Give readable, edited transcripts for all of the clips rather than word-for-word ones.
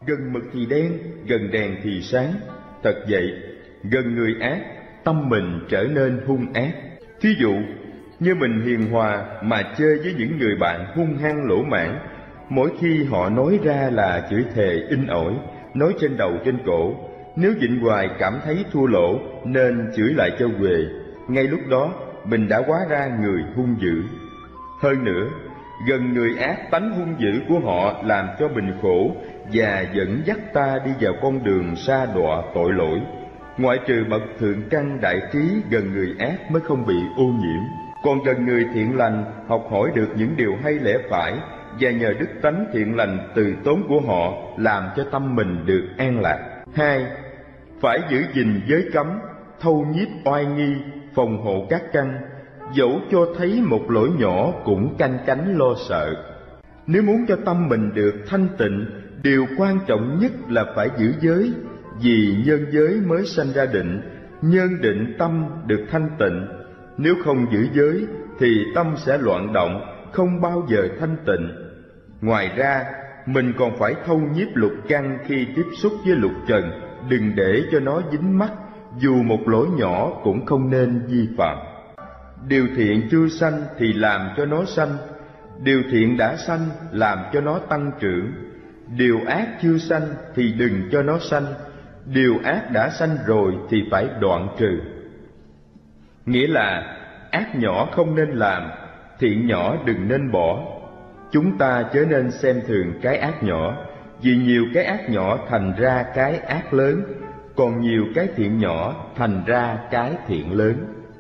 Gần mực thì đen, gần đèn thì sáng. Thật vậy, gần người ác, tâm mình trở nên hung ác. Thí dụ, như mình hiền hòa mà chơi với những người bạn hung hăng lỗ mãn, mỗi khi họ nói ra là chửi thề in ỏi, nói trên đầu trên cổ. Nếu nhịn hoài cảm thấy thua lỗ nên chửi lại cho quề, ngay lúc đó mình đã hóa ra người hung dữ. Hơn nữa, gần người ác, tánh hung dữ của họ làm cho mình khổ và dẫn dắt ta đi vào con đường sa đọa tội lỗi. Ngoại trừ bậc thượng căn đại trí, gần người ác mới không bị ô nhiễm. Còn gần người thiện lành, học hỏi được những điều hay lẽ phải, và nhờ đức tánh thiện lành từ tốn của họ làm cho tâm mình được an lạc. 2. Phải giữ gìn giới cấm, thâu nhiếp oai nghi, phòng hộ các căn, dẫu cho thấy một lỗi nhỏ cũng canh cánh lo sợ. Nếu muốn cho tâm mình được thanh tịnh, điều quan trọng nhất là phải giữ giới, vì nhân giới mới sanh ra định, nhân định tâm được thanh tịnh. Nếu không giữ giới thì tâm sẽ loạn động, không bao giờ thanh tịnh. Ngoài ra, mình còn phải thâu nhiếp lục căn khi tiếp xúc với lục trần, đừng để cho nó dính mắc, dù một lỗi nhỏ cũng không nên vi phạm. Điều thiện chưa sanh thì làm cho nó sanh, điều thiện đã sanh làm cho nó tăng trưởng. Điều ác chưa sanh thì đừng cho nó sanh, điều ác đã sanh rồi thì phải đoạn trừ. Nghĩa là ác nhỏ không nên làm, thiện nhỏ đừng nên bỏ. Chúng ta chớ nên xem thường cái ác nhỏ, vì nhiều cái ác nhỏ thành ra cái ác lớn, còn nhiều cái thiện nhỏ thành ra cái thiện lớn.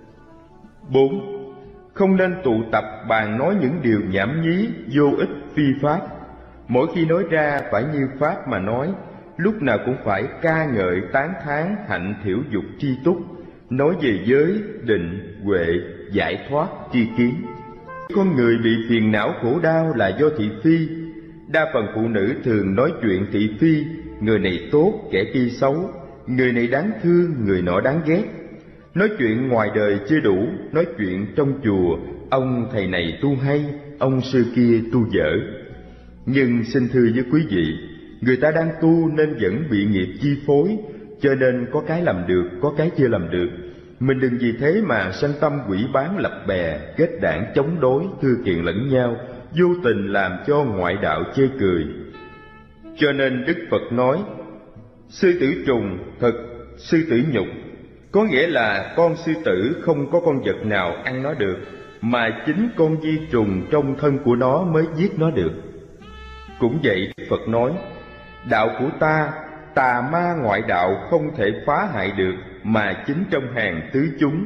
4. Không nên tụ tập bàn nói những điều nhảm nhí, vô ích, phi pháp. Mỗi khi nói ra phải như pháp mà nói, lúc nào cũng phải ca ngợi tán thán hạnh thiểu dục tri túc, nói về giới, định, huệ, giải thoát, tri kiến. Con người bị phiền não khổ đau là do thị phi. Đa phần phụ nữ thường nói chuyện thị phi, người này tốt, kẻ kia xấu, người này đáng thương, người nọ đáng ghét. Nói chuyện ngoài đời chưa đủ, nói chuyện trong chùa, ông thầy này tu hay, ông sư kia tu dở. Nhưng xin thưa với quý vị, người ta đang tu nên vẫn bị nghiệp chi phối, cho nên có cái làm được, có cái chưa làm được. Mình đừng vì thế mà sanh tâm quỷ bán lập bè, kết đảng chống đối, thư kiện lẫn nhau, vô tình làm cho ngoại đạo chê cười. Cho nên Đức Phật nói, sư tử trùng thật sư tử nhục, có nghĩa là con sư tử không có con vật nào ăn nó được, mà chính con vi trùng trong thân của nó mới giết nó được. Cũng vậy, Đức Phật nói, đạo của ta, tà ma ngoại đạo không thể phá hại được, mà chính trong hàng tứ chúng,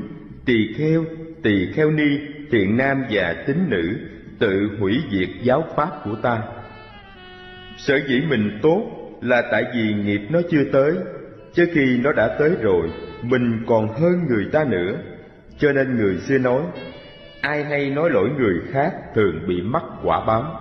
tỳ kheo ni, thiện nam và tín nữ, tự hủy diệt giáo pháp của ta. Sở dĩ mình tốt là tại vì nghiệp nó chưa tới, chứ khi nó đã tới rồi, mình còn hơn người ta nữa. Cho nên người xưa nói, ai hay nói lỗi người khác thường bị mắc quả báo.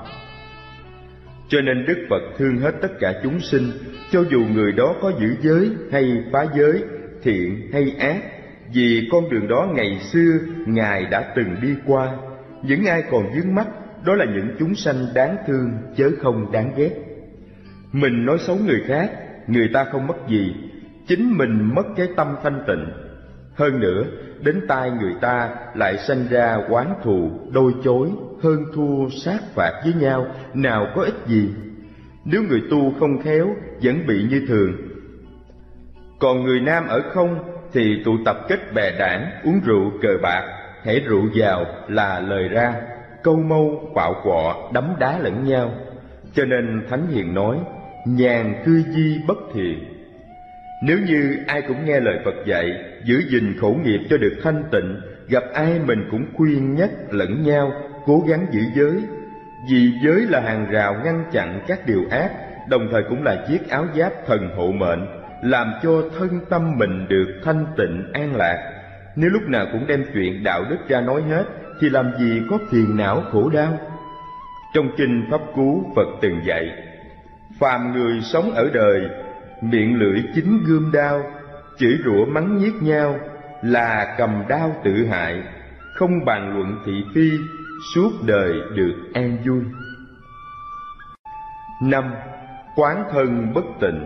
Cho nên Đức Phật thương hết tất cả chúng sinh, cho dù người đó có giữ giới hay phá giới, thiện hay ác, vì con đường đó ngày xưa Ngài đã từng đi qua. Những ai còn vướng mắc, đó là những chúng sanh đáng thương chớ không đáng ghét. Mình nói xấu người khác, người ta không mất gì, chính mình mất cái tâm thanh tịnh. Hơn nữa, đến tai người ta lại sanh ra oán thù, đôi chối, hơn thua, sát phạt với nhau, nào có ích gì. Nếu người tu không khéo, vẫn bị như thường. Còn người nam ở không thì tụ tập kết bè đảng, uống rượu cờ bạc, hễ rượu vào là lời ra, câu mâu, quạo quọ, đấm đá lẫn nhau. Cho nên Thánh Hiền nói, nhàn cư di bất thiện. Nếu như ai cũng nghe lời Phật dạy, giữ gìn khẩu nghiệp cho được thanh tịnh, gặp ai mình cũng khuyên nhắc lẫn nhau, cố gắng giữ giới. Vì giới là hàng rào ngăn chặn các điều ác, đồng thời cũng là chiếc áo giáp thần hộ mệnh, làm cho thân tâm mình được thanh tịnh an lạc. Nếu lúc nào cũng đem chuyện đạo đức ra nói hết, thì làm gì có phiền não khổ đau. Trong kinh Pháp Cú, Phật từng dạy, phàm người sống ở đời, miệng lưỡi chính gươm đao, chửi rủa mắng nhiếc nhau, là cầm đao tự hại, không bàn luận thị phi, suốt đời được an vui. 5. Quán thân bất tịnh.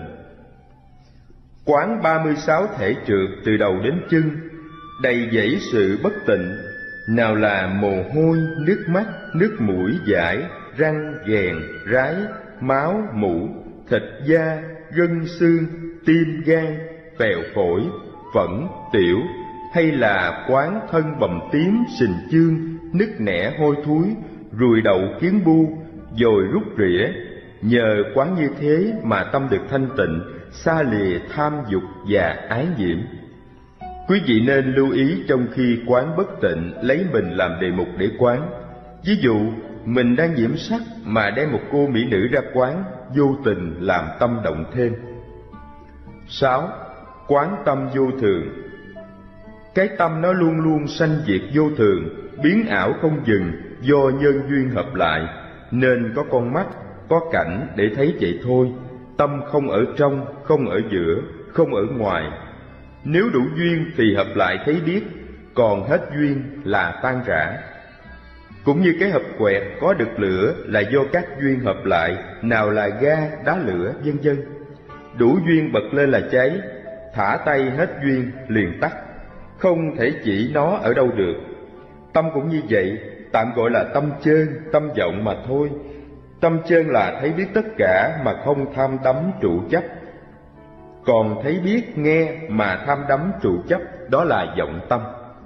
Quán 36 thể trượt từ đầu đến chân, đầy dẫy sự bất tịnh, nào là mồ hôi, nước mắt, nước mũi dãi, răng, ghèn, rái, máu, mủ, thịt da, gân xương, tim gan, phèo phổi, phẫn, tiểu, hay là quán thân bầm tím, sình chương, nứt nẻ hôi thối, ruồi đậu kiến bu, dồi rút rỉa. Nhờ quán như thế mà tâm được thanh tịnh, xa lìa tham dục và ái nhiễm. Quý vị nên lưu ý trong khi quán bất tịnh, lấy mình làm đề mục để quán. Ví dụ, mình đang nhiễm sắc mà đem một cô mỹ nữ ra quán, vô tình làm tâm động thêm. 6. Quán tâm vô thường. Cái tâm nó luôn luôn sanh diệt vô thường, biến ảo không dừng do nhân duyên hợp lại, nên có con mắt, có cảnh để thấy vậy thôi. Tâm không ở trong, không ở giữa, không ở ngoài. Nếu đủ duyên thì hợp lại thấy biết, còn hết duyên là tan rã. Cũng như cái hộp quẹt có được lửa là do các duyên hợp lại, nào là ga, đá lửa, vân vân. Đủ duyên bật lên là cháy, thả tay hết duyên liền tắt, không thể chỉ nó ở đâu được. Tâm cũng như vậy, tạm gọi là tâm chơn, tâm vọng mà thôi. Tâm chơn là thấy biết tất cả mà không tham đắm trụ chấp. Còn thấy biết nghe mà tham đắm trụ chấp, đó là vọng tâm.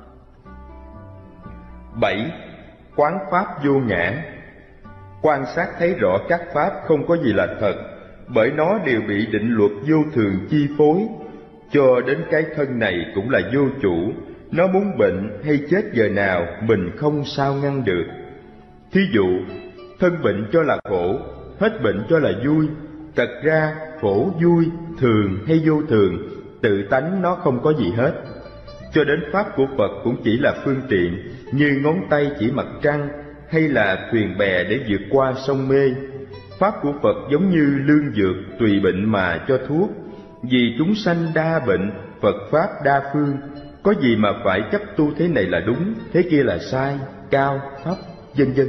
7. Quán pháp vô ngã. Quan sát thấy rõ các pháp không có gì là thật, bởi nó đều bị định luật vô thường chi phối. Cho đến cái thân này cũng là vô chủ, nó muốn bệnh hay chết giờ nào mình không sao ngăn được. Thí dụ, thân bệnh cho là khổ, hết bệnh cho là vui. Thật ra khổ vui, thường hay vô thường, tự tánh nó không có gì hết. Cho đến pháp của Phật cũng chỉ là phương tiện, như ngón tay chỉ mặt trăng, hay là thuyền bè để vượt qua sông mê. Pháp của Phật giống như lương dược, tùy bệnh mà cho thuốc. Vì chúng sanh đa bệnh, Phật Pháp đa phương, có gì mà phải chấp tu thế này là đúng, thế kia là sai, cao, thấp, vân vân.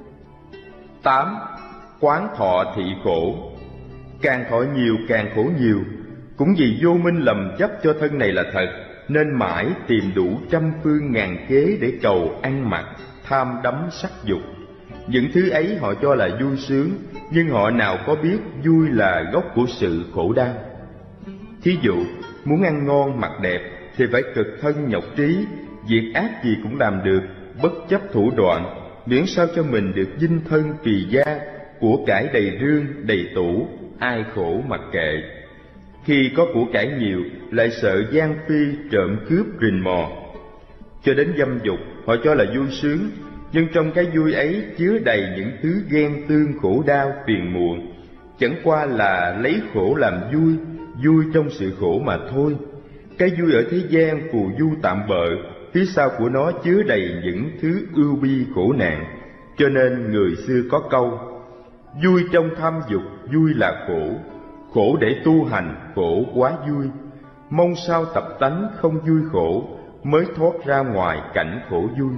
8. Quán thọ thị khổ. Càng thọ nhiều càng khổ nhiều, cũng vì vô minh lầm chấp cho thân này là thật, nên mãi tìm đủ trăm phương ngàn kế để cầu ăn mặc, tham đắm sắc dục. Những thứ ấy họ cho là vui sướng, nhưng họ nào có biết vui là gốc của sự khổ đau. Thí dụ, muốn ăn ngon mặc đẹp thì phải cực thân nhọc trí, việc ác gì cũng làm được, bất chấp thủ đoạn, miễn sao cho mình được dinh thân kỳ gia, của cải đầy rương, đầy tủ, ai khổ mặc kệ. Khi có của cải nhiều, lại sợ gian phi, trộm cướp, rình mò. Cho đến dâm dục, họ cho là vui sướng, nhưng trong cái vui ấy chứa đầy những thứ ghen tương, khổ đau, phiền muộn. Chẳng qua là lấy khổ làm vui, vui trong sự khổ mà thôi. Cái vui ở thế gian phù du tạm bợ, phía sau của nó chứa đầy những thứ ưu bi khổ nạn. Cho nên người xưa có câu: vui trong tham dục, vui là khổ, khổ để tu hành, khổ quá vui. Mong sao tập tánh không vui khổ, mới thoát ra ngoài cảnh khổ vui.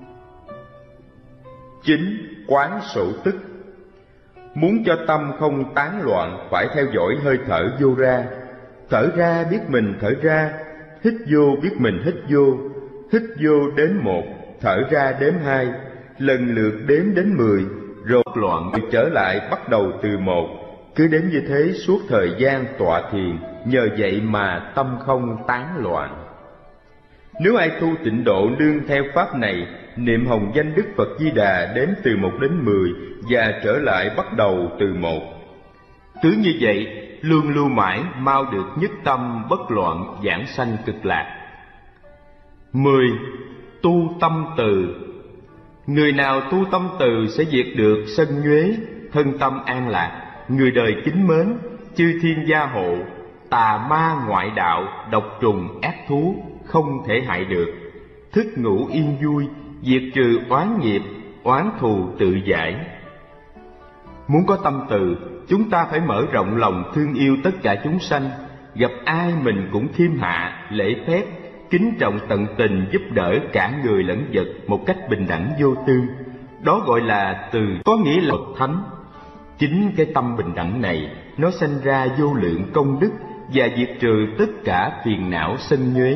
9. Quán sổ tức. Muốn cho tâm không tán loạn, phải theo dõi hơi thở vô ra. Thở ra biết mình thở ra, hít vô biết mình hít vô. Hít vô đếm 1, thở ra đếm 2, lần lượt đếm đến 10, rồi loạn trở lại bắt đầu từ 1. Cứ đếm như thế suốt thời gian tọa thiền, nhờ vậy mà tâm không tán loạn. Nếu ai tu tịnh độ nương theo pháp này, niệm hồng danh Đức Phật Di Đà đếm từ 1 đến 10 và trở lại bắt đầu từ 1. Cứ như vậy, luôn lưu mãi mau được nhất tâm bất loạn, giảng sanh cực lạc. 10. Tu tâm từ. Người nào tu tâm từ sẽ diệt được sân nhuế, thân tâm an lạc, người đời kính mến, chư thiên gia hộ, tà ma ngoại đạo, độc trùng ác thú không thể hại được, thức ngủ yên vui, diệt trừ oán nghiệp, oán thù tự giải. Muốn có tâm từ, chúng ta phải mở rộng lòng thương yêu tất cả chúng sanh, gặp ai mình cũng khiêm hạ, lễ phép, kính trọng tận tình giúp đỡ cả người lẫn vật một cách bình đẳng vô tư. Đó gọi là từ, có nghĩa là Phật thánh. Chính cái tâm bình đẳng này nó sanh ra vô lượng công đức và diệt trừ tất cả phiền não sân nhuế.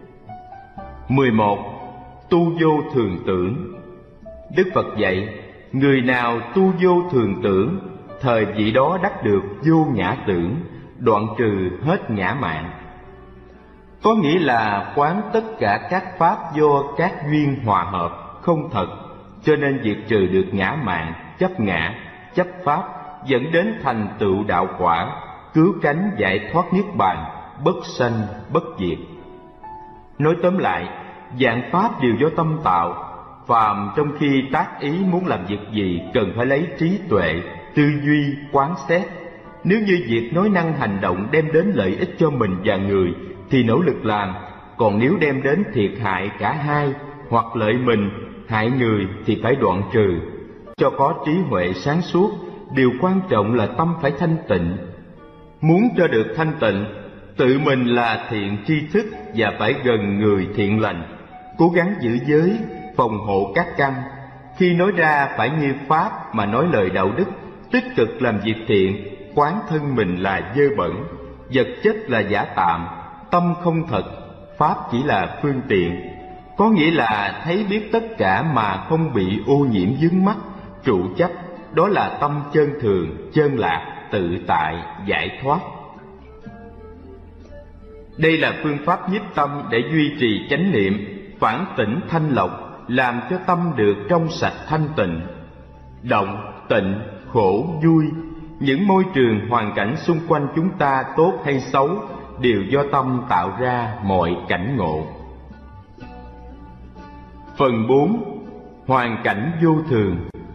11. Tu vô thường tưởng. Đức Phật dạy, người nào tu vô thường tưởng, thời vị đó đắc được vô ngã tưởng, đoạn trừ hết ngã mạn. Có nghĩa là quán tất cả các pháp do các duyên hòa hợp, không thật, cho nên diệt trừ được ngã mạn, chấp ngã, chấp pháp, dẫn đến thành tựu đạo quả, cứu cánh giải thoát niết bàn, bất sanh bất diệt. Nói tóm lại, vạn pháp đều do tâm tạo. Phàm trong khi tác ý muốn làm việc gì cần phải lấy trí tuệ, tư duy, quán xét. Nếu như việc nói năng hành động đem đến lợi ích cho mình và người thì nỗ lực làm, còn nếu đem đến thiệt hại cả hai, hoặc lợi mình, hại người thì phải đoạn trừ. Cho có trí huệ sáng suốt, điều quan trọng là tâm phải thanh tịnh. Muốn cho được thanh tịnh, tự mình là thiện tri thức và phải gần người thiện lành, cố gắng giữ giới, phòng hộ các căn. Khi nói ra phải như pháp mà nói lời đạo đức, tích cực làm việc thiện, quán thân mình là dơ bẩn, vật chất là giả tạm, tâm không thật, pháp chỉ là phương tiện. Có nghĩa là thấy biết tất cả mà không bị ô nhiễm vướng mắc, trụ chấp, đó là tâm chân thường, chân lạc, tự tại, giải thoát. Đây là phương pháp nhiếp tâm để duy trì chánh niệm, phản tỉnh thanh lọc, làm cho tâm được trong sạch thanh tịnh. Động, tịnh, khổ, vui, những môi trường hoàn cảnh xung quanh chúng ta tốt hay xấu đều do tâm tạo ra mọi cảnh ngộ. Phần 4. Hoàn cảnh vô thường.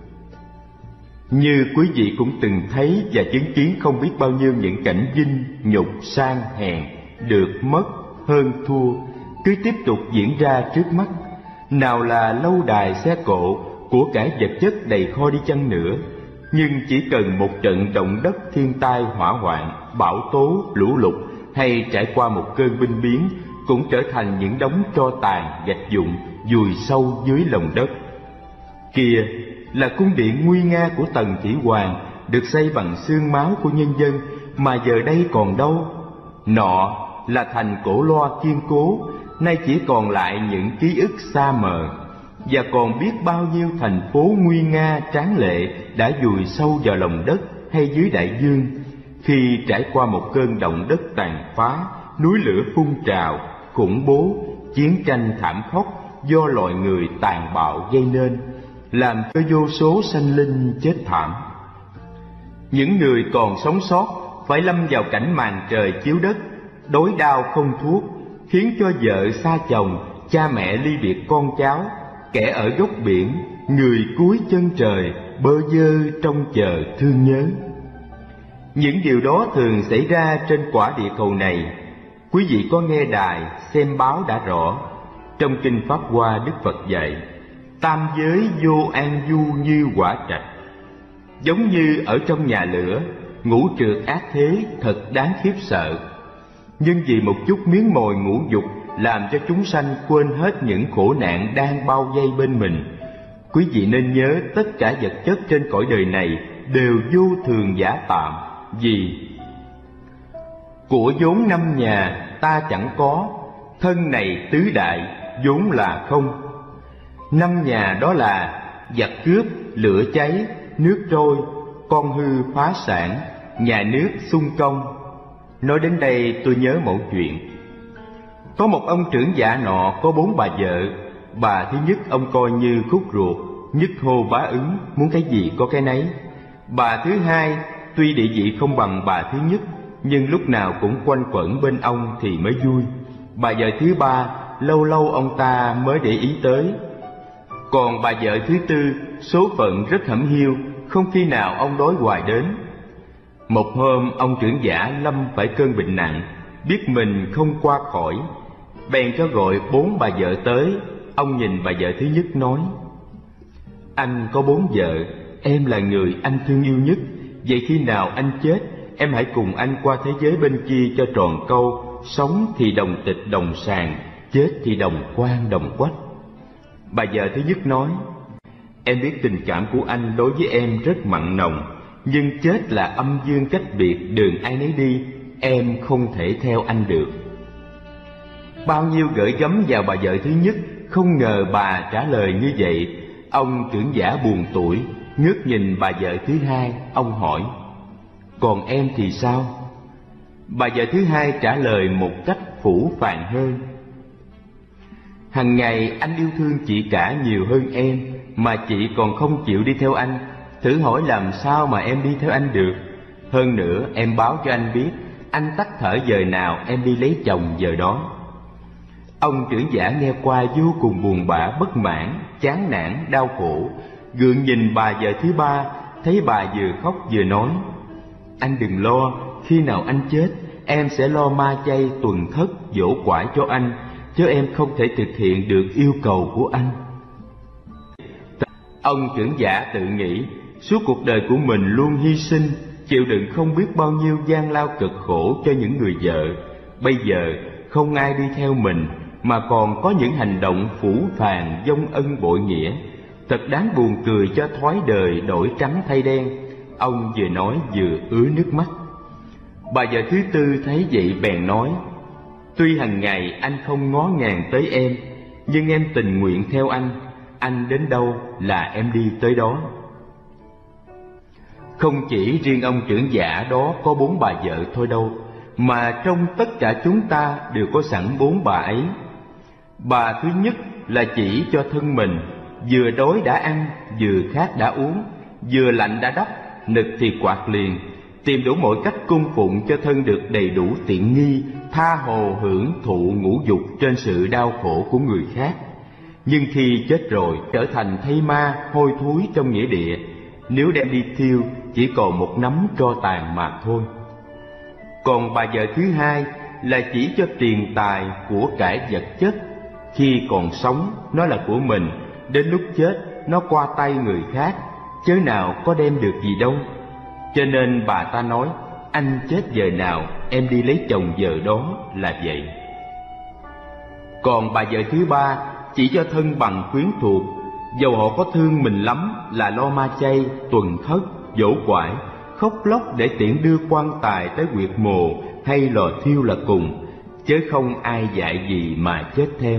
Như quý vị cũng từng thấy và chứng kiến không biết bao nhiêu những cảnh vinh, nhục, sang, hèn, được, mất, hơn, thua cứ tiếp tục diễn ra trước mắt. Nào là lâu đài xe cộ, của cải vật chất đầy kho đi chăng nữa, nhưng chỉ cần một trận động đất, thiên tai, hỏa hoạn, bão tố, lũ lụt hay trải qua một cơn binh biến cũng trở thành những đống tro tàn, gạch vụn vùi sâu dưới lòng đất. Kia là cung điện nguy nga của Tần Thủy Hoàng, được xây bằng xương máu của nhân dân, mà giờ đây còn đâu. Nọ là thành cổ loa kiên cố, nay chỉ còn lại những ký ức xa mờ. Và còn biết bao nhiêu thành phố nguy nga tráng lệ đã vùi sâu vào lòng đất hay dưới đại dương, khi trải qua một cơn động đất tàn phá, núi lửa phun trào, khủng bố, chiến tranh thảm khốc do loài người tàn bạo gây nên, làm cho vô số sanh linh chết thảm. Những người còn sống sót phải lâm vào cảnh màn trời chiếu đất, đói đau không thuốc, khiến cho vợ xa chồng, cha mẹ ly biệt con cháu, kẻ ở góc biển, người cuối chân trời, bơ vơ trông chờ thương nhớ. Những điều đó thường xảy ra trên quả địa cầu này. Quý vị có nghe đài, xem báo đã rõ. Trong Kinh Pháp Hoa, Đức Phật dạy, tam giới vô an du như quả trạch. Giống như ở trong nhà lửa, ngũ trượt ác thế thật đáng khiếp sợ. Nhưng vì một chút miếng mồi ngũ dục làm cho chúng sanh quên hết những khổ nạn đang bao vây bên mình. Quý vị nên nhớ tất cả vật chất trên cõi đời này đều vô thường giả tạm. Vì của vốn 5 nhà ta chẳng có, thân này tứ đại vốn là không. 5 nhà đó là giặc cướp, lửa cháy, nước trôi, con hư phá sản, nhà nước xung công. Nói đến đây tôi nhớ một chuyện. Có một ông trưởng giả nọ có 4 bà vợ. Bà thứ nhất ông coi như khúc ruột, nhất hô bá ứng, muốn cái gì có cái nấy. Bà thứ hai tuy địa vị không bằng bà thứ nhất, nhưng lúc nào cũng quanh quẩn bên ông thì mới vui. Bà vợ thứ ba lâu lâu ông ta mới để ý tới. Còn bà vợ thứ tư số phận rất hẩm hiu, không khi nào ông đói hoài đến. Một hôm ông trưởng giả lâm phải cơn bệnh nặng, biết mình không qua khỏi, bèn cho gọi 4 bà vợ tới. Ông nhìn bà vợ thứ nhất nói: anh có 4 vợ, em là người anh thương yêu nhất. Vậy khi nào anh chết, em hãy cùng anh qua thế giới bên kia cho tròn câu, sống thì đồng tịch đồng sàng, chết thì đồng quan đồng quách. Bà vợ thứ nhất nói: em biết tình cảm của anh đối với em rất mặn nồng, nhưng chết là âm dương cách biệt, đường ai nấy đi, em không thể theo anh được. Bao nhiêu gửi gắm vào bà vợ thứ nhất, không ngờ bà trả lời như vậy. Ông trưởng giả buồn tủi, ngước nhìn bà vợ thứ hai, ông hỏi: còn em thì sao? Bà vợ thứ hai trả lời một cách phũ phàng hơn: hằng ngày anh yêu thương chị cả nhiều hơn em, mà chị còn không chịu đi theo anh. Thử hỏi làm sao mà em đi theo anh được? Hơn nữa em báo cho anh biết, anh tắt thở giờ nào em đi lấy chồng giờ đó. Ông trưởng giả nghe qua vô cùng buồn bã, bất mãn, chán nản, đau khổ, gượng nhìn bà vợ thứ ba, thấy bà vừa khóc vừa nói: anh đừng lo, khi nào anh chết, em sẽ lo ma chay tuần thất dỗ quải cho anh, chứ em không thể thực hiện được yêu cầu của anh. Ông trưởng giả tự nghĩ, suốt cuộc đời của mình luôn hy sinh, chịu đựng không biết bao nhiêu gian lao cực khổ cho những người vợ. Bây giờ không ai đi theo mình, mà còn có những hành động phũ phàng vong ân bội nghĩa, thật đáng buồn cười cho thói đời đổi trắng thay đen. Ông vừa nói vừa ứa nước mắt. Bà vợ thứ tư thấy vậy bèn nói: tuy hàng ngày anh không ngó ngàng tới em, nhưng em tình nguyện theo anh đến đâu là em đi tới đó. Không chỉ riêng ông trưởng giả đó có 4 bà vợ thôi đâu, mà trong tất cả chúng ta đều có sẵn 4 bà ấy. Bà thứ nhất là chỉ cho thân mình, vừa đói đã ăn, vừa khát đã uống, vừa lạnh đã đắp, nực thì quạt liền, tìm đủ mọi cách cung phụng cho thân được đầy đủ tiện nghi, tha hồ hưởng thụ ngũ dục trên sự đau khổ của người khác. Nhưng khi chết rồi trở thành thây ma hôi thối trong nghĩa địa, nếu đem đi thiêu chỉ còn một nắm tro tàn mà thôi. Còn bà vợ thứ hai là chỉ cho tiền tài của cải vật chất, khi còn sống nó là của mình, đến lúc chết nó qua tay người khác, chớ nào có đem được gì đâu. Cho nên bà ta nói: anh chết giờ nào em đi lấy chồng giờ đó, là vậy. Còn bà vợ thứ ba chỉ cho thân bằng quyến thuộc, dầu họ có thương mình lắm là lo ma chay, tuần thất, dỗ quải, khóc lóc để tiễn đưa quan tài tới huyệt mồ hay lò thiêu là cùng, chứ không ai dạy gì mà chết theo.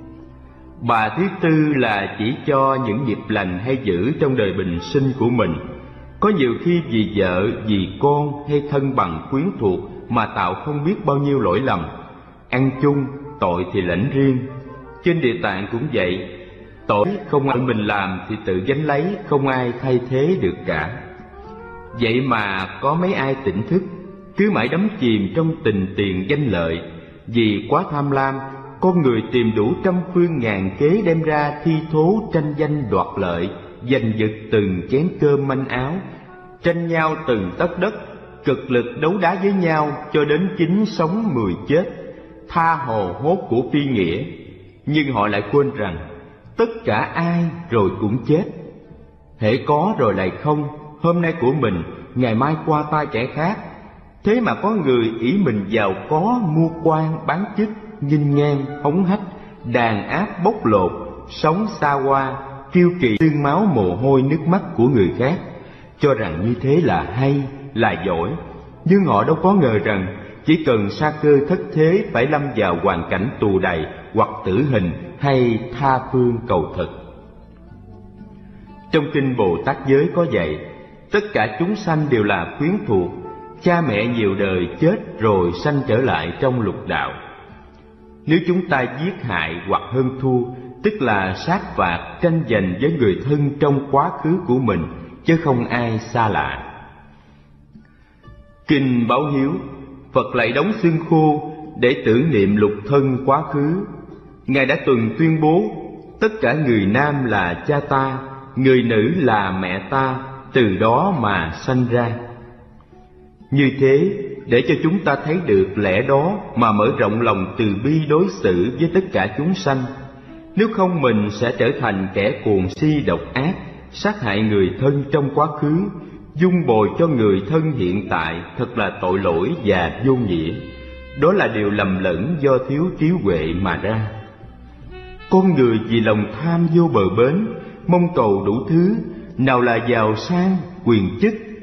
Bà thứ tư là chỉ cho những nghiệp lành hay dữ trong đời bình sinh của mình. Có nhiều khi vì vợ, vì con hay thân bằng quyến thuộc mà tạo không biết bao nhiêu lỗi lầm. Ăn chung, tội thì lãnh riêng. Trên Địa Tạng cũng vậy, tội không ai mình làm thì tự gánh lấy, không ai thay thế được cả. Vậy mà có mấy ai tỉnh thức, cứ mãi đắm chìm trong tình tiền danh lợi. Vì quá tham lam, con người tìm đủ trăm phương ngàn kế đem ra thi thố tranh danh đoạt lợi, giành giật từng chén cơm manh áo, tranh nhau từng tấc đất, cực lực đấu đá với nhau cho đến 9 sống 10 chết, tha hồ hốt của phi nghĩa. Nhưng họ lại quên rằng tất cả ai rồi cũng chết, hễ có rồi lại không, hôm nay của mình, ngày mai qua tay kẻ khác. Thế mà có người ỷ mình giàu có, mua quan bán chức, nghinh ngang hống hách, đàn áp bóc lột, sống xa hoa, kiêu kỳ xương máu mồ hôi nước mắt của người khác, cho rằng như thế là hay, là giỏi. Nhưng họ đâu có ngờ rằng chỉ cần sa cơ thất thế phải lâm vào hoàn cảnh tù đày hoặc tử hình hay tha phương cầu thực. Trong kinh Bồ Tát giới có dạy, tất cả chúng sanh đều là quyến thuộc, cha mẹ nhiều đời chết rồi sanh trở lại trong lục đạo. Nếu chúng ta giết hại hoặc hơn thua, tức là sát phạt tranh giành với người thân trong quá khứ của mình, chứ không ai xa lạ. Kinh báo hiếu, Phật lại đóng xương khô để tưởng niệm lục thân quá khứ. Ngài đã từng tuyên bố, tất cả người nam là cha ta, người nữ là mẹ ta, từ đó mà sanh ra. Như thế, để cho chúng ta thấy được lẽ đó mà mở rộng lòng từ bi đối xử với tất cả chúng sanh. Nếu không mình sẽ trở thành kẻ cuồng si độc ác, sát hại người thân trong quá khứ, dung bồi cho người thân hiện tại, thật là tội lỗi và vô nghĩa. Đó là điều lầm lẫn do thiếu trí huệ mà ra. Con người vì lòng tham vô bờ bến, mong cầu đủ thứ, nào là giàu sang, quyền chức,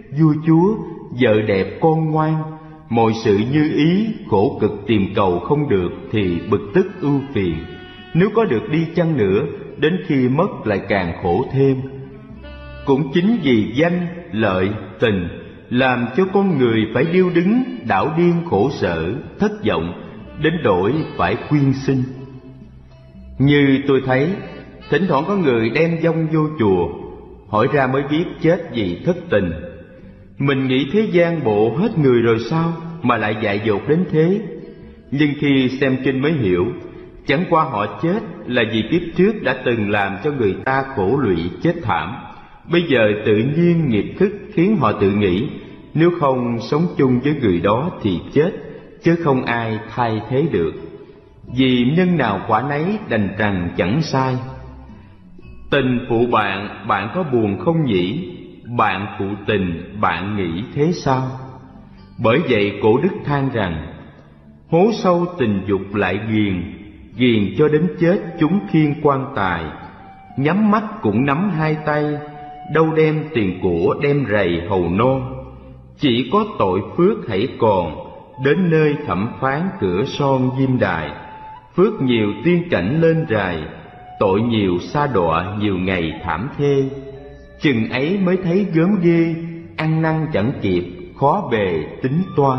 vua chúa, vợ đẹp con ngoan, mọi sự như ý, khổ cực tìm cầu không được thì bực tức ưu phiền. Nếu có được đi chăng nữa, đến khi mất lại càng khổ thêm. Cũng chính vì danh, lợi, tình làm cho con người phải điêu đứng, đảo điên khổ sở, thất vọng, đến đổi phải quyên sinh. Như tôi thấy, thỉnh thoảng có người đem vong vô chùa, hỏi ra mới biết chết vì thất tình. Mình nghĩ thế gian bộ hết người rồi sao mà lại dại dột đến thế? Nhưng khi xem kinh mới hiểu, chẳng qua họ chết là vì kiếp trước đã từng làm cho người ta khổ lụy chết thảm. Bây giờ tự nhiên nghiệp thức khiến họ tự nghĩ, nếu không sống chung với người đó thì chết, chứ không ai thay thế được. Vì nhân nào quả nấy, đành rằng chẳng sai. Tình phụ bạn, bạn có buồn không nhỉ? Bạn phụ tình, bạn nghĩ thế sao? Bởi vậy cổ đức than rằng, hố sâu tình dục lại ghiền, ghiền cho đến chết chúng khiêng quan tài. Nhắm mắt cũng nắm hai tay, đâu đem tiền của đem rầy hầu non. Chỉ có tội phước hãy còn, đến nơi thẩm phán cửa son diêm đài. Phước nhiều tiên cảnh lên rài, tội nhiều sa đọa nhiều ngày thảm thê. Chừng ấy mới thấy gớm ghê, ăn năn chẳng kịp, khó bề tính toan.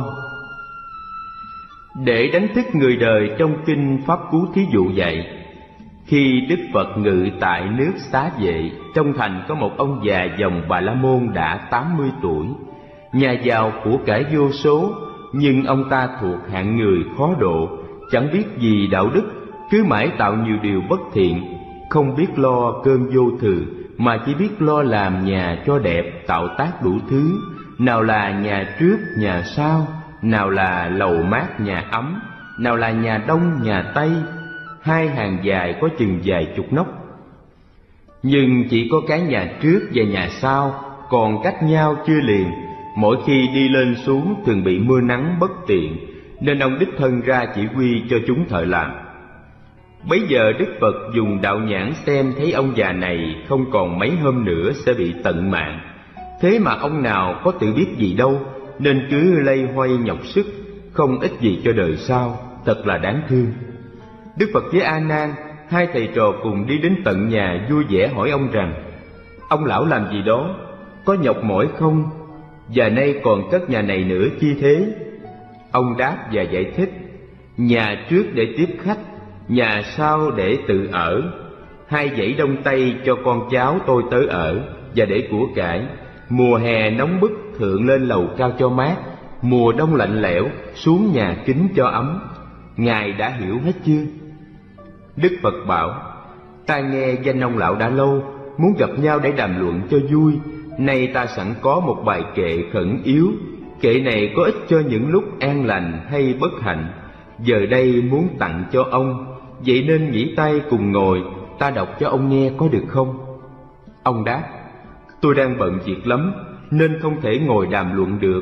Để đánh thức người đời, trong kinh Pháp Cú thí dụ dạy, khi Đức Phật ngự tại nước Xá Vệ, trong thành có một ông già dòng Bà La Môn đã 80 tuổi, nhà giàu của cải vô số, nhưng ông ta thuộc hạng người khó độ, chẳng biết gì đạo đức, cứ mãi tạo nhiều điều bất thiện, không biết lo cơm vô thừa, mà chỉ biết lo làm nhà cho đẹp, tạo tác đủ thứ, nào là nhà trước nhà sau, nào là lầu mát nhà ấm, nào là nhà đông nhà tây, hai hàng dài có chừng vài chục nóc. Nhưng chỉ có cái nhà trước và nhà sau còn cách nhau chưa liền, mỗi khi đi lên xuống thường bị mưa nắng bất tiện, nên ông đích thân ra chỉ huy cho chúng thợ làm. Bấy giờ Đức Phật dùng đạo nhãn xem thấy ông già này không còn mấy hôm nữa sẽ bị tận mạng. Thế mà ông nào có tự biết gì đâu, nên cứ lay hoay nhọc sức, không ích gì cho đời sau, thật là đáng thương. Đức Phật với A Nan, hai thầy trò cùng đi đến tận nhà, vui vẻ hỏi ông rằng: ông lão làm gì đó, có nhọc mỏi không, và nay còn cất nhà này nữa chi thế? Ông đáp và giải thích: nhà trước để tiếp khách, nhà sau để tự ở, hai dãy đông tây cho con cháu tôi tới ở, và để của cải. Mùa hè nóng bức thượng lên lầu cao cho mát, mùa đông lạnh lẽo xuống nhà kính cho ấm. Ngài đã hiểu hết chưa? Đức Phật bảo: ta nghe danh ông lão đã lâu, muốn gặp nhau để đàm luận cho vui. Nay ta sẵn có một bài kệ khẩn yếu. Kệ này có ích cho những lúc an lành hay bất hạnh, giờ đây muốn tặng cho ông, vậy nên nghỉ tay cùng ngồi, ta đọc cho ông nghe có được không? Ông đáp: tôi đang bận việc lắm, nên không thể ngồi đàm luận được.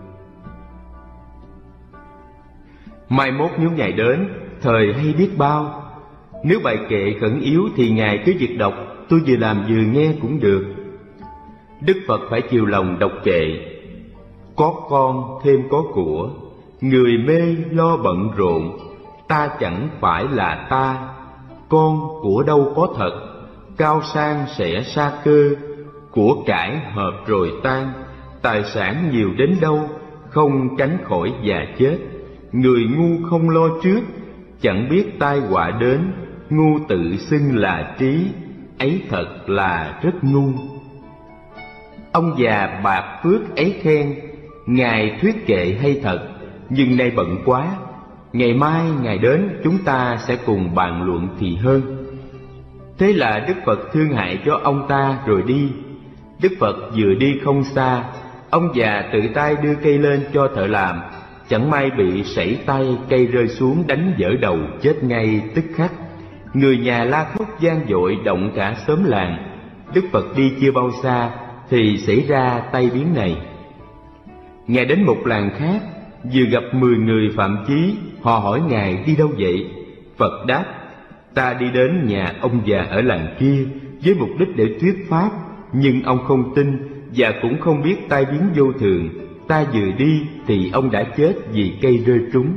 Mai mốt nếu Ngài đến, thời hay biết bao. Nếu bài kệ khẩn yếu thì Ngài cứ việc đọc, tôi vừa làm vừa nghe cũng được. Đức Phật phải chiều lòng đọc kệ: có con thêm có của, người mê lo bận rộn, ta chẳng phải là ta. Con của đâu có thật, cao sang sẽ sa cơ, của cải hợp rồi tan, tài sản nhiều đến đâu, không tránh khỏi già chết. Người ngu không lo trước, chẳng biết tai họa đến, ngu tự xưng là trí, ấy thật là rất ngu. Ông già bạc phước ấy khen: Ngài thuyết kệ hay thật, nhưng nay bận quá, ngày mai Ngài đến chúng ta sẽ cùng bàn luận thì hơn. Thế là Đức Phật thương hại cho ông ta rồi đi. Đức Phật vừa đi không xa, ông già tự tay đưa cây lên cho thợ làm, chẳng may bị sẩy tay, cây rơi xuống đánh vỡ đầu, chết ngay tức khắc. Người nhà la khóc gian dội, động cả xóm làng. Đức Phật đi chưa bao xa thì xảy ra tai biến này. Ngài đến một làng khác, vừa gặp 10 người phạm chí. Họ hỏi Ngài đi đâu vậy? Phật đáp: ta đi đến nhà ông già ở làng kia với mục đích để thuyết pháp, nhưng ông không tin và cũng không biết tai biến vô thường, ta vừa đi thì ông đã chết vì cây rơi trúng.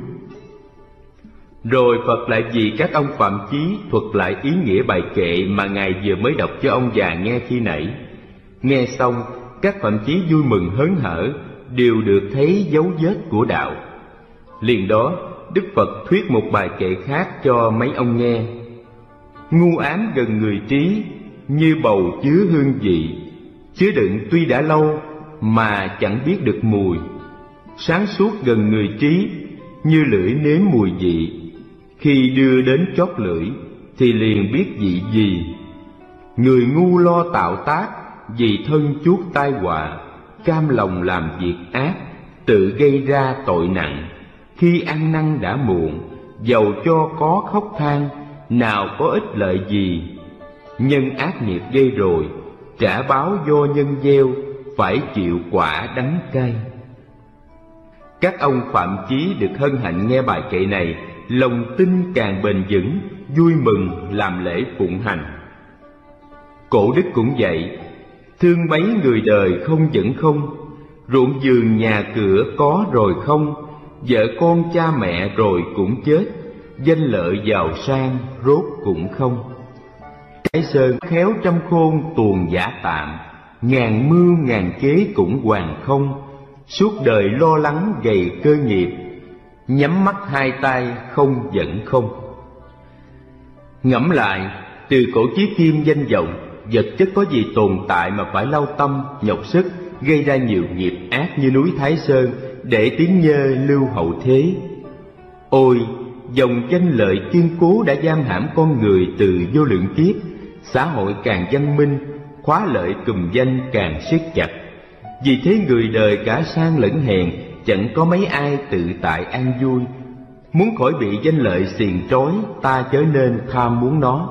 Rồi Phật lại vì các ông Phạm Chí thuật lại ý nghĩa bài kệ mà Ngài vừa mới đọc cho ông già nghe khi nãy. Nghe xong, các Phạm Chí vui mừng hớn hở, đều được thấy dấu vết của đạo. Liền đó, Đức Phật thuyết một bài kệ khác cho mấy ông nghe. Ngu ám gần người trí, như bầu chứa hương vị, chứa đựng tuy đã lâu mà chẳng biết được mùi. Sáng suốt gần người trí, như lưỡi nếm mùi vị, khi đưa đến chót lưỡi thì liền biết vị gì. Người ngu lo tạo tác, vì thân chuốc tai họa, cam lòng làm việc ác, tự gây ra tội nặng. Khi ăn năn đã muộn, dầu cho có khóc than, nào có ích lợi gì. Nhân ác nghiệp gây rồi, trả báo do nhân gieo, phải chịu quả đắng cay. Các ông Phạm Chí được hân hạnh nghe bài kệ này, lòng tin càng bền vững, vui mừng làm lễ phụng hành. Cổ đức cũng vậy, thương mấy người đời không vẫn không, ruộng vườn nhà cửa có rồi không, vợ con cha mẹ rồi cũng chết, danh lợi giàu sang rốt cũng không. Cái sơn khéo trăm khôn tuồng giả tạm, ngàn mưu ngàn kế cũng hoàn không. Suốt đời lo lắng gầy cơ nghiệp, nhắm mắt hai tay không vẫn không. Ngẫm lại, từ cổ chí kim danh vọng, vật chất có gì tồn tại mà phải lao tâm, nhọc sức, gây ra nhiều nghiệp ác như núi Thái Sơn, để tiếng nhơ lưu hậu thế. Ôi, dòng danh lợi kiên cố đã giam hãm con người từ vô lượng kiếp, xã hội càng văn minh, khóa lợi cùm danh càng siết chặt. Vì thế người đời cả sang lẫn hèn, chẳng có mấy ai tự tại an vui. Muốn khỏi bị danh lợi xiềng trói, ta chớ nên tham muốn nó.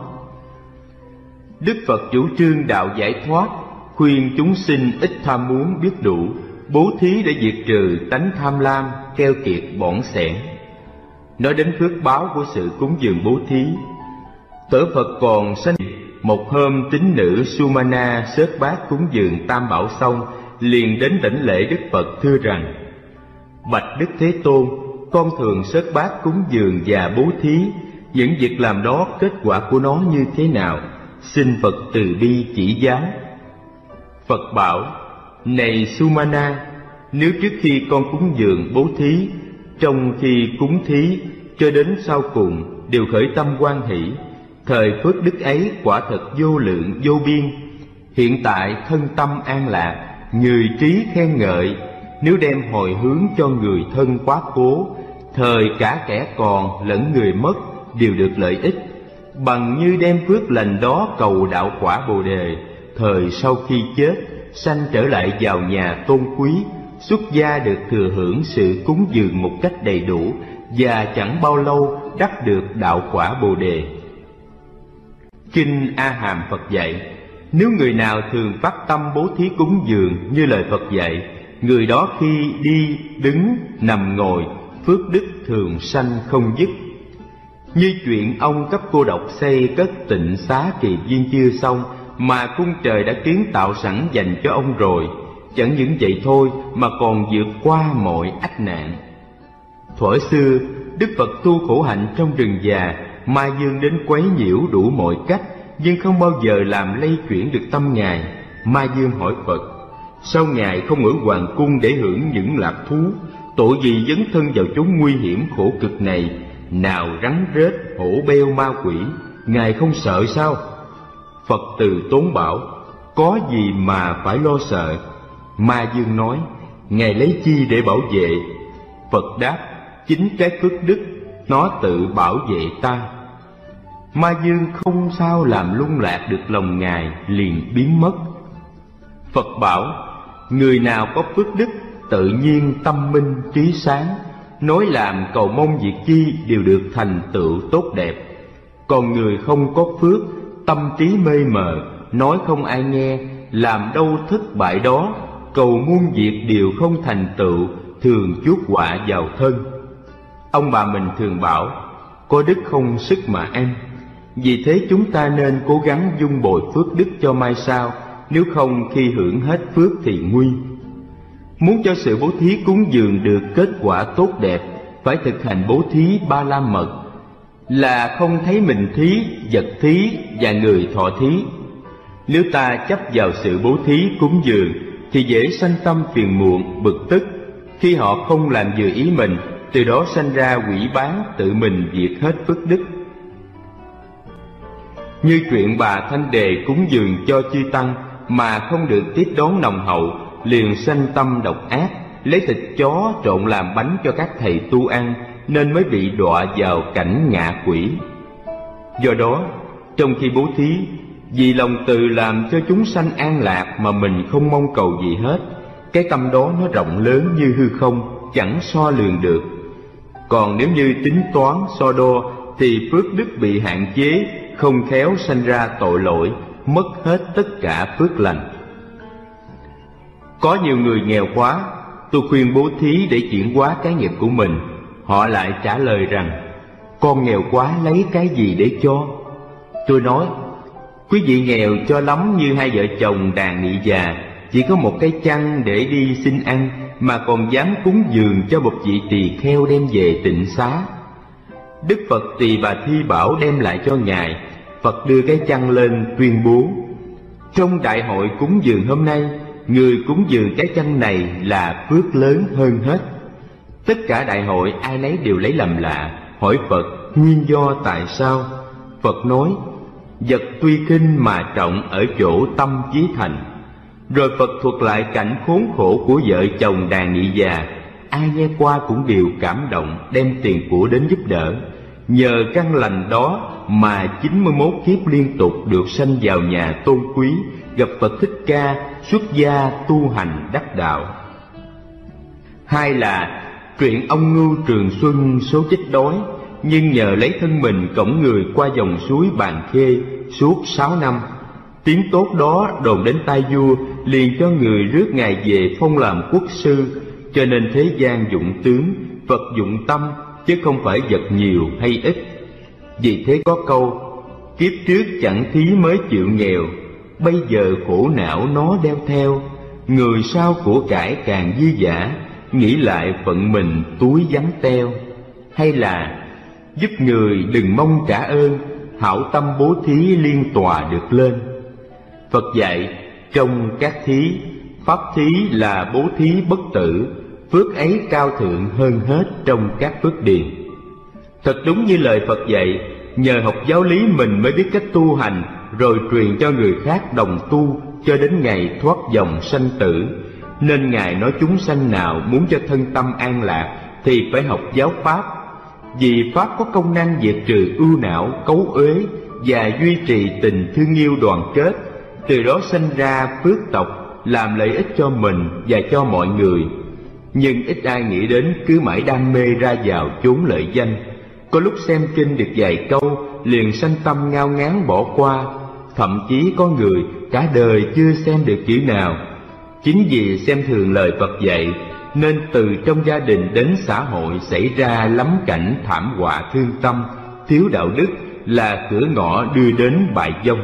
Đức Phật chủ trương đạo giải thoát, khuyên chúng sinh ít tham muốn biết đủ, bố thí để diệt trừ tánh tham lam, keo kiệt bỏn sẻn. Nói đến phước báo của sự cúng dường bố thí, Tổ Phật còn sanh một hôm tín nữ Sumana xớt bát cúng dường Tam Bảo xong, liền đến đảnh lễ Đức Phật thưa rằng: Bạch Đức Thế Tôn, con thường xớt bát cúng dường và bố thí, những việc làm đó kết quả của nó như thế nào? Xin Phật từ bi chỉ giáo. Phật bảo: Này Sumana, nếu trước khi con cúng dường bố thí, trong khi cúng thí cho đến sau cùng đều khởi tâm hoan hỷ, thời phước đức ấy quả thật vô lượng vô biên. Hiện tại thân tâm an lạc, người trí khen ngợi, nếu đem hồi hướng cho người thân quá cố, thời cả kẻ còn lẫn người mất đều được lợi ích, bằng như đem phước lành đó cầu đạo quả Bồ Đề, thời sau khi chết sanh trở lại vào nhà tôn quý, xuất gia được thừa hưởng sự cúng dường một cách đầy đủ, và chẳng bao lâu đắc được đạo quả Bồ Đề. Kinh A Hàm Phật dạy, nếu người nào thường phát tâm bố thí cúng dường như lời Phật dạy, người đó khi đi, đứng, nằm ngồi, phước đức thường sanh không dứt. Như chuyện ông cấp cô độc xây cất tịnh xá Kỳ Viên chưa xong, mà cung trời đã kiến tạo sẵn dành cho ông rồi. Chẳng những vậy thôi mà còn vượt qua mọi ách nạn. Thuở xưa, Đức Phật tu khổ hạnh trong rừng già, Ma Dương đến quấy nhiễu đủ mọi cách, nhưng không bao giờ làm lay chuyển được tâm Ngài. Ma Dương hỏi Phật: sao Ngài không ở hoàng cung để hưởng những lạc thú? Tội gì dấn thân vào chốn nguy hiểm khổ cực này? Nào rắn rết, hổ beo, ma quỷ, Ngài không sợ sao? Phật từ tốn bảo: có gì mà phải lo sợ? Ma Dương nói: Ngài lấy chi để bảo vệ? Phật đáp: chính cái phước đức, nó tự bảo vệ ta. Ma Dương không sao làm lung lạc được lòng Ngài, liền biến mất. Phật bảo: người nào có phước đức, tự nhiên tâm minh trí sáng, nói làm cầu mong việc chi đều được thành tựu tốt đẹp. Còn người không có phước, tâm trí mê mờ, nói không ai nghe, làm đâu thất bại đó, cầu muôn việc đều không thành tựu, thường chuốc họa vào thân. Ông bà mình thường bảo: có đức không sức mà ăn. Vì thế chúng ta nên cố gắng vun bồi phước đức cho mai sau, nếu không khi hưởng hết phước thì nguy. Muốn cho sự bố thí cúng dường được kết quả tốt đẹp, phải thực hành bố thí ba la mật, là không thấy mình thí, vật thí và người thọ thí. Nếu ta chấp vào sự bố thí cúng dường thì dễ sanh tâm phiền muộn, bực tức. Khi họ không làm vừa ý mình, từ đó sanh ra quỷ bán, tự mình diệt hết phước đức. Như chuyện bà Thanh Đề cúng dường cho chư tăng mà không được tiếp đón nồng hậu, liền sanh tâm độc ác, lấy thịt chó trộn làm bánh cho các thầy tu ăn, nên mới bị đọa vào cảnh ngạ quỷ. Do đó, trong khi bố thí, vì lòng từ làm cho chúng sanh an lạc mà mình không mong cầu gì hết, cái tâm đó nó rộng lớn như hư không, chẳng so lường được. Còn nếu như tính toán so đo thì phước đức bị hạn chế, không khéo sanh ra tội lỗi, mất hết tất cả phước lành. Có nhiều người nghèo quá, tôi khuyên bố thí để chuyển hóa cái nghiệp của mình. Họ lại trả lời rằng, con nghèo quá lấy cái gì để cho? Tôi nói, quý vị nghèo cho lắm như hai vợ chồng Đàn Nghị già, chỉ có một cái chăn để đi xin ăn mà còn dám cúng dường cho một vị tỳ kheo đem về tịnh xá. Đức Phật Tỳ Bà Thi Bảo đem lại cho Ngài. Phật đưa cái chăn lên tuyên bố, trong đại hội cúng dường hôm nay, người cúng dường cái chăn này là phước lớn hơn hết. Tất cả đại hội ai nấy đều lấy làm lạ, hỏi Phật nguyên do tại sao. Phật nói, vật tuy khinh mà trọng ở chỗ tâm chí thành. Rồi Phật thuật lại cảnh khốn khổ của vợ chồng Đàn Nghị già. Ai nghe qua cũng đều cảm động, đem tiền của đến giúp đỡ. Nhờ căn lành đó mà 91 kiếp liên tục được sanh vào nhà tôn quý, gặp Phật Thích Ca, xuất gia tu hành đắc đạo. Hai là chuyện ông Ngưu Trường Xuân số chết đói, nhưng nhờ lấy thân mình cõng người qua dòng suối Bàn Khê suốt 6 năm. Tiếng tốt đó đồn đến tai vua, liền cho người rước Ngài về phong làm quốc sư. Cho nên thế gian dụng tướng, Phật dụng tâm, chứ không phải vật nhiều hay ít. Vì thế có câu, kiếp trước chẳng thí mới chịu nghèo, bây giờ khổ não nó đeo theo. Người sau của cải càng dư dả, nghĩ lại phận mình túi vắng teo. Hay là giúp người đừng mong trả ơn, hảo tâm bố thí liên tòa được lên. Phật dạy, trong các thí, pháp thí là bố thí bất tử, phước ấy cao thượng hơn hết trong các phước điền. Thật đúng như lời Phật dạy, nhờ học giáo lý mình mới biết cách tu hành, rồi truyền cho người khác đồng tu cho đến ngày thoát dòng sanh tử. Nên Ngài nói chúng sanh nào muốn cho thân tâm an lạc thì phải học giáo Pháp. Vì Pháp có công năng diệt trừ ưu não, cấu uế và duy trì tình thương yêu đoàn kết. Từ đó sanh ra phước tộc, làm lợi ích cho mình và cho mọi người. Nhưng ít ai nghĩ đến cứ mãi đam mê ra vào chốn lợi danh. Có lúc xem kinh được vài câu liền sanh tâm ngao ngán bỏ qua. Thậm chí có người cả đời chưa xem được chữ nào. Chính vì xem thường lời Phật dạy, nên từ trong gia đình đến xã hội xảy ra lắm cảnh thảm họa thương tâm, thiếu đạo đức là cửa ngõ đưa đến bại vong.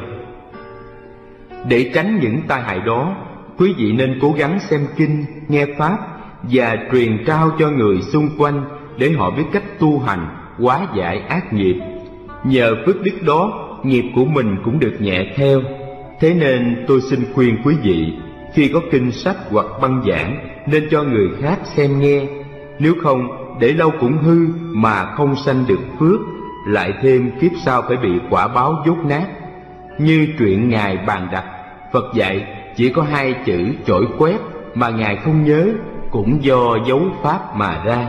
Để tránh những tai hại đó, quý vị nên cố gắng xem kinh, nghe Pháp và truyền trao cho người xung quanh để họ biết cách tu hành, hóa giải ác nghiệp. Nhờ phước đức đó, nghiệp của mình cũng được nhẹ theo. Thế nên tôi xin khuyên quý vị, khi có kinh sách hoặc băng giảng nên cho người khác xem nghe. Nếu không, để lâu cũng hư mà không sanh được phước, lại thêm kiếp sau phải bị quả báo dốt nát. Như truyện Ngài Bàn Đặc, Phật dạy chỉ có 2 chữ chổi quét mà Ngài không nhớ, cũng do dấu pháp mà ra.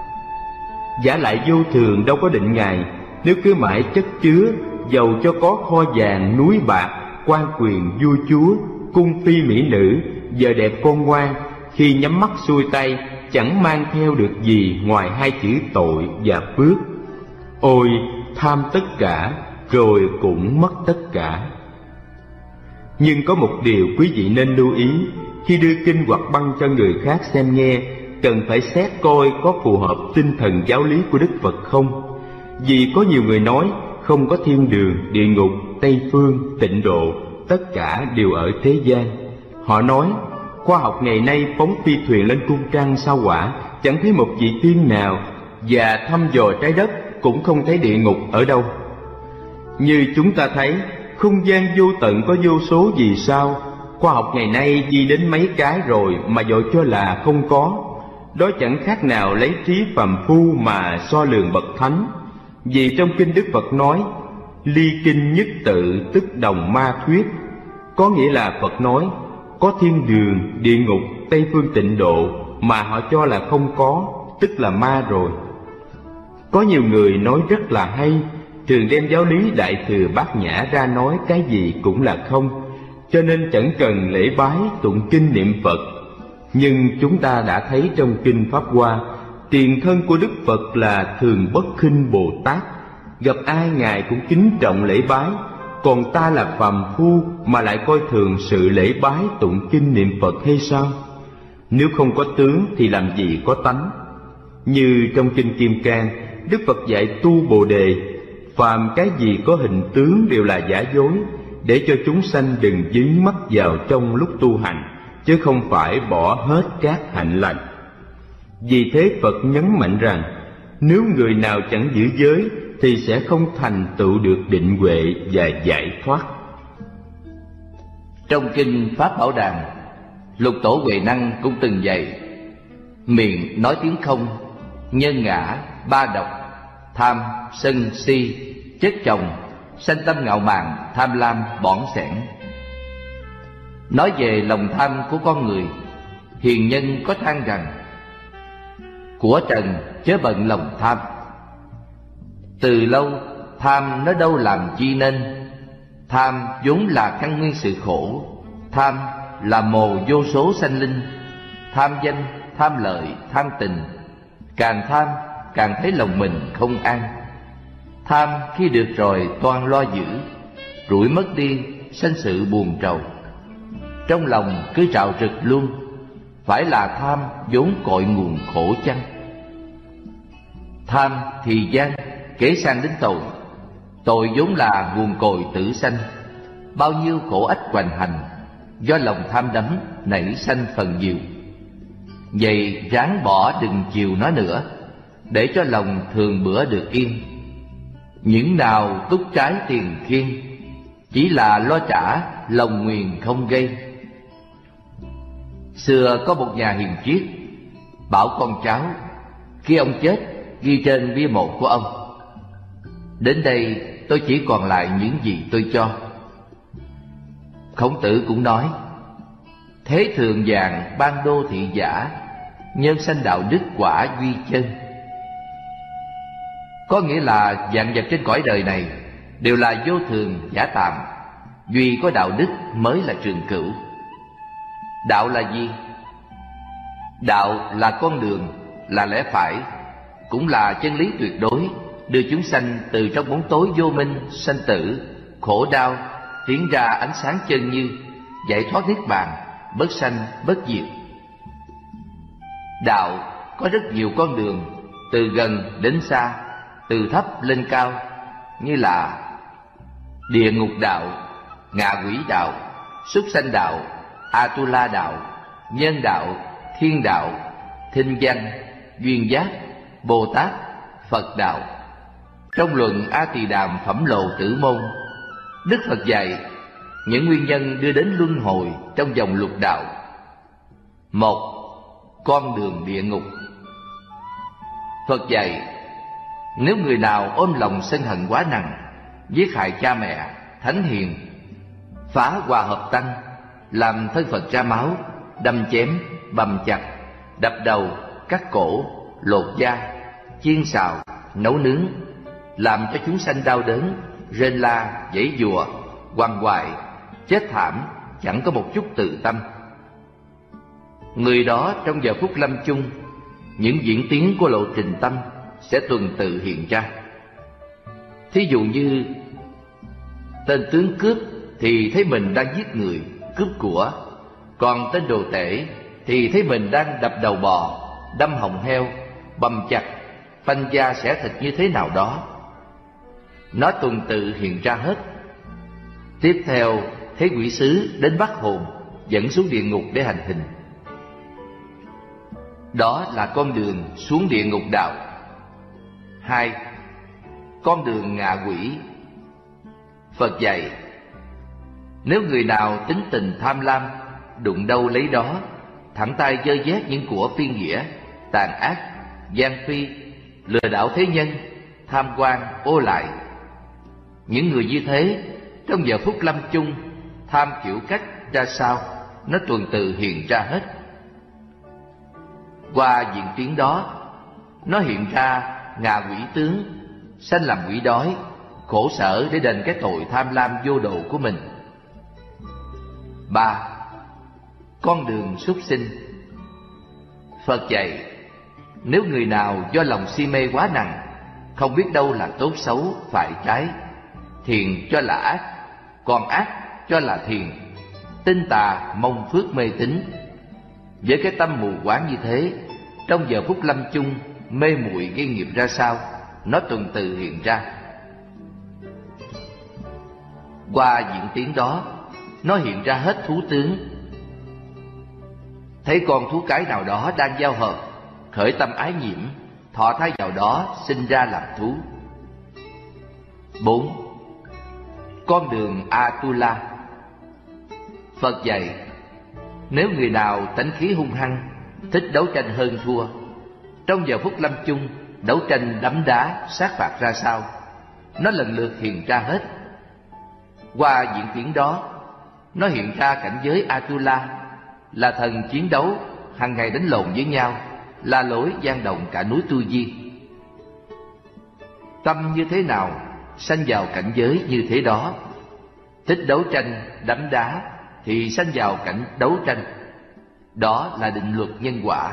Giả lại vô thường đâu có định Ngài, nếu cứ mãi chất chứa, dầu cho có kho vàng núi bạc, quan quyền vua chúa, cung phi mỹ nữ, vợ đẹp con ngoan, khi nhắm mắt xuôi tay chẳng mang theo được gì ngoài 2 chữ tội và phước. Ôi tham tất cả rồi cũng mất tất cả. Nhưng có một điều quý vị nên lưu ý, khi đưa kinh hoặc băng cho người khác xem nghe, cần phải xét coi có phù hợp tinh thần giáo lý của Đức Phật không. Vì có nhiều người nói không có thiên đường, địa ngục, Tây phương, tịnh độ, tất cả đều ở thế gian. Họ nói, khoa học ngày nay phóng phi thuyền lên cung trăng sao Hỏa, chẳng thấy một vị tiên nào, và thăm dò trái đất cũng không thấy địa ngục ở đâu. Như chúng ta thấy, không gian vô tận có vô số vì sao. Khoa học ngày nay đi đến mấy cái rồi mà dội cho là không có. Đó chẳng khác nào lấy trí phàm phu mà so lường bậc thánh. Vì trong kinh Đức Phật nói, ly kinh nhất tự tức đồng ma thuyết, có nghĩa là Phật nói có thiên đường, địa ngục, Tây phương tịnh độ mà họ cho là không có, tức là ma rồi. Có nhiều người nói rất là hay, thường đem giáo lý Đại Thừa Bát Nhã ra nói cái gì cũng là không, cho nên chẳng cần lễ bái tụng kinh niệm Phật. Nhưng chúng ta đã thấy trong kinh Pháp Hoa, tiền thân của Đức Phật là Thường Bất Khinh Bồ Tát, gặp ai Ngài cũng kính trọng lễ bái. Còn ta là phàm phu mà lại coi thường sự lễ bái tụng kinh niệm Phật hay sao? Nếu không có tướng thì làm gì có tánh? Như trong kinh Kim Cang, Đức Phật dạy tu Bồ Đề, phàm cái gì có hình tướng đều là giả dối, để cho chúng sanh đừng dính mắc vào trong lúc tu hành, chứ không phải bỏ hết các hạnh lành. Vì thế Phật nhấn mạnh rằng, nếu người nào chẳng giữ giới thì sẽ không thành tựu được định huệ và giải thoát. Trong kinh Pháp Bảo Đàn, Lục Tổ Huệ Năng cũng từng dạy, miệng nói tiếng không, nhân ngã, ba độc, tham, sân, si, chất chồng, sanh tâm ngạo mạn, tham lam, bỏn sẻn. Nói về lòng tham của con người, hiền nhân có than rằng, của trần chớ bận lòng tham. Từ lâu tham nó đâu làm chi nên, tham vốn là căn nguyên sự khổ, tham là mồ vô số sanh linh, tham danh, tham lợi, tham tình, càng tham càng thấy lòng mình không an. Tham khi được rồi toan lo giữ, rủi mất đi sanh sự buồn trầu. Trong lòng cứ trạo trực luôn, phải là tham vốn cội nguồn khổ chăng? Tham thì gian, kể sang đến tội. Tội vốn là nguồn cội tử sanh, bao nhiêu khổ ách hoành hành, do lòng tham đắm nảy sanh phần nhiều. Vậy ráng bỏ đừng chiều nó nữa, để cho lòng thường bữa được yên. Những nào túc trái tiền khiên, chỉ là lo trả lòng nguyền không gây. Xưa có một nhà hiền triết bảo con cháu, khi ông chết ghi trên bia mộ của ông, đến đây tôi chỉ còn lại những gì tôi cho. Khổng Tử cũng nói, thế thường vàng ban đô thị giả, nhân sanh đạo đức quả duy chân. Có nghĩa là vạn vật trên cõi đời này đều là vô thường giả tạm, duy có đạo đức mới là trường cửu. Đạo là gì? Đạo là con đường, là lẽ phải, cũng là chân lý tuyệt đối, đưa chúng sanh từ trong bóng tối vô minh, sanh tử, khổ đau, tiến ra ánh sáng chân như, giải thoát niết bàn, bất sanh bất diệt. Đạo có rất nhiều con đường, từ gần đến xa, từ thấp lên cao, như là địa ngục đạo, ngạ quỷ đạo, súc sanh đạo, Atula đạo, nhân đạo, thiên đạo, thinh văn, duyên giác, Bồ Tát, Phật đạo. Trong luận A Tỳ Đàm Phẩm Lộ Tử Môn, Đức Phật dạy những nguyên nhân đưa đến luân hồi trong dòng lục đạo. 1. Con đường địa ngục. Phật dạy, nếu người nào ôm lòng sân hận quá nặng, giết hại cha mẹ, thánh hiền, phá hòa hợp tăng, làm thân Phật ra máu, đâm chém, bầm chặt, đập đầu, cắt cổ, lột da, chiên xào, nấu nướng, làm cho chúng sanh đau đớn, rên la, giãy giụa, quằn quại, chết thảm, chẳng có một chút tự tâm. Người đó trong giờ phút lâm chung, những diễn tiến của lộ trình tâm sẽ tuần tự hiện ra. Thí dụ như tên tướng cướp thì thấy mình đang giết người, cướp của, còn tên đồ tể thì thấy mình đang đập đầu bò, đâm họng heo, bầm chặt, phanh da xẻ thịt như thế nào đó. Nó tuần tự hiện ra hết. Tiếp theo thế quỷ sứ đến bắt hồn, dẫn xuống địa ngục để hành hình. Đó là con đường xuống địa ngục đạo. 2. Con đường ngạ quỷ. Phật dạy, nếu người nào tính tình tham lam, đụng đâu lấy đó, thẳng tay giơ vét những của phi nghĩa, tàn ác, gian phi, lừa đảo thế nhân, tham quan, ô lại. Những người như thế, trong giờ phút lâm chung, tham kiểu cách ra sao, nó tuần tự hiện ra hết. Qua diễn tiến đó, nó hiện ra ngạ quỷ tướng, sanh làm quỷ đói, khổ sở để đền cái tội tham lam vô độ của mình. 3. Con đường súc sinh. Phật dạy, nếu người nào do lòng si mê quá nặng, không biết đâu là tốt xấu, phải trái, thiện cho là ác, còn ác cho là thiện, tinh tà mong phước mê tín, với cái tâm mù quáng như thế, trong giờ phút lâm chung, mê muội gây nghiệp ra sao, nó tuần tự hiện ra. Qua diễn tiến đó, nó hiện ra hết thú tướng. Thấy con thú cái nào đó đang giao hợp, khởi tâm ái nhiễm, thọ thai vào đó, sinh ra làm thú. 4. Con đường Atula. Phật dạy, nếu người nào tánh khí hung hăng, thích đấu tranh hơn thua, trong giờ phút lâm chung, đấu tranh đấm đá, sát phạt ra sao, nó lần lượt hiện ra hết. Qua diễn tiến đó, nó hiện ra cảnh giới Atula, là thần chiến đấu, hàng ngày đánh lộn với nhau, la lối gian động cả núi Tu Di. Tâm như thế nào, sanh vào cảnh giới như thế đó. Thích đấu tranh, đấm đá, thì sanh vào cảnh đấu tranh. Đó là định luật nhân quả.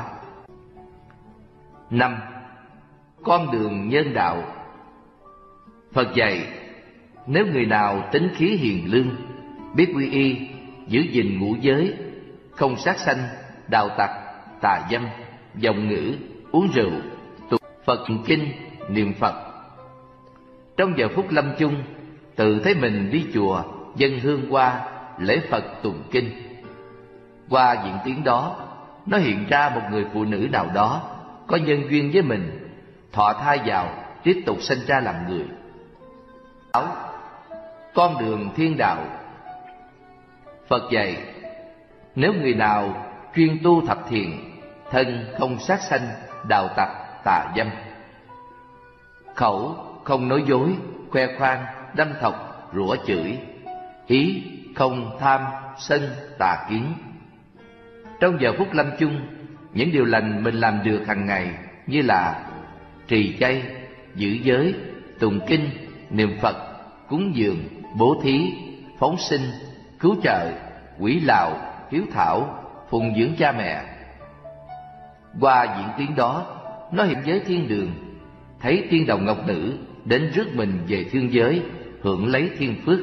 5. Con đường nhân đạo. Phật dạy, nếu người nào tính khí hiền lương, biết quy y, giữ gìn ngũ giới, không sát sanh, đào tặc, tà dâm, vọng ngữ, uống rượu, tụng Phật kinh, niệm Phật, trong giờ phút lâm chung, tự thấy mình đi chùa, dâng hương qua, lễ Phật tụng kinh. Qua diễn tiến đó, nó hiện ra một người phụ nữ nào đó có nhân duyên với mình, thọ thai vào, tiếp tục sinh ra làm người. 6. Con đường thiên đạo. Phật dạy, nếu người nào chuyên tu thập thiện, thân không sát sanh, đào tặc, tà dâm, khẩu không nói dối, khoe khoang, đâm thọc, rủa chửi, ý không tham, sân, tà kiến, trong giờ phút lâm chung, những điều lành mình làm được hàng ngày như là trì chay, giữ giới, tụng kinh, niệm Phật, cúng dường, bố thí, phóng sinh, cứu trợ, quỷ lạo, hiếu thảo, phụng dưỡng cha mẹ. Qua diễn tiến đó, nó hiện giới thiên đường, thấy tiên đồng ngọc nữ đến rước mình về thiên giới, hưởng lấy thiên phước.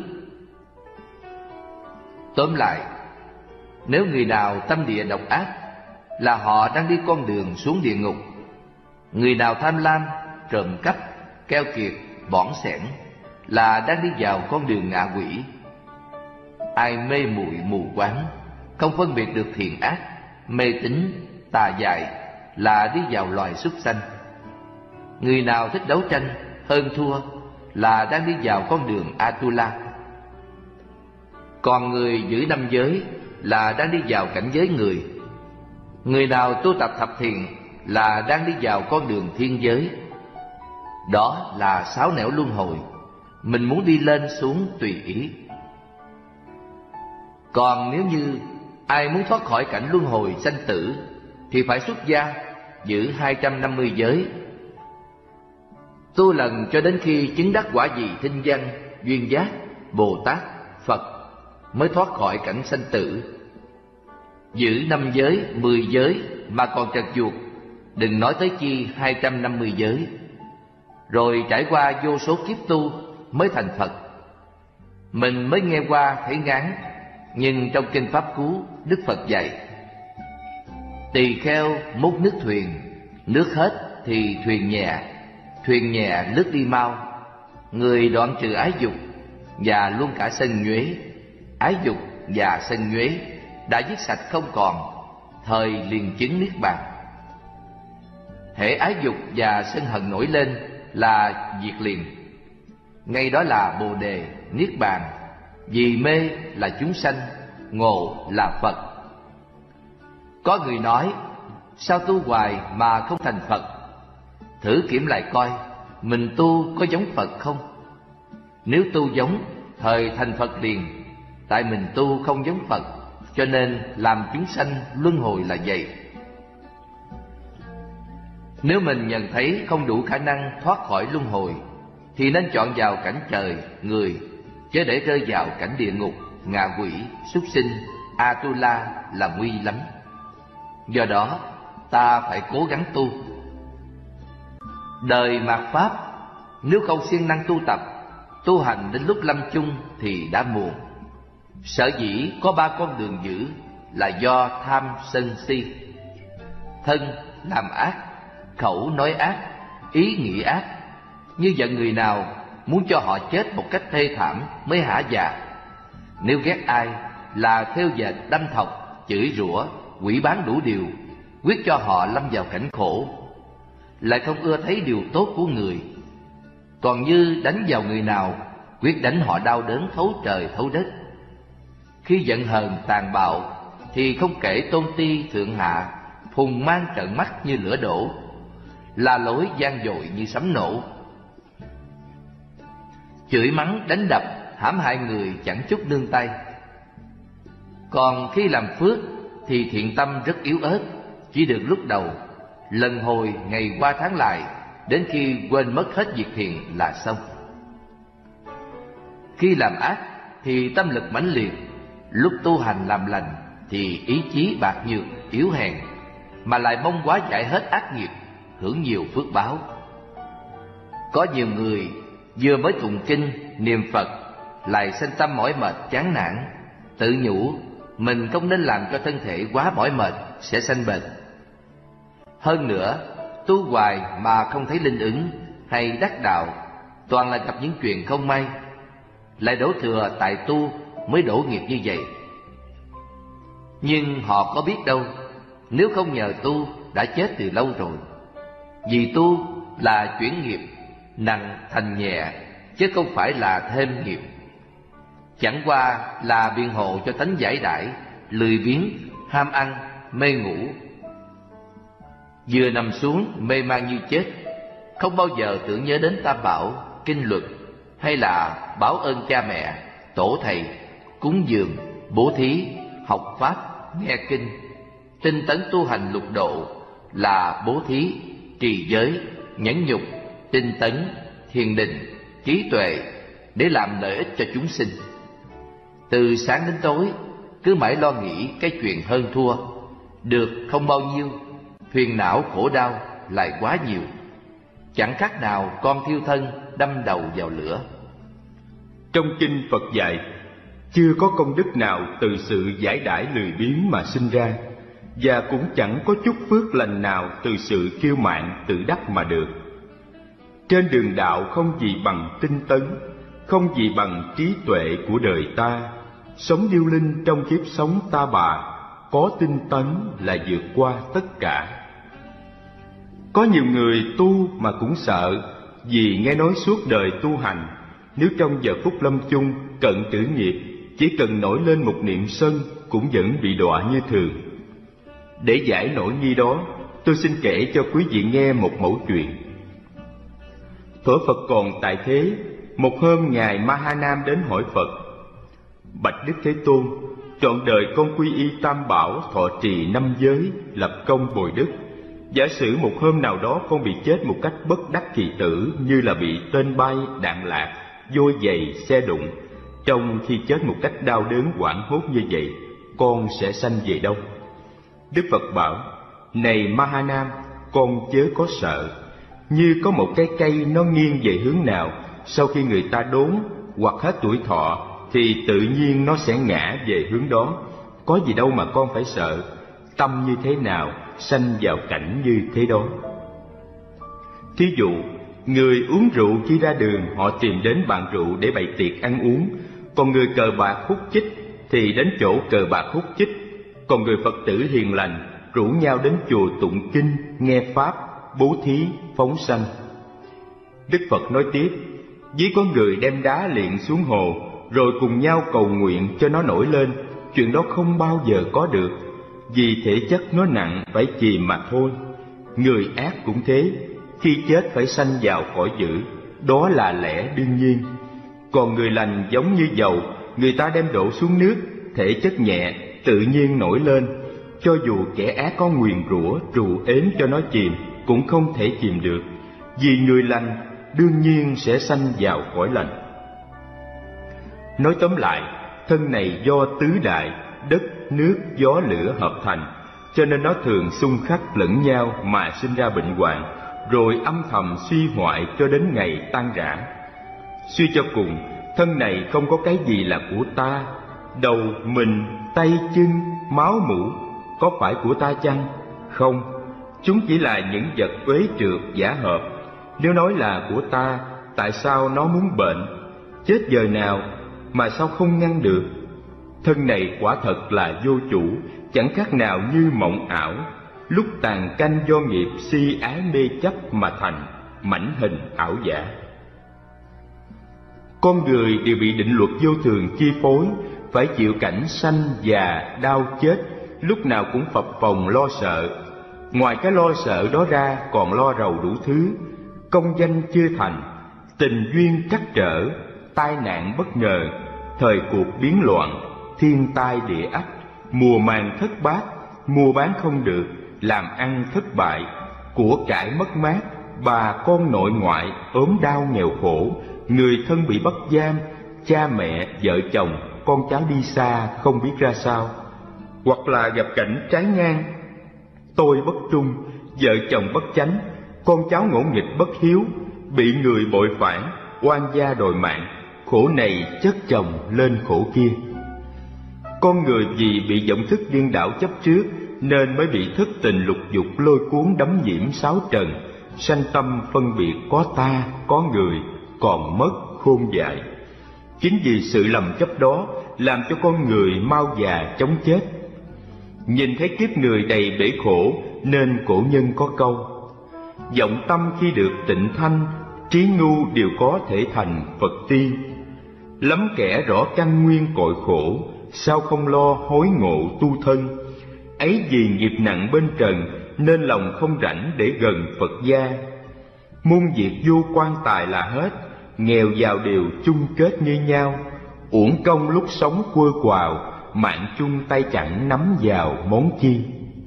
Tóm lại, nếu người nào tâm địa độc ác, là họ đang đi con đường xuống địa ngục. Người nào tham lam, trộm cắp, keo kiệt, bỏng sẻn, là đang đi vào con đường ngạ quỷ. Ai mê muội mù quáng, không phân biệt được thiện ác, mê tín, tà dại, là đi vào loài súc sanh. Người nào thích đấu tranh, hơn thua, là đang đi vào con đường Atula. Còn người giữ năm giới là đang đi vào cảnh giới người. Người nào tu tập thập thiện là đang đi vào con đường thiên giới. Đó là sáu nẻo luân hồi, mình muốn đi lên xuống tùy ý. Còn nếu như ai muốn thoát khỏi cảnh luân hồi sanh tử, thì phải xuất gia, giữ 250 giới, tu lần cho đến khi chứng đắc quả vị thinh văn, duyên giác, Bồ Tát, Phật, mới thoát khỏi cảnh sanh tử. Giữ 5 giới, 10 giới mà còn trật chuột, đừng nói tới chi 250 giới. Rồi trải qua vô số kiếp tu mới thành Phật. Mình mới nghe qua thấy ngán, nhưng trong kinh Pháp Cú, Đức Phật dạy: tỳ kheo múc nước thuyền, nước hết thì thuyền nhẹ lướt đi mau. Người đoạn trừ ái dục và luôn cả sân nhuế, ái dục và sân nhuế đã dứt sạch không còn, thời liền chứng niết bàn. Hễ ái dục và sân hận nổi lên là diệt liền, ngay đó là Bồ đề, niết bàn. Vì mê là chúng sanh, ngộ là Phật. Có người nói, sao tu hoài mà không thành Phật? Thử kiểm lại coi, mình tu có giống Phật không? Nếu tu giống, thời thành Phật liền. Tại mình tu không giống Phật, cho nên làm chúng sanh luân hồi là vậy. Nếu mình nhận thấy không đủ khả năng thoát khỏi luân hồi, thì nên chọn vào cảnh trời, người, chớ để rơi vào cảnh địa ngục, ngạ quỷ, súc sinh, Atula là nguy lắm. Do đó, ta phải cố gắng tu. Đời mạt Pháp, nếu không siêng năng tu tập, tu hành đến lúc lâm chung thì đã muộn. Sở dĩ có 3 con đường dữ là do tham sân si. Thân làm ác, khẩu nói ác, ý nghĩ ác. Như giận người nào, muốn cho họ chết một cách thê thảm mới hả dạ. Nếu ghét ai là theo dệt đâm thọc, chửi rủa, quỷ bán đủ điều, quyết cho họ lâm vào cảnh khổ. Lại không ưa thấy điều tốt của người. Còn như đánh vào người nào, quyết đánh họ đau đớn thấu trời thấu đất. Khi giận hờn tàn bạo thì không kể tôn ti thượng hạ, phùng mang trợn mắt như lửa đổ, la lối gian dội như sấm nổ. Chửi mắng đánh đập hãm hại người chẳng chút nương tay. Còn khi làm phước thì thiện tâm rất yếu ớt, chỉ được lúc đầu, lần hồi ngày qua tháng lại, đến khi quên mất hết việc thiện là xong. Khi làm ác thì tâm lực mãnh liệt, lúc tu hành làm lành thì ý chí bạc nhược, yếu hèn, mà lại mong quá giải hết ác nghiệp, hưởng nhiều phước báo. Có nhiều người vừa mới tụng kinh, niệm Phật, lại sanh tâm mỏi mệt, chán nản, tự nhủ mình không nên làm cho thân thể quá mỏi mệt, sẽ sanh bệnh. Hơn nữa, tu hoài mà không thấy linh ứng hay đắc đạo, toàn là gặp những chuyện không may, lại đổ thừa tại tu mới đổ nghiệp như vậy. Nhưng họ có biết đâu, nếu không nhờ tu đã chết từ lâu rồi. Vì tu là chuyển nghiệp, nặng thành nhẹ, chứ không phải là thêm nghiệp. Chẳng qua là biện hộ cho tánh giải đãi, lười biếng, ham ăn, mê ngủ. Vừa nằm xuống mê man như chết, không bao giờ tưởng nhớ đến Tam Bảo, kinh luật, hay là báo ơn cha mẹ, tổ thầy, cúng dường, bố thí, học pháp, nghe kinh, tinh tấn tu hành lục độ là bố thí, trì giới, nhẫn nhục, tinh tấn, thiền định, trí tuệ để làm lợi ích cho chúng sinh. Từ sáng đến tối cứ mãi lo nghĩ cái chuyện hơn thua, được không bao nhiêu, phiền não khổ đau lại quá nhiều. Chẳng khác nào con thiêu thân đâm đầu vào lửa. Trong kinh Phật dạy, chưa có công đức nào từ sự giải đãi lười biếng mà sinh ra, và cũng chẳng có chút phước lành nào từ sự kiêu mạn tự đắc mà được. Trên đường đạo không gì bằng tinh tấn, không gì bằng trí tuệ của đời ta. Sống điêu linh trong kiếp sống ta bà, có tinh tấn là vượt qua tất cả. Có nhiều người tu mà cũng sợ, vì nghe nói suốt đời tu hành, nếu trong giờ phút lâm chung cận tử nghiệp, chỉ cần nổi lên một niệm sân cũng vẫn bị đọa như thường. Để giải nỗi nghi đó, tôi xin kể cho quý vị nghe một mẩu chuyện. Thuở Phật còn tại thế, một hôm Ngài Mahanam đến hỏi Phật: Bạch Đức Thế Tôn, trọn đời con quy y Tam Bảo, thọ trì 5 giới, lập công bồi đức. Giả sử một hôm nào đó con bị chết một cách bất đắc kỳ tử, như là bị tên bay, đạn lạc, vôi giày, xe đụng. Trong khi chết một cách đau đớn hoảng hốt như vậy, con sẽ sanh về đâu? Đức Phật bảo: Này Mahanam, con chớ có sợ. Như có một cái cây nó nghiêng về hướng nào, sau khi người ta đốn hoặc hết tuổi thọ, thì tự nhiên nó sẽ ngã về hướng đó. Có gì đâu mà con phải sợ. Tâm như thế nào, sanh vào cảnh như thế đó. Thí dụ, người uống rượu khi ra đường, họ tìm đến bàn rượu để bày tiệc ăn uống. Còn người cờ bạc hút chích, thì đến chỗ cờ bạc hút chích, còn người Phật tử hiền lành rủ nhau đến chùa tụng kinh, nghe pháp, bố thí, phóng sanh. Đức Phật nói tiếp, ví có người đem đá liệng xuống hồ, rồi cùng nhau cầu nguyện cho nó nổi lên, chuyện đó không bao giờ có được, vì thể chất nó nặng phải chìm mà thôi. Người ác cũng thế, khi chết phải sanh vào cõi dữ, đó là lẽ đương nhiên. Còn người lành giống như dầu, người ta đem đổ xuống nước, thể chất nhẹ, tự nhiên nổi lên. Cho dù kẻ ác có nguyền rủa, trù ếm cho nó chìm, cũng không thể chìm được, vì người lành đương nhiên sẽ sanh vào cõi lành. Nói tóm lại, thân này do tứ đại, đất, nước, gió, lửa hợp thành, cho nên nó thường xung khắc lẫn nhau mà sinh ra bệnh hoạn, rồi âm thầm suy hoại cho đến ngày tan rã. Suy cho cùng, thân này không có cái gì là của ta. Đầu, mình, tay, chân, máu, mủ có phải của ta chăng? Không, chúng chỉ là những vật uế trượt giả hợp. Nếu nói là của ta, tại sao nó muốn bệnh? Chết giờ nào mà sao không ngăn được? Thân này quả thật là vô chủ, chẳng khác nào như mộng ảo, lúc tàn canh do nghiệp si ái mê chấp mà thành, mảnh hình ảo giả. Con người đều bị định luật vô thường chi phối, phải chịu cảnh sanh già đau chết, lúc nào cũng phập phồng lo sợ. Ngoài cái lo sợ đó ra còn lo rầu đủ thứ, công danh chưa thành, tình duyên trắc trở, tai nạn bất ngờ, thời cuộc biến loạn, thiên tai địa ách, mùa màng thất bát, mua bán không được, làm ăn thất bại, của cải mất mát, bà con nội ngoại ốm đau nghèo khổ, người thân bị bắt giam, cha mẹ, vợ chồng, con cháu đi xa không biết ra sao, hoặc là gặp cảnh trái ngang, tôi bất trung, vợ chồng bất chánh, con cháu ngỗ nghịch bất hiếu, bị người bội phản, oan gia đòi mạng, khổ này chất chồng lên khổ kia. Con người vì bị vọng thức điên đảo chấp trước nên mới bị thất tình lục dục lôi cuốn đắm nhiễm sáu trần, sanh tâm phân biệt có ta, có người, còn mất khôn dại. Chính vì sự lầm chấp đó làm cho con người mau già chóng chết. Nhìn thấy kiếp người đầy bể khổ nên cổ nhân có câu: vọng tâm khi được tịnh thanh, trí ngu đều có thể thành Phật ti. Lắm kẻ rõ căn nguyên cội khổ, sao không lo hối ngộ tu thân. Ấy vì nghiệp nặng bên trần nên lòng không rảnh để gần Phật gia. Muôn việc vô quan tài là hết, nghèo giàu đều chung kết như nhau. Uổng công lúc sống quơ quào, mạng chung tay chẳng nắm vào món chi.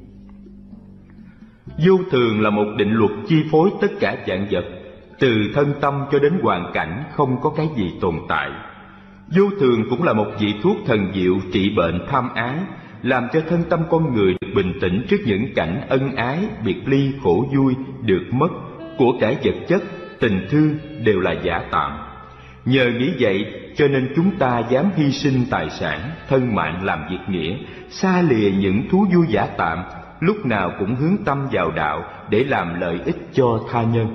Vô thường là một định luật chi phối tất cả vạn vật, từ thân tâm cho đến hoàn cảnh không có cái gì tồn tại. Vô thường cũng là một vị thuốc thần diệu trị bệnh tham ái, làm cho thân tâm con người được bình tĩnh trước những cảnh ân ái, biệt ly, khổ vui, được mất, của cải vật chất, tình thương đều là giả tạm. Nhờ nghĩ vậy cho nên chúng ta dám hy sinh tài sản, thân mạng làm việc nghĩa, xa lìa những thú vui giả tạm, lúc nào cũng hướng tâm vào đạo để làm lợi ích cho tha nhân.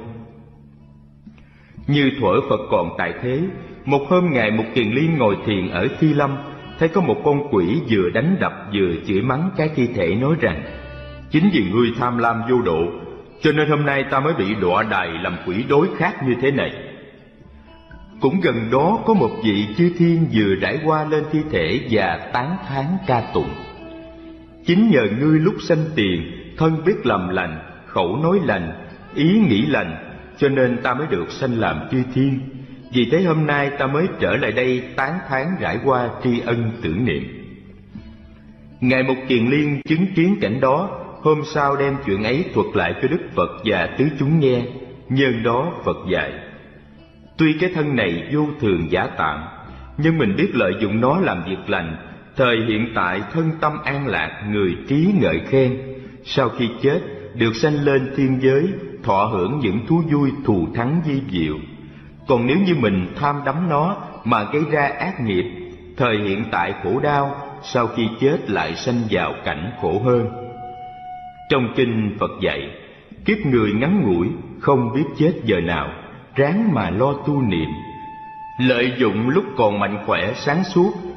Như thuở Phật còn tại thế, một hôm Ngài Mục Kiền Liên ngồi thiền ở Thi Lâm, thấy có một con quỷ vừa đánh đập vừa chửi mắng cái thi thể, nói rằng: chính vì ngươi tham lam vô độ, cho nên hôm nay ta mới bị đọa đày làm quỷ đối khác như thế này. Cũng gần đó có một vị chư thiên vừa rải qua lên thi thể và tán thán ca tụng: chính nhờ ngươi lúc sanh tiền, thân biết làm lành, khẩu nói lành, ý nghĩ lành, cho nên ta mới được sanh làm chư thiên. Vì thế hôm nay ta mới trở lại đây tán thán rải qua tri ân tưởng niệm. Ngài Mục Kiền Liên chứng kiến cảnh đó, hôm sau đem chuyện ấy thuật lại cho Đức Phật và tứ chúng nghe. Nhân đó Phật dạy: tuy cái thân này vô thường giả tạm, nhưng mình biết lợi dụng nó làm việc lành, thời hiện tại thân tâm an lạc, người trí ngợi khen, sau khi chết được sanh lên thiên giới, thọ hưởng những thú vui thù thắng vi diệu. Còn nếu như mình tham đắm nó mà gây ra ác nghiệp, thời hiện tại khổ đau, sau khi chết lại sanh vào cảnh khổ hơn. Trong kinh Phật dạy, kiếp người ngắn ngủi, không biết chết giờ nào, ráng mà lo tu niệm. Lợi dụng lúc còn mạnh khỏe sáng suốt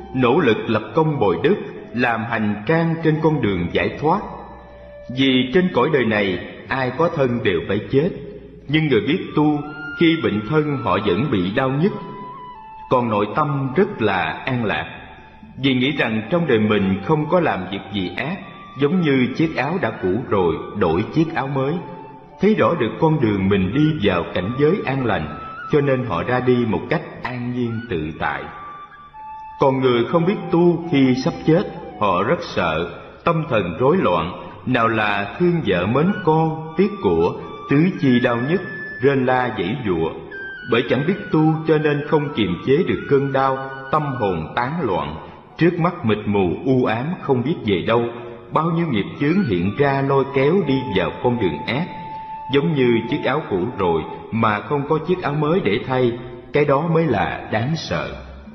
nỗ lực lập công bồi đức, làm hành trang trên con đường giải thoát. Vì trên cõi đời này ai có thân đều phải chết, nhưng người biết tu khi bệnh thân họ vẫn bị đau nhức, còn nội tâm rất là an lạc, vì nghĩ rằng trong đời mình không có làm việc gì ác, giống như chiếc áo đã cũ rồi đổi chiếc áo mới. Thấy rõ được con đường mình đi vào cảnh giới an lành, cho nên họ ra đi một cách an nhiên tự tại. Còn người không biết tu khi sắp chết, họ rất sợ, tâm thần rối loạn, nào là thương vợ mến con, tiếc của, tứ chi đau nhức, rên la giãy giụa. Bởi chẳng biết tu cho nên không kiềm chế được cơn đau, tâm hồn tán loạn, trước mắt mịt mù u ám không biết về đâu, bao nhiêu nghiệp chướng hiện ra lôi kéo đi vào con đường ác. Giống như chiếc áo cũ rồi mà không có chiếc áo mới để thay, cái đó mới là đáng sợ.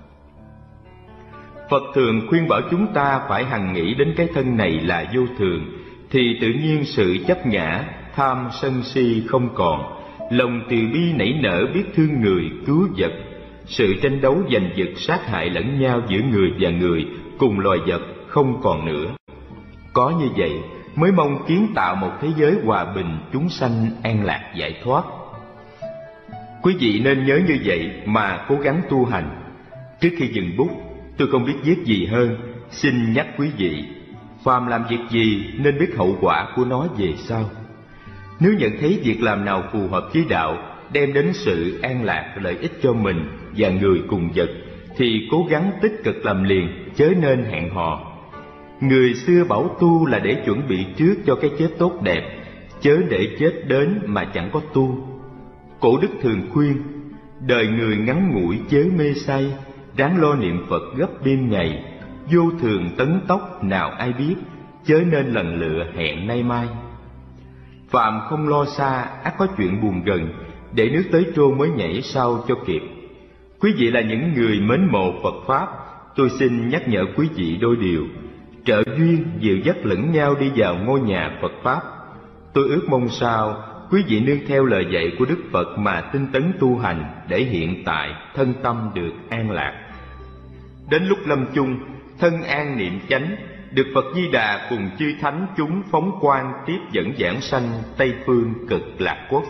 Phật thường khuyên bảo chúng ta phải hằng nghĩ đến cái thân này là vô thường, thì tự nhiên sự chấp ngã, tham sân si không còn, lòng từ bi nảy nở biết thương người, cứu vật. Sự tranh đấu giành giật sát hại lẫn nhau giữa người và người, cùng loài vật không còn nữa. Có như vậy mới mong kiến tạo một thế giới hòa bình, chúng sanh an lạc giải thoát. Quý vị nên nhớ như vậy mà cố gắng tu hành. Trước khi dừng bút, tôi không biết viết gì hơn, xin nhắc quý vị, phàm làm việc gì nên biết hậu quả của nó về sau. Nếu nhận thấy việc làm nào phù hợp với đạo, đem đến sự an lạc, lợi ích cho mình và người cùng vật, thì cố gắng tích cực làm liền, chớ nên hẹn hò. Người xưa bảo tu là để chuẩn bị trước cho cái chết tốt đẹp, chớ để chết đến mà chẳng có tu. Cổ đức thường khuyên, đời người ngắn ngủi chớ mê say, ráng lo niệm Phật gấp đêm ngày, vô thường tấn tốc nào ai biết, chớ nên lần lựa hẹn nay mai. Phàm không lo xa, ắt có chuyện buồn gần, để nước tới trô mới nhảy sau cho kịp. Quý vị là những người mến mộ Phật Pháp, tôi xin nhắc nhở quý vị đôi điều: trợ duyên, dìu dắt lẫn nhau đi vào ngôi nhà Phật Pháp. Tôi ước mong sao quý vị nương theo lời dạy của Đức Phật mà tinh tấn tu hành, để hiện tại thân tâm được an lạc. Đến lúc lâm chung, thân an niệm chánh, được Phật Di Đà cùng chư thánh chúng phóng quang tiếp dẫn giảng sanh Tây phương cực lạc quốc.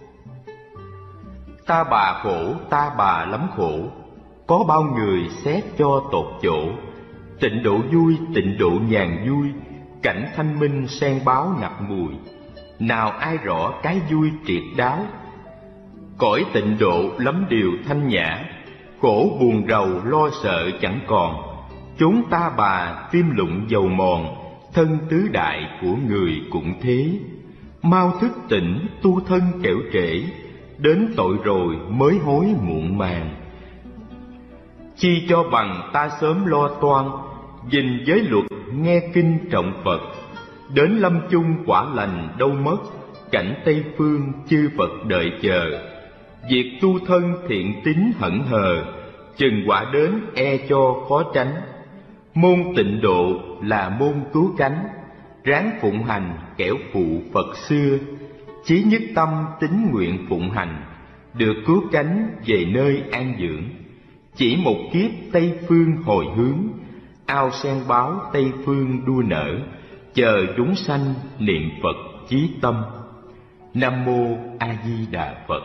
Ta bà khổ, ta bà lắm khổ, có bao người xét cho tột chỗ. Tịnh độ vui, tịnh độ nhàn vui, cảnh thanh minh sen báo ngập mùi. Nào ai rõ cái vui triệt đáo, cõi tịnh độ lắm điều thanh nhã. Khổ buồn rầu lo sợ chẳng còn, chốn ta bà tim lụng dầu mòn. Thân tứ đại của người cũng thế, mau thức tỉnh tu thân kẻo trễ, đến tội rồi mới hối muộn màng. Chi cho bằng ta sớm lo toan, gìn giới luật nghe kinh trọng Phật. Đến lâm chung quả lành đâu mất, cảnh Tây phương chư Phật đợi chờ. Việc tu thân thiện tín hững hờ, chừng quả đến e cho khó tránh. Môn tịnh độ là môn cứu cánh, ráng phụng hành kẻo phụ Phật xưa. Chí nhất tâm tín nguyện phụng hành, được cứu cánh về nơi an dưỡng. Chỉ một kiếp Tây phương hồi hướng, ao sen báo Tây phương đua nở. Chờ chúng sanh niệm Phật chí tâm. Nam mô A Di Đà Phật.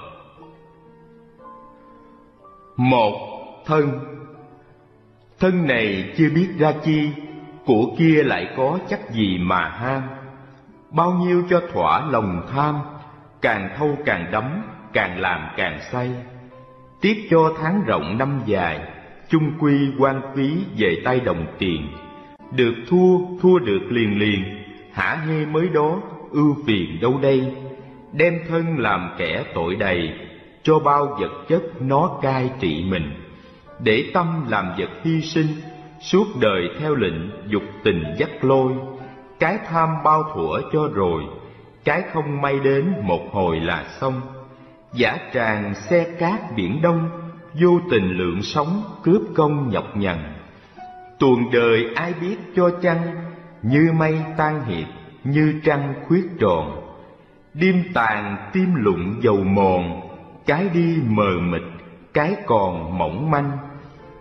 Một, thân. Thân này chưa biết ra chi, của kia lại có chắc gì mà ham. Bao nhiêu cho thỏa lòng tham, càng thâu càng đắm, càng làm càng say. Tiếc cho tháng rộng năm dài, chung quy quan phí về tay đồng tiền. Được thua, thua được liền liền, hả hê mới đó, ưu phiền đâu đây. Đem thân làm kẻ tội đầy, cho bao vật chất nó cai trị mình. Để tâm làm vật hy sinh, suốt đời theo lệnh dục tình dắt lôi. Cái tham bao thuở cho rồi, cái không may đến một hồi là xong. Dã tràng xe cát biển đông, vô tình lượng sống cướp công nhọc nhằn. Tuồng đời ai biết cho chăng, như mây tan hiệp, như trăng khuyết tròn. Đêm tàn tim lụng dầu mòn, cái đi mờ mịt, cái còn mỏng manh.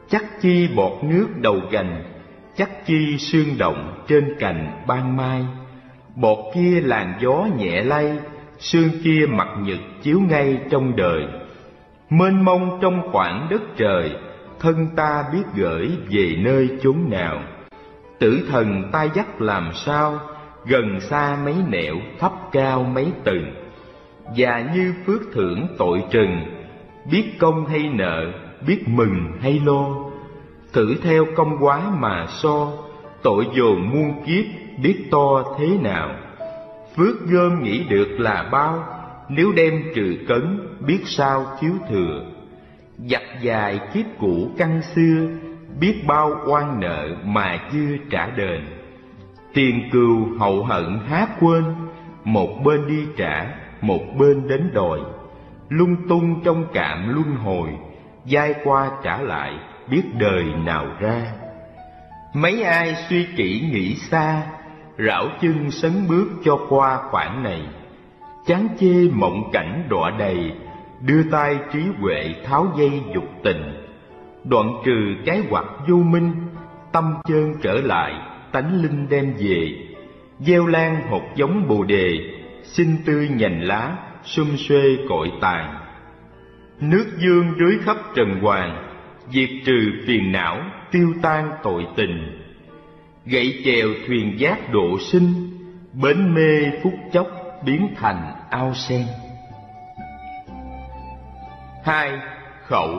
chắc chi bọt nước đầu gành, chắc chi sương động trên cành ban mai. Bọt kia làn gió nhẹ lay, sương kia mặt nhật chiếu ngay trong đời. Mênh mông trong khoảng đất trời, thân ta biết gửi về nơi chốn nào. Tử thần ta dắt làm sao, gần xa mấy nẻo, thấp cao mấy tầng. Và như phước thưởng tội trừng, biết công hay nợ, biết mừng hay lo. Thử theo công quái mà so, tội dồn muôn kiếp biết to thế nào. Phước gom nghĩ được là bao, nếu đem trừ cấn biết sao thiếu thừa. Giặt dài kiếp cũ căn xưa, biết bao oan nợ mà chưa trả đền. Tiền cừu hậu hận há quên, một bên đi trả, một bên đến đòi. Lung tung trong cạm luân hồi, dai qua trả lại, biết đời nào ra. Mấy ai suy kỹ nghĩ xa, rảo chân sấn bước cho qua khoảng này. Chán chê mộng cảnh đọa đầy, đưa tay trí huệ tháo dây dục tình. Đoạn trừ cái hoặc vô minh, tâm chơn trở lại, tánh linh đem về. Gieo lan hột giống bồ đề, xinh tươi nhành lá, sum xuê cội tàn. Nước dương rưới khắp trần hoàng, diệt trừ phiền não, tiêu tan tội tình. Gậy chèo thuyền giác độ sinh, bến mê phút chốc biến thành ao sen. 2. Khẩu.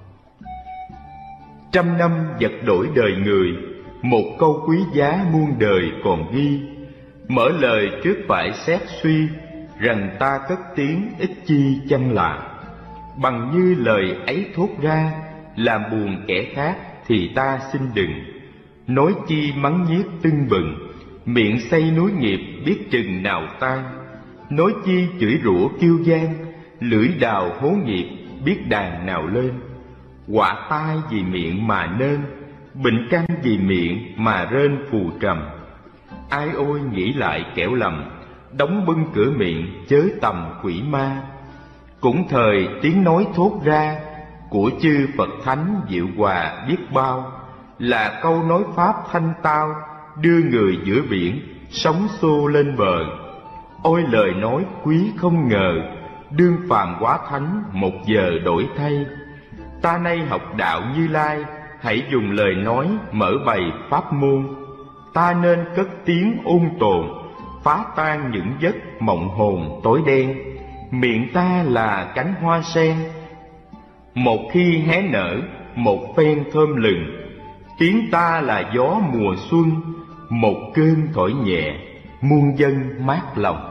Trăm năm vật đổi đời người, một câu quý giá muôn đời còn ghi. Mở lời trước phải xét suy, rằng ta cất tiếng ít chi chăng là. Bằng như lời ấy thốt ra, làm buồn kẻ khác thì ta xin đừng. Nói chi mắng nhiếc tưng bừng, miệng xây núi nghiệp biết chừng nào tan. Nói chi chửi rủa kiêu gian, lưỡi đào hố nghiệp biết đàn nào lên. Họa tai vì miệng mà nên, bệnh căn vì miệng mà rên phù trầm. Ai ôi nghĩ lại kẻo lầm, đóng bưng cửa miệng chớ tầm quỷ ma. Cũng thời tiếng nói thốt ra, của chư Phật Thánh diệu hòa biết bao. Là câu nói pháp thanh tao, đưa người giữa biển, sóng xô lên bờ. Ôi lời nói quý không ngờ, đương phàm hóa thánh một giờ đổi thay. Ta nay học đạo Như Lai, hãy dùng lời nói mở bày pháp môn. Ta nên cất tiếng ôn tồn, phá tan những giấc mộng hồn tối đen. Miệng ta là cánh hoa sen, một khi hé nở, một phen thơm lừng. Tiếng ta là gió mùa xuân, một cơn thổi nhẹ, muôn dân mát lòng.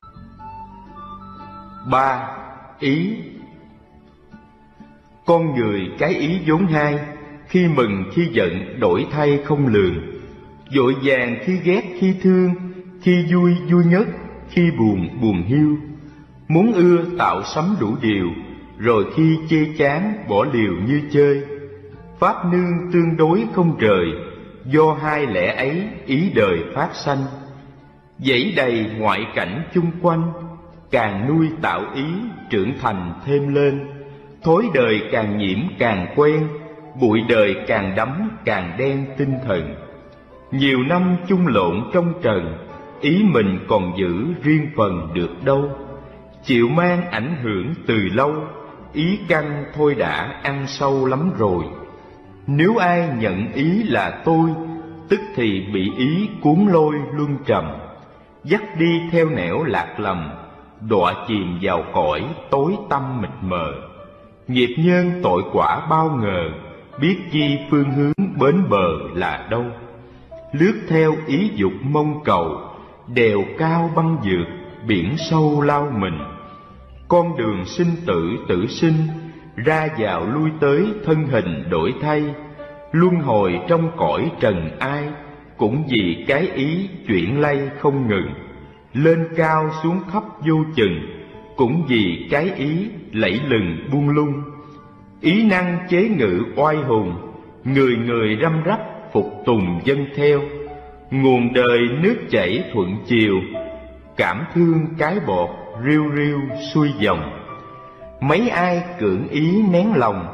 3. Ý. Con người cái ý vốn hai, khi mừng khi giận đổi thay không lường. Vội vàng khi ghét khi thương, khi vui vui nhất, khi buồn buồn hiu. Muốn ưa tạo sắm đủ điều, rồi khi chê chán bỏ liều như chơi. Pháp nương tương đối không rời, do hai lẽ ấy ý đời phát sanh. Dãy đầy ngoại cảnh chung quanh, càng nuôi tạo ý trưởng thành thêm lên. Thối đời càng nhiễm càng quen, bụi đời càng đắm càng đen tinh thần. Nhiều năm chung lộn trong trần, ý mình còn giữ riêng phần được đâu. Chịu mang ảnh hưởng từ lâu, ý căn thôi đã ăn sâu lắm rồi. Nếu ai nhận ý là tôi, tức thì bị ý cuốn lôi luân trầm, dắt đi theo nẻo lạc lầm, đọa chìm vào cõi tối tăm mịt mờ. Nghiệp nhân tội quả bao ngờ, biết chi phương hướng bến bờ là đâu. Lướt theo ý dục mong cầu, đèo cao băng vượt, biển sâu lao mình. Con đường sinh tử tử sinh, ra vào lui tới thân hình đổi thay. Luân hồi trong cõi trần ai, cũng vì cái ý chuyển lay không ngừng. Lên cao xuống thấp vô chừng, cũng vì cái ý lẫy lừng buông lung. Ý năng chế ngự oai hùng, người người răm rắp phục tùng dân theo. Nguồn đời nước chảy thuận chiều, cảm thương cái bọt riu riu xuôi dòng. Mấy ai cưỡng ý nén lòng,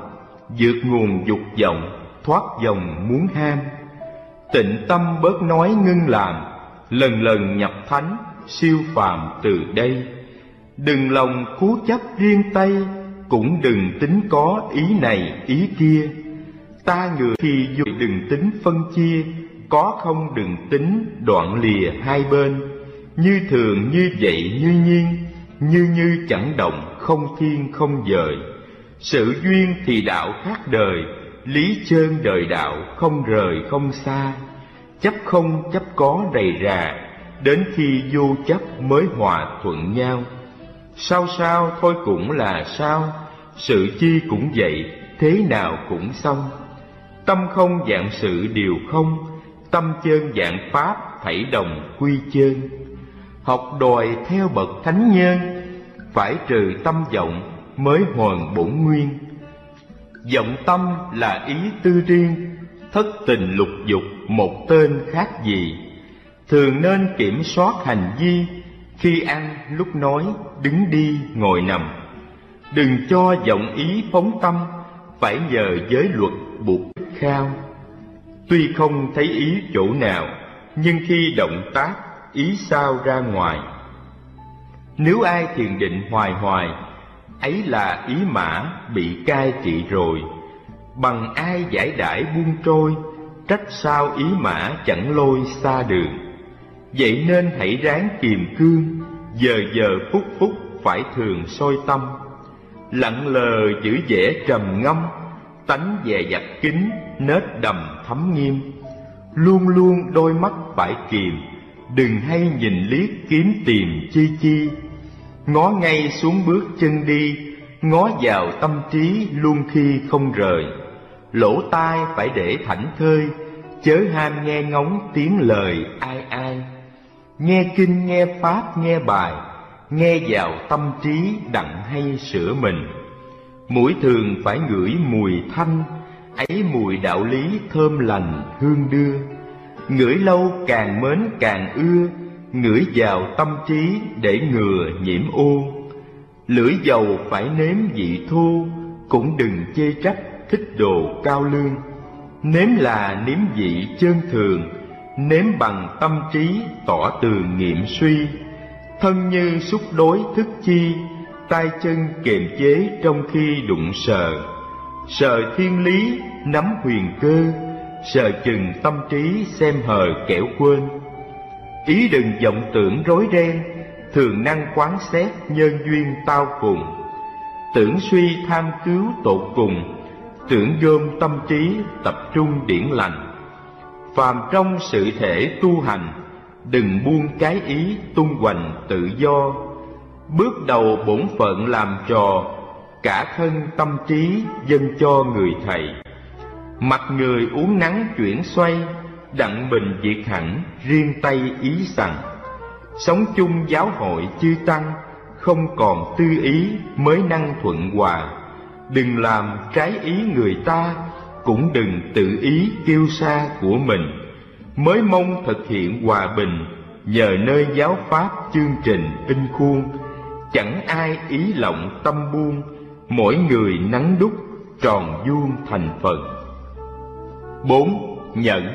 vượt nguồn dục vọng, thoát dòng muốn ham. Tịnh tâm bớt nói ngưng làm, lần lần nhập thánh, siêu phàm từ đây. Đừng lòng cố chấp riêng tay, cũng đừng tính có ý này ý kia. Ta người khi dù đừng tính phân chia, có không đừng tính đoạn lìa hai bên. Như thường như vậy như nhiên, như chẳng động không thiên không dời. Sự duyên thì đạo khác đời, lý chơn đời đạo không rời không xa. Chấp không chấp có đầy rà, đến khi vô chấp mới hòa thuận nhau. Sao sao thôi cũng là sao, sự chi cũng vậy, thế nào cũng xong. Tâm không dạng sự điều không, tâm chơn dạng pháp thảy đồng quy chơn. Học đòi theo bậc thánh nhân, phải trừ tâm vọng mới hoàn bổn nguyên. Vọng tâm là ý tư riêng, thất tình lục dục một tên khác gì. Thường nên kiểm soát hành vi, khi ăn lúc nói, đứng đi ngồi nằm. Đừng cho vọng ý phóng tâm, phải nhờ giới luật buộc khao. Tuy không thấy ý chỗ nào, nhưng khi động tác, ý sao ra ngoài. Nếu ai thiền định hoài hoài, ấy là ý mã bị cai trị rồi. Bằng ai giải đãi buông trôi, trách sao ý mã chẳng lôi xa đường. Vậy nên hãy ráng kiềm cương, giờ giờ phút phút phải thường soi tâm. Lặng lờ giữ vẻ trầm ngâm, tánh dè dặt kín, nết đầm thấm nghiêm. Luôn luôn đôi mắt phải kìm, đừng hay nhìn liếc kiếm tìm chi chi. Ngó ngay xuống bước chân đi, ngó vào tâm trí luôn khi không rời. Lỗ tai phải để thảnh thơi, chớ ham nghe ngóng tiếng lời ai ai. Nghe kinh nghe pháp nghe bài, nghe vào tâm trí đặng hay sửa mình. Mũi thường phải ngửi mùi thanh, ấy mùi đạo lý thơm lành hương đưa. Ngửi lâu càng mến càng ưa, ngửi vào tâm trí để ngừa nhiễm ô. Lưỡi dầu phải nếm vị thô, cũng đừng chê trách thích đồ cao lương. Nếm là nếm vị chơn thường, nếm bằng tâm trí tỏ tường nghiệm suy. Thân như xúc đối thức chi, tay chân kiềm chế trong khi đụng sờ. Sờ thiên lý nắm huyền cơ, sờ chừng tâm trí xem hờ kẻo quên. Ý đừng vọng tưởng rối ren, thường năng quán xét nhân duyên tao cùng. Tưởng suy tham cứu tột cùng, tưởng gom tâm trí tập trung điển lành. Phàm trong sự thể tu hành, đừng buông cái ý tung hoành tự do. Bước đầu bổn phận làm trò, cả thân tâm trí dâng cho người thầy. Mặt người uống nắng chuyển xoay, đặng bình diệt hẳn riêng tay ý sằng. Sống chung giáo hội chư tăng, không còn tư ý mới năng thuận hòa. Đừng làm trái ý người ta, cũng đừng tự ý kêu xa của mình. Mới mong thực hiện hòa bình, nhờ nơi giáo pháp chương trình in khuôn. Chẳng ai ý lộng tâm buông, mỗi người nắng đúc tròn vuông thành phần. 4. Nhẫn.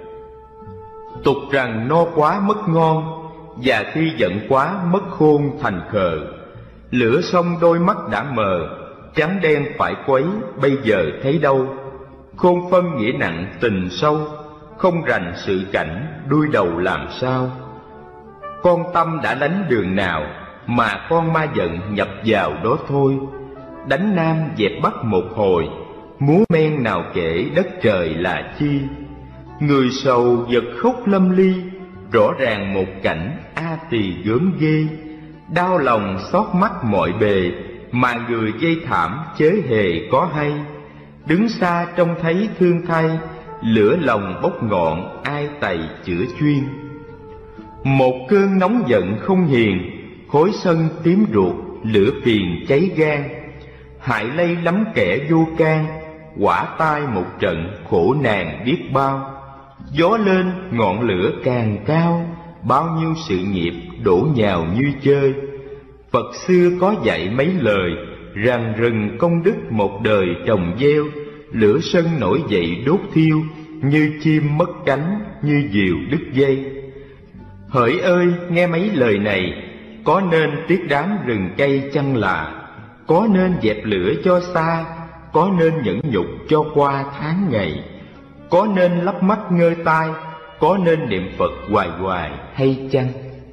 Tục rằng no quá mất ngon, và khi giận quá mất khôn thành khờ. Lửa xong đôi mắt đã mờ, trắng đen phải quấy bây giờ thấy đâu. Khôn phân nghĩa nặng tình sâu, không rành sự cảnh đuôi đầu làm sao. Con tâm đã đánh đường nào, mà con ma giận nhập vào đó thôi. Đánh nam dẹp bắc một hồi, múa men nào kể đất trời là chi. Người sầu vật khóc lâm ly, rõ ràng một cảnh a tỳ gớm ghê. Đau lòng xót mắt mọi bề, mà người dây thảm chớ hề có hay. Đứng xa trông thấy thương thay, lửa lòng bốc ngọn ai tày chữa chuyên. Một cơn nóng giận không hiền, khối sân tím ruột, lửa phiền cháy gan. Hại lây lắm kẻ vô can, quả tai một trận khổ nàng biết bao. Gió lên ngọn lửa càng cao, bao nhiêu sự nghiệp đổ nhào như chơi. Phật xưa có dạy mấy lời, rằng rừng công đức một đời trồng gieo, lửa sân nổi dậy đốt thiêu, như chim mất cánh, như diều đứt dây. Hỡi ơi, nghe mấy lời này, có nên tiếc đám rừng cây chăng là, có nên dẹp lửa cho xa, có nên nhẫn nhục cho qua tháng ngày, có nên lắp mắt ngơ tai, có nên niệm Phật hoài hoài hay chăng?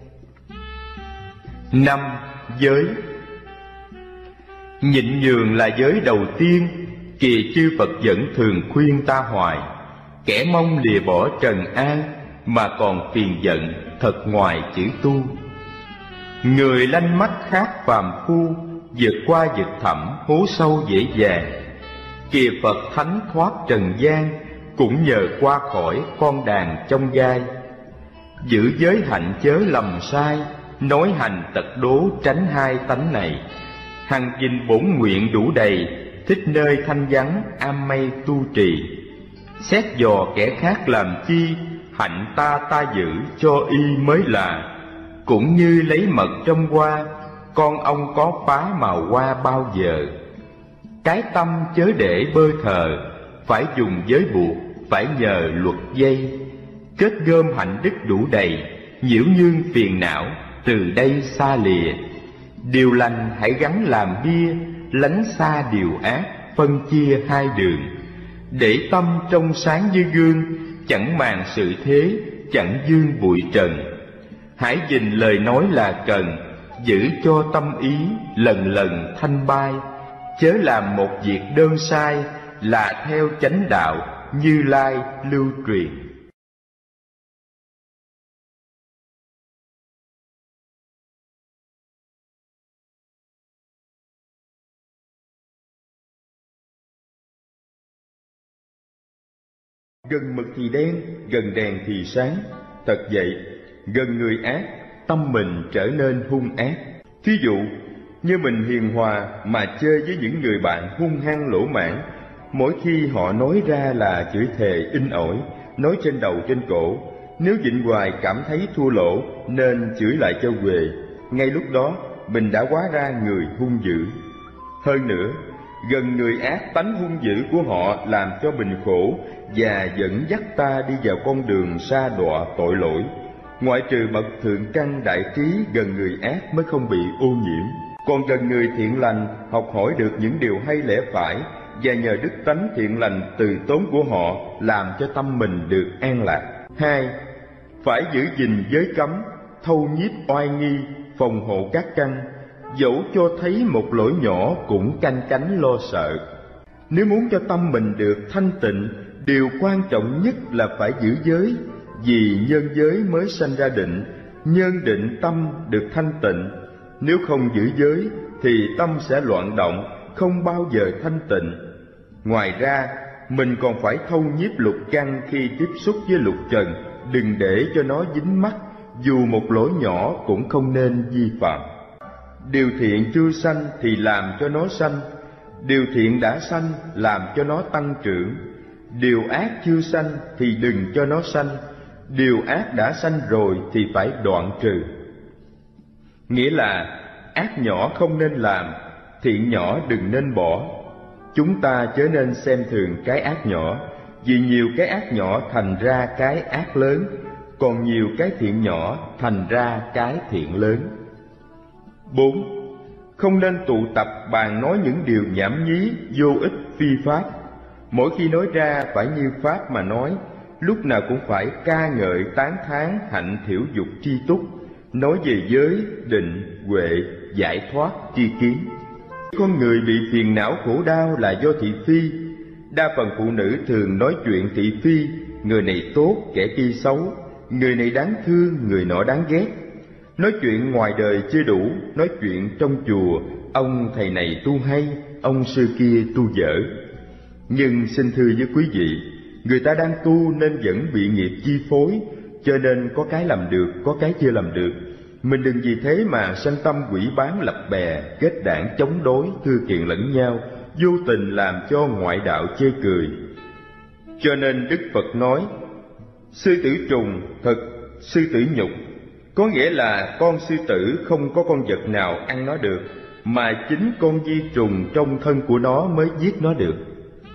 5. Giới. Nhịn nhường là giới đầu tiên, kìa chư Phật vẫn thường khuyên ta hoài. Kẻ mong lìa bỏ trần an, mà còn phiền giận thật ngoài chữ tu. Người lanh mắt khác phàm phu, vượt qua vực thẳm hố sâu dễ dàng. Kìa Phật thánh thoát trần gian, cũng nhờ qua khỏi con đàn trong gai. Giữ giới hạnh chớ lầm sai, nói hành tật đố tránh hai tánh này. Hằng gìn bổn nguyện đủ đầy, thích nơi thanh vắng am mây tu trì. Xét dò kẻ khác làm chi, hạnh ta giữ cho y mới là. Cũng như lấy mật trong hoa, con ong có phá màu hoa bao giờ. Cái tâm chớ để bơ thờ, phải dùng giới buộc, phải nhờ luật dây. Kết gom hạnh đức đủ đầy, nhiễu nhương phiền não, từ đây xa lìa. Điều lành hãy gắn làm bia, lánh xa điều ác, phân chia hai đường. Để tâm trong sáng như gương, chẳng màng sự thế, chẳng dương bụi trần. Hãy gìn lời nói là cần, giữ cho tâm ý lần lần thanh bay. Chớ làm một việc đơn sai, là theo chánh đạo Như Lai lưu truyền. Gần mực thì đen, gần đèn thì sáng. Thật vậy, gần người ác, tâm mình trở nên hung ác. Thí dụ, như mình hiền hòa mà chơi với những người bạn hung hăng lỗ mãn, mỗi khi họ nói ra là chửi thề in ỏi, nói trên đầu trên cổ. Nếu nhịn hoài cảm thấy thua lỗ nên chửi lại cho quề. Ngay lúc đó mình đã hóa ra người hung dữ. Hơn nữa, gần người ác, tánh hung dữ của họ làm cho mình khổ và dẫn dắt ta đi vào con đường sa đọa tội lỗi. Ngoại trừ bậc thượng căn đại trí, gần người ác mới không bị ô nhiễm. Còn gần người thiện lành, học hỏi được những điều hay lẽ phải, và nhờ đức tánh thiện lành từ tốn của họ làm cho tâm mình được an lạc. 2. Phải giữ gìn giới cấm, thâu nhiếp oai nghi, phòng hộ các căn, dẫu cho thấy một lỗi nhỏ cũng canh cánh lo sợ. Nếu muốn cho tâm mình được thanh tịnh, điều quan trọng nhất là phải giữ giới, vì nhân giới mới sanh ra định, nhân định tâm được thanh tịnh. Nếu không giữ giới thì tâm sẽ loạn động, không bao giờ thanh tịnh. Ngoài ra, mình còn phải thâu nhiếp lục căn khi tiếp xúc với lục trần, đừng để cho nó dính mắc, dù một lỗi nhỏ cũng không nên vi phạm. Điều thiện chưa sanh thì làm cho nó sanh, điều thiện đã sanh làm cho nó tăng trưởng. Điều ác chưa sanh thì đừng cho nó sanh, điều ác đã sanh rồi thì phải đoạn trừ. Nghĩa là ác nhỏ không nên làm, thiện nhỏ đừng nên bỏ. Chúng ta chớ nên xem thường cái ác nhỏ, vì nhiều cái ác nhỏ thành ra cái ác lớn, còn nhiều cái thiện nhỏ thành ra cái thiện lớn. 4. Không nên tụ tập bàn nói những điều nhảm nhí, vô ích, phi pháp. Mỗi khi nói ra phải như pháp mà nói, lúc nào cũng phải ca ngợi tán thán hạnh thiểu dục tri túc, nói về giới, định, huệ, giải thoát, tri kiến. Con người bị phiền não khổ đau là do thị phi. Đa phần phụ nữ thường nói chuyện thị phi, người này tốt, kẻ kia xấu, người này đáng thương, người nọ đáng ghét. Nói chuyện ngoài đời chưa đủ, nói chuyện trong chùa, ông thầy này tu hay, ông sư kia tu dở. Nhưng xin thưa với quý vị, người ta đang tu nên vẫn bị nghiệp chi phối, cho nên có cái làm được, có cái chưa làm được. Mình đừng vì thế mà sanh tâm quỷ bán lập bè, kết đảng chống đối, thư kiện lẫn nhau, vô tình làm cho ngoại đạo chê cười. Cho nên Đức Phật nói, sư tử trùng thật, sư tử nhục, có nghĩa là con sư tử không có con vật nào ăn nó được, mà chính con vi trùng trong thân của nó mới giết nó được.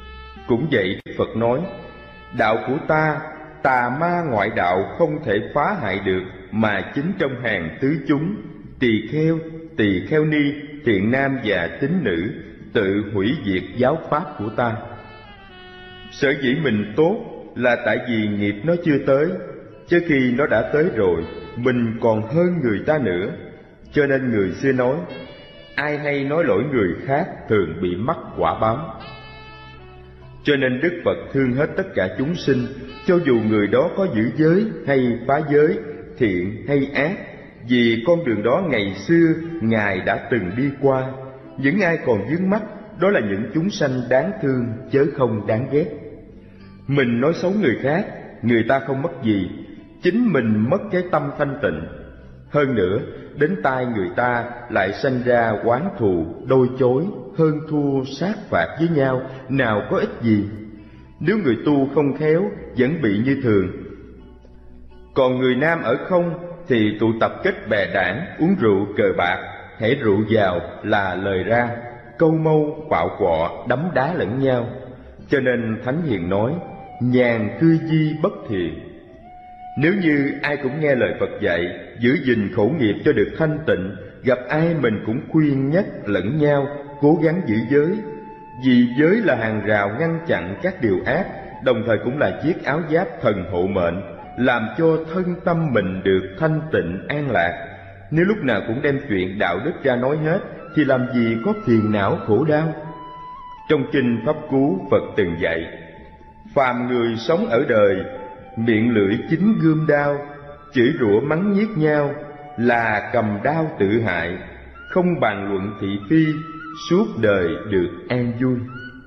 Cũng vậy, Phật nói, đạo của ta, tà ma ngoại đạo không thể phá hại được, mà chính trong hàng tứ chúng, tỳ kheo ni, thiện nam và tín nữ, tự hủy diệt giáo pháp của ta. Sở dĩ mình tốt là tại vì nghiệp nó chưa tới, chứ khi nó đã tới rồi, mình còn hơn người ta nữa. Cho nên người xưa nói, ai hay nói lỗi người khác thường bị mắc quả báo. Cho nên Đức Phật thương hết tất cả chúng sinh, cho dù người đó có giữ giới hay phá giới, thiện hay ác, vì con đường đó ngày xưa Ngài đã từng đi qua. Những ai còn vướng mắc, đó là những chúng sanh đáng thương, chớ không đáng ghét. Mình nói xấu người khác, người ta không mất gì, chính mình mất cái tâm thanh tịnh. Hơn nữa, đến tai người ta lại sanh ra oán thù, đôi chối, hơn thua sát phạt với nhau, nào có ích gì. Nếu người tu không khéo, vẫn bị như thường. Còn người nam ở không thì tụ tập kết bè đảng, uống rượu cờ bạc, hễ rượu vào là lời ra, câu mâu quạo quọ, đấm đá lẫn nhau. Cho nên Thánh Hiền nói, nhàn cư di bất thiện. Nếu như ai cũng nghe lời Phật dạy, giữ gìn khẩu nghiệp cho được thanh tịnh, gặp ai mình cũng khuyên nhắc lẫn nhau, cố gắng giữ giới. Vì giới là hàng rào ngăn chặn các điều ác, đồng thời cũng là chiếc áo giáp thần hộ mệnh, làm cho thân tâm mình được thanh tịnh an lạc. Nếu lúc nào cũng đem chuyện đạo đức ra nói hết, thì làm gì có phiền não khổ đau. Trong kinh Pháp Cú, Phật từng dạy, phàm người sống ở đời, miệng lưỡi chính gươm đao, chửi rủa mắng nhiếc nhau, là cầm đao tự hại, không bàn luận thị phi, suốt đời được an vui.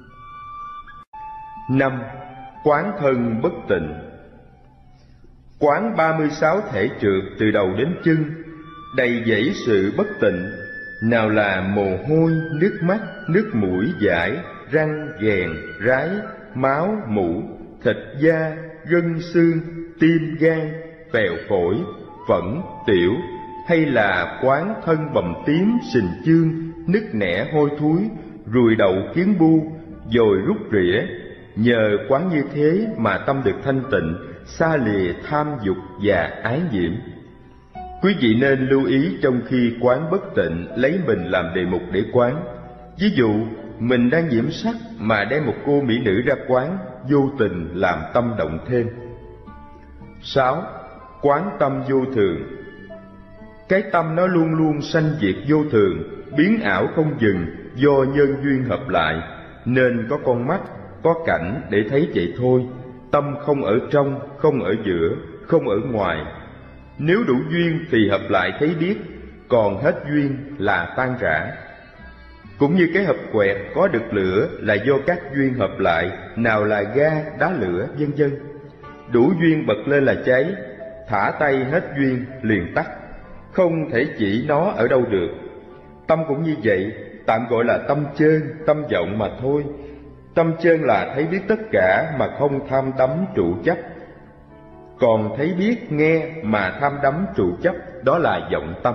5. Quán thân bất tịnh. Quán 36 thể trượt từ đầu đến chân, đầy dẫy sự bất tịnh, nào là mồ hôi, nước mắt, nước mũi dãi, răng, ghèn, rái, máu, mủ, thịt da, gân xương, tim gan, phèo phổi, phẫn, tiểu, hay là quán thân bầm tím, sình chương, nứt nẻ hôi thối, ruồi đậu kiến bu, dồi rút rỉa. Nhờ quán như thế mà tâm được thanh tịnh, xa lìa tham dục và ái nhiễm. Quý vị nên lưu ý trong khi quán bất tịnh, lấy mình làm đề mục để quán. Ví dụ, mình đang nhiễm sắc mà đem một cô mỹ nữ ra quán, vô tình làm tâm động thêm. 6. Quán tâm vô thường. Cái tâm nó luôn luôn sanh diệt vô thường, biến ảo không dừng do nhân duyên hợp lại, nên có con mắt, có cảnh để thấy vậy thôi. Tâm không ở trong, không ở giữa, không ở ngoài. Nếu đủ duyên thì hợp lại thấy biết, còn hết duyên là tan rã. Cũng như cái hộp quẹt có được lửa là do các duyên hợp lại, nào là ga, đá lửa, vân vân. Đủ duyên bật lên là cháy, thả tay hết duyên liền tắt, không thể chỉ nó ở đâu được. Tâm cũng như vậy, tạm gọi là tâm chơn, tâm vọng mà thôi. Tâm chơn là thấy biết tất cả mà không tham đắm trụ chấp. Còn thấy biết nghe mà tham đắm trụ chấp, đó là vọng tâm.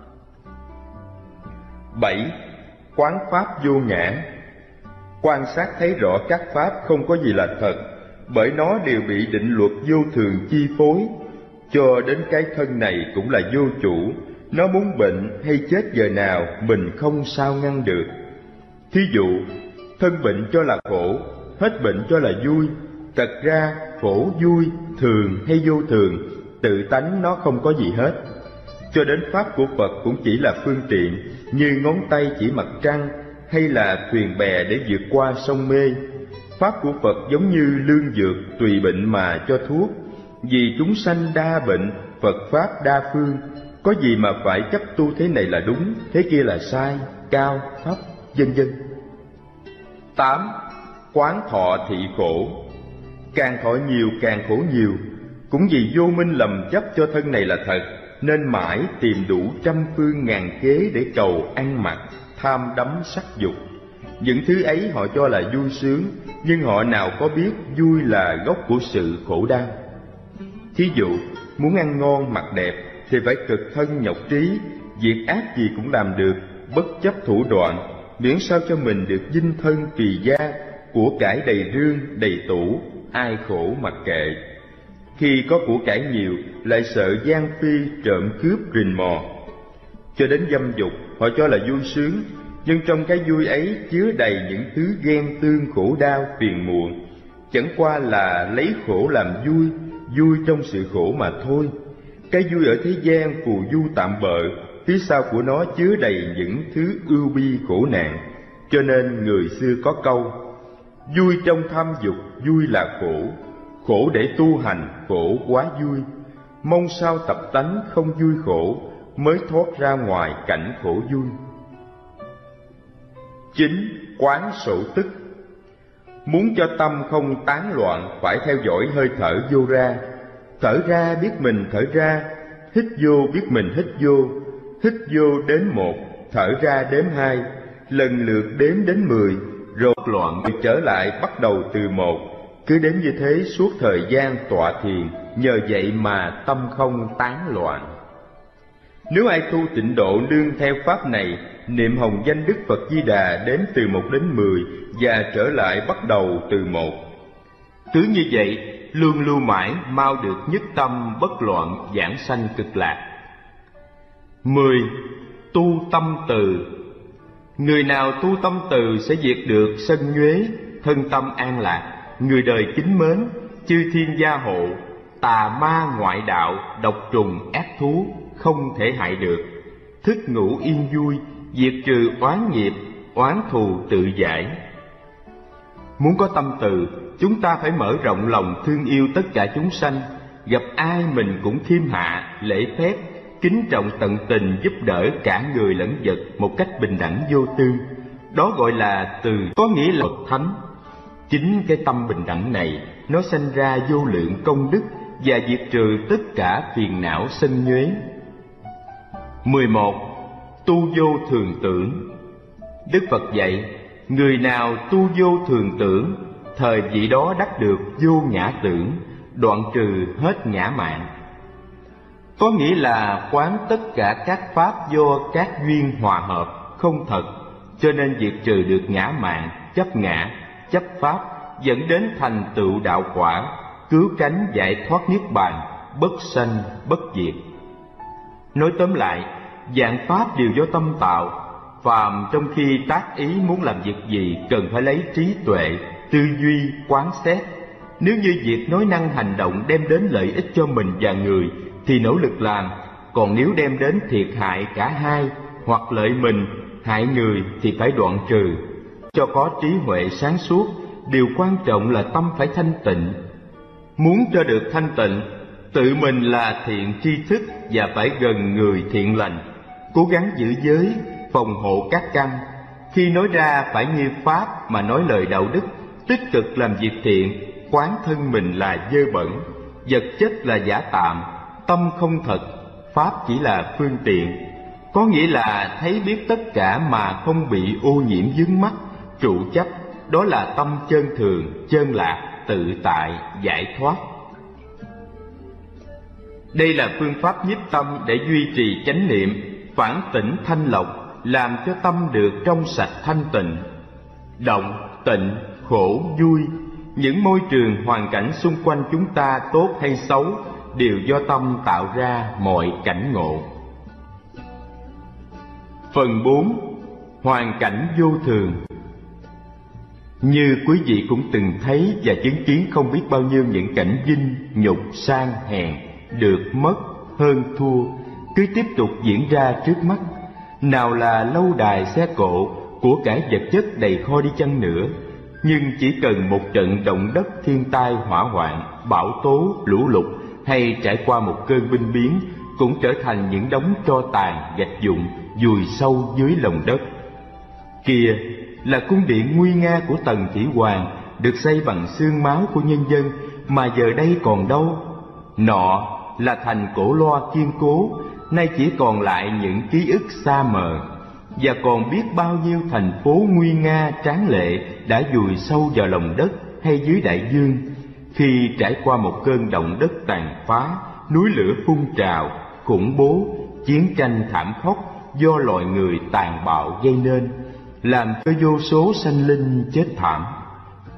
7. Quán pháp vô ngã. Quan sát thấy rõ các pháp không có gì là thật, bởi nó đều bị định luật vô thường chi phối. Cho đến cái thân này cũng là vô chủ, nó muốn bệnh hay chết giờ nào mình không sao ngăn được. Thí dụ, thân bệnh cho là khổ, hết bệnh cho là vui. Thật ra khổ vui, thường hay vô thường, tự tánh nó không có gì hết. Cho đến pháp của Phật cũng chỉ là phương tiện, như ngón tay chỉ mặt trăng, hay là thuyền bè để vượt qua sông mê. Pháp của Phật giống như lương dược, tùy bệnh mà cho thuốc. Vì chúng sanh đa bệnh, Phật Pháp đa phương, có gì mà phải chấp tu thế này là đúng, thế kia là sai, cao, thấp, vân vân. 8. Quán thọ thị khổ. Càng thọ nhiều càng khổ nhiều, cũng vì vô minh lầm chấp cho thân này là thật, nên mãi tìm đủ trăm phương ngàn kế để cầu ăn mặc, tham đắm sắc dục. Những thứ ấy họ cho là vui sướng, nhưng họ nào có biết vui là gốc của sự khổ đau. Thí dụ, muốn ăn ngon mặc đẹp thì phải cực thân nhọc trí, việc ác gì cũng làm được, bất chấp thủ đoạn, miễn sao cho mình được dinh thân kỳ gia, của cải đầy rương, đầy tủ, ai khổ mặc kệ. Khi có của cải nhiều, lại sợ gian phi, trộm cướp, rình mò. Cho đến dâm dục, họ cho là vui sướng, nhưng trong cái vui ấy chứa đầy những thứ ghen tương, khổ đau, phiền muộn. Chẳng qua là lấy khổ làm vui, vui trong sự khổ mà thôi. Cái vui ở thế gian phù du tạm bợ, phía sau của nó chứa đầy những thứ ưu bi khổ nạn. Cho nên người xưa có câu: vui trong tham dục, vui là khổ, khổ để tu hành, khổ quá vui. Mong sao tập tánh không vui khổ, mới thoát ra ngoài cảnh khổ vui. 9. Quán sổ tức. Muốn cho tâm không tán loạn, phải theo dõi hơi thở vô ra. Thở ra biết mình thở ra, hít vô biết mình hít vô. Hít vô đếm 1, thở ra đếm 2, lần lượt đếm đến 10, rồi loạn trở lại bắt đầu từ 1. Cứ đếm như thế suốt thời gian tọa thiền, nhờ vậy mà tâm không tán loạn. Nếu ai tu tịnh độ nương theo pháp này, niệm hồng danh Đức Phật Di Đà đếm từ 1 đến 10 và trở lại bắt đầu từ 1. Cứ như vậy, luôn lưu mãi mau được nhất tâm bất loạn giảng sanh cực lạc. 10. Tu tâm từ. Người nào tu tâm từ sẽ diệt được sân nhuế, thân tâm an lạc, người đời kính mến, chư thiên gia hộ, tà ma ngoại đạo, độc trùng ác thú không thể hại được, thức ngủ yên vui, diệt trừ oán nghiệp, oán thù tự giải. Muốn có tâm từ, chúng ta phải mở rộng lòng thương yêu tất cả chúng sanh, gặp ai mình cũng khiêm hạ, lễ phép, kính trọng tận tình giúp đỡ cả người lẫn vật một cách bình đẳng vô tư. Đó gọi là từ, có nghĩa là bậc thánh. Chính cái tâm bình đẳng này, nó sanh ra vô lượng công đức và diệt trừ tất cả phiền não sân nhuế. 11. Tu vô thường tưởng. Đức Phật dạy, người nào tu vô thường tưởng, thời vị đó đắc được vô ngã tưởng, đoạn trừ hết ngã mạn. Có nghĩa là quán tất cả các pháp do các duyên hòa hợp, không thật, cho nên diệt trừ được ngã mạn, chấp ngã, chấp pháp, dẫn đến thành tựu đạo quả, cứu cánh giải thoát niết bàn, bất sanh bất diệt. Nói tóm lại, vạn pháp đều do tâm tạo. Phàm trong khi tác ý muốn làm việc gì cần phải lấy trí tuệ, tư duy, quán xét. Nếu như việc nói năng hành động đem đến lợi ích cho mình và người thì nỗ lực làm, còn nếu đem đến thiệt hại cả hai hoặc lợi mình, hại người thì phải đoạn trừ. Cho có trí huệ sáng suốt, điều quan trọng là tâm phải thanh tịnh. Muốn cho được thanh tịnh, tự mình là thiện tri thức và phải gần người thiện lành, cố gắng giữ giới, phòng hộ các căn. Khi nói ra phải như pháp mà nói lời đạo đức, tích cực làm việc thiện, quán thân mình là dơ bẩn, vật chất là giả tạm, tâm không thật, pháp chỉ là phương tiện. Có nghĩa là thấy biết tất cả mà không bị ô nhiễm vướng mắc, trụ chấp, đó là tâm chân thường, chân lạc, tự tại, giải thoát. Đây là phương pháp nhiếp tâm để duy trì chánh niệm, phản tỉnh thanh lọc, làm cho tâm được trong sạch thanh tịnh. Động, tịnh, khổ, vui, những môi trường hoàn cảnh xung quanh chúng ta tốt hay xấu đều do tâm tạo ra mọi cảnh ngộ. Phần 4. Hoàn cảnh vô thường. Như quý vị cũng từng thấy và chứng kiến không biết bao nhiêu những cảnh vinh, nhục, sang, hèn, được, mất, hơn, thua cứ tiếp tục diễn ra trước mắt. Nào là lâu đài xe cộ, của cải vật chất đầy kho đi chăng nữa, nhưng chỉ cần một trận động đất, thiên tai, hỏa hoạn, bão tố, lũ lụt hay trải qua một cơn binh biến cũng trở thành những đống tro tàn, gạch vụn vùi sâu dưới lòng đất. Kia là cung điện nguy nga của Tần Thủy Hoàng, được xây bằng xương máu của nhân dân, mà giờ đây còn đâu. Nọ là thành cổ loa kiên cố, nay chỉ còn lại những ký ức xa mờ. Và còn biết bao nhiêu thành phố nguy nga tráng lệ đã vùi sâu vào lòng đất hay dưới đại dương, khi trải qua một cơn động đất tàn phá, núi lửa phun trào, khủng bố, chiến tranh thảm khốc do loài người tàn bạo gây nên, làm cho vô số sanh linh chết thảm.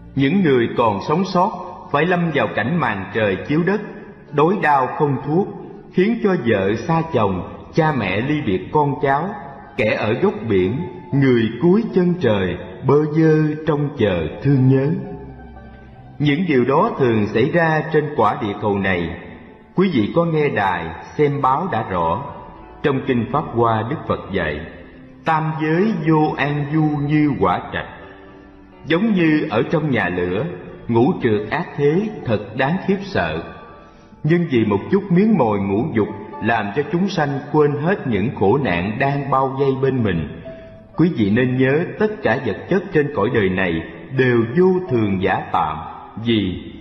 Những người còn sống sót phải lâm vào cảnh màn trời chiếu đất, đói đau không thuốc, khiến cho vợ xa chồng, cha mẹ ly biệt con cháu, kẻ ở góc biển, người cuối chân trời, bơ vơ trông chờ thương nhớ. Những điều đó thường xảy ra trên quả địa cầu này. Quý vị có nghe đài, xem báo đã rõ. Trong Kinh Pháp Hoa, Đức Phật dạy, tam giới vô an du như quả trạch. Giống như ở trong nhà lửa, ngũ trượt ác thế thật đáng khiếp sợ. Nhưng vì một chút miếng mồi ngũ dục làm cho chúng sanh quên hết những khổ nạn đang bao vây bên mình. Quý vị nên nhớ tất cả vật chất trên cõi đời này đều vô thường giả tạm. Vì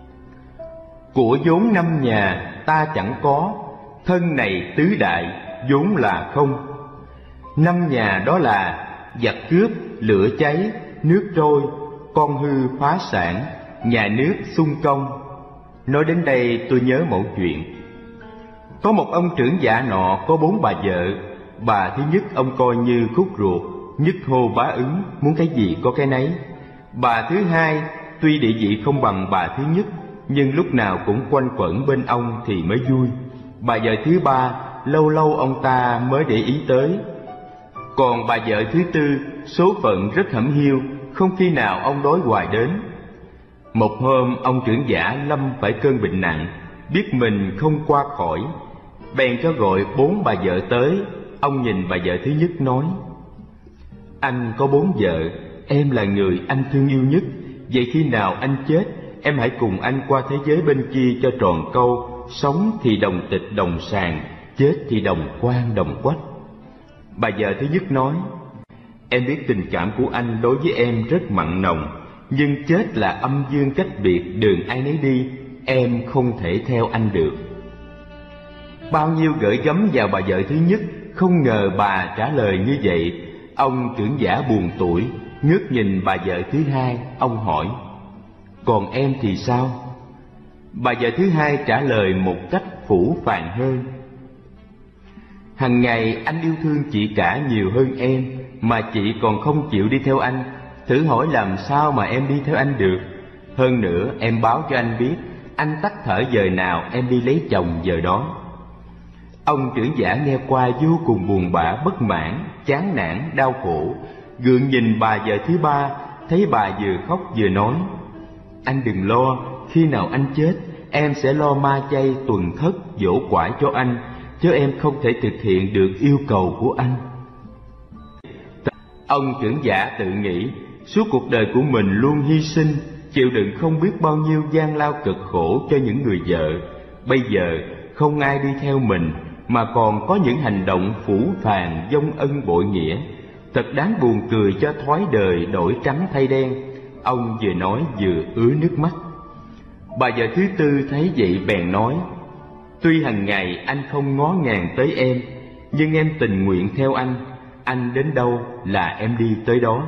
của vốn 5 nhà ta chẳng có, thân này tứ đại vốn là không. 5 nhà đó là giặc cướp, lửa cháy, nước trôi, con hư phá sản, nhà nước xung công. Nói đến đây tôi nhớ một chuyện. Có một ông trưởng giả nọ có 4 bà vợ. Bà thứ nhất ông coi như khúc ruột, nhất hô bá ứng, muốn cái gì có cái nấy. Bà thứ hai tuy địa vị không bằng bà thứ nhất, nhưng lúc nào cũng quanh quẩn bên ông thì mới vui. Bà vợ thứ ba lâu lâu ông ta mới để ý tới. Còn bà vợ thứ tư số phận rất hẩm hiu, không khi nào ông đói hoài đến. Một hôm ông trưởng giả lâm phải cơn bệnh nặng, biết mình không qua khỏi, bèn cho gọi 4 bà vợ tới. Ông nhìn bà vợ thứ nhất nói: anh có 4 vợ, em là người anh thương yêu nhất. Vậy khi nào anh chết, em hãy cùng anh qua thế giới bên kia cho tròn câu. Sống thì đồng tịch đồng sàng, chết thì đồng quan đồng quách. Bà vợ thứ nhất nói: em biết tình cảm của anh đối với em rất mặn nồng, nhưng chết là âm dương cách biệt, đường ai nấy đi, em không thể theo anh được. Bao nhiêu gửi gắm vào bà vợ thứ nhất, không ngờ bà trả lời như vậy. Ông trưởng giả buồn tủi, ngước nhìn bà vợ thứ hai, ông hỏi: còn em thì sao? Bà vợ thứ hai trả lời một cách phũ phàng hơn: hằng ngày anh yêu thương chị cả nhiều hơn em, mà chị còn không chịu đi theo anh. Thử hỏi làm sao mà em đi theo anh được? Hơn nữa em báo cho anh biết, anh tắt thở giờ nào em đi lấy chồng giờ đó. Ông trưởng giả nghe qua vô cùng buồn bã, bất mãn, chán nản, đau khổ, gượng nhìn bà vợ thứ ba, thấy bà vừa khóc vừa nói: anh đừng lo, khi nào anh chết, em sẽ lo ma chay tuần thất dỗ quải cho anh, chứ em không thể thực hiện được yêu cầu của anh. Ông trưởng giả tự nghĩ, suốt cuộc đời của mình luôn hy sinh, chịu đựng không biết bao nhiêu gian lao cực khổ cho những người vợ. Bây giờ không ai đi theo mình, mà còn có những hành động phũ phàng vong ân bội nghĩa, thật đáng buồn cười cho thói đời đổi trắng thay đen. Ông vừa nói vừa ứa nước mắt. Bà vợ thứ tư thấy vậy bèn nói: tuy hàng ngày anh không ngó ngàng tới em, nhưng em tình nguyện theo anh đến đâu là em đi tới đó.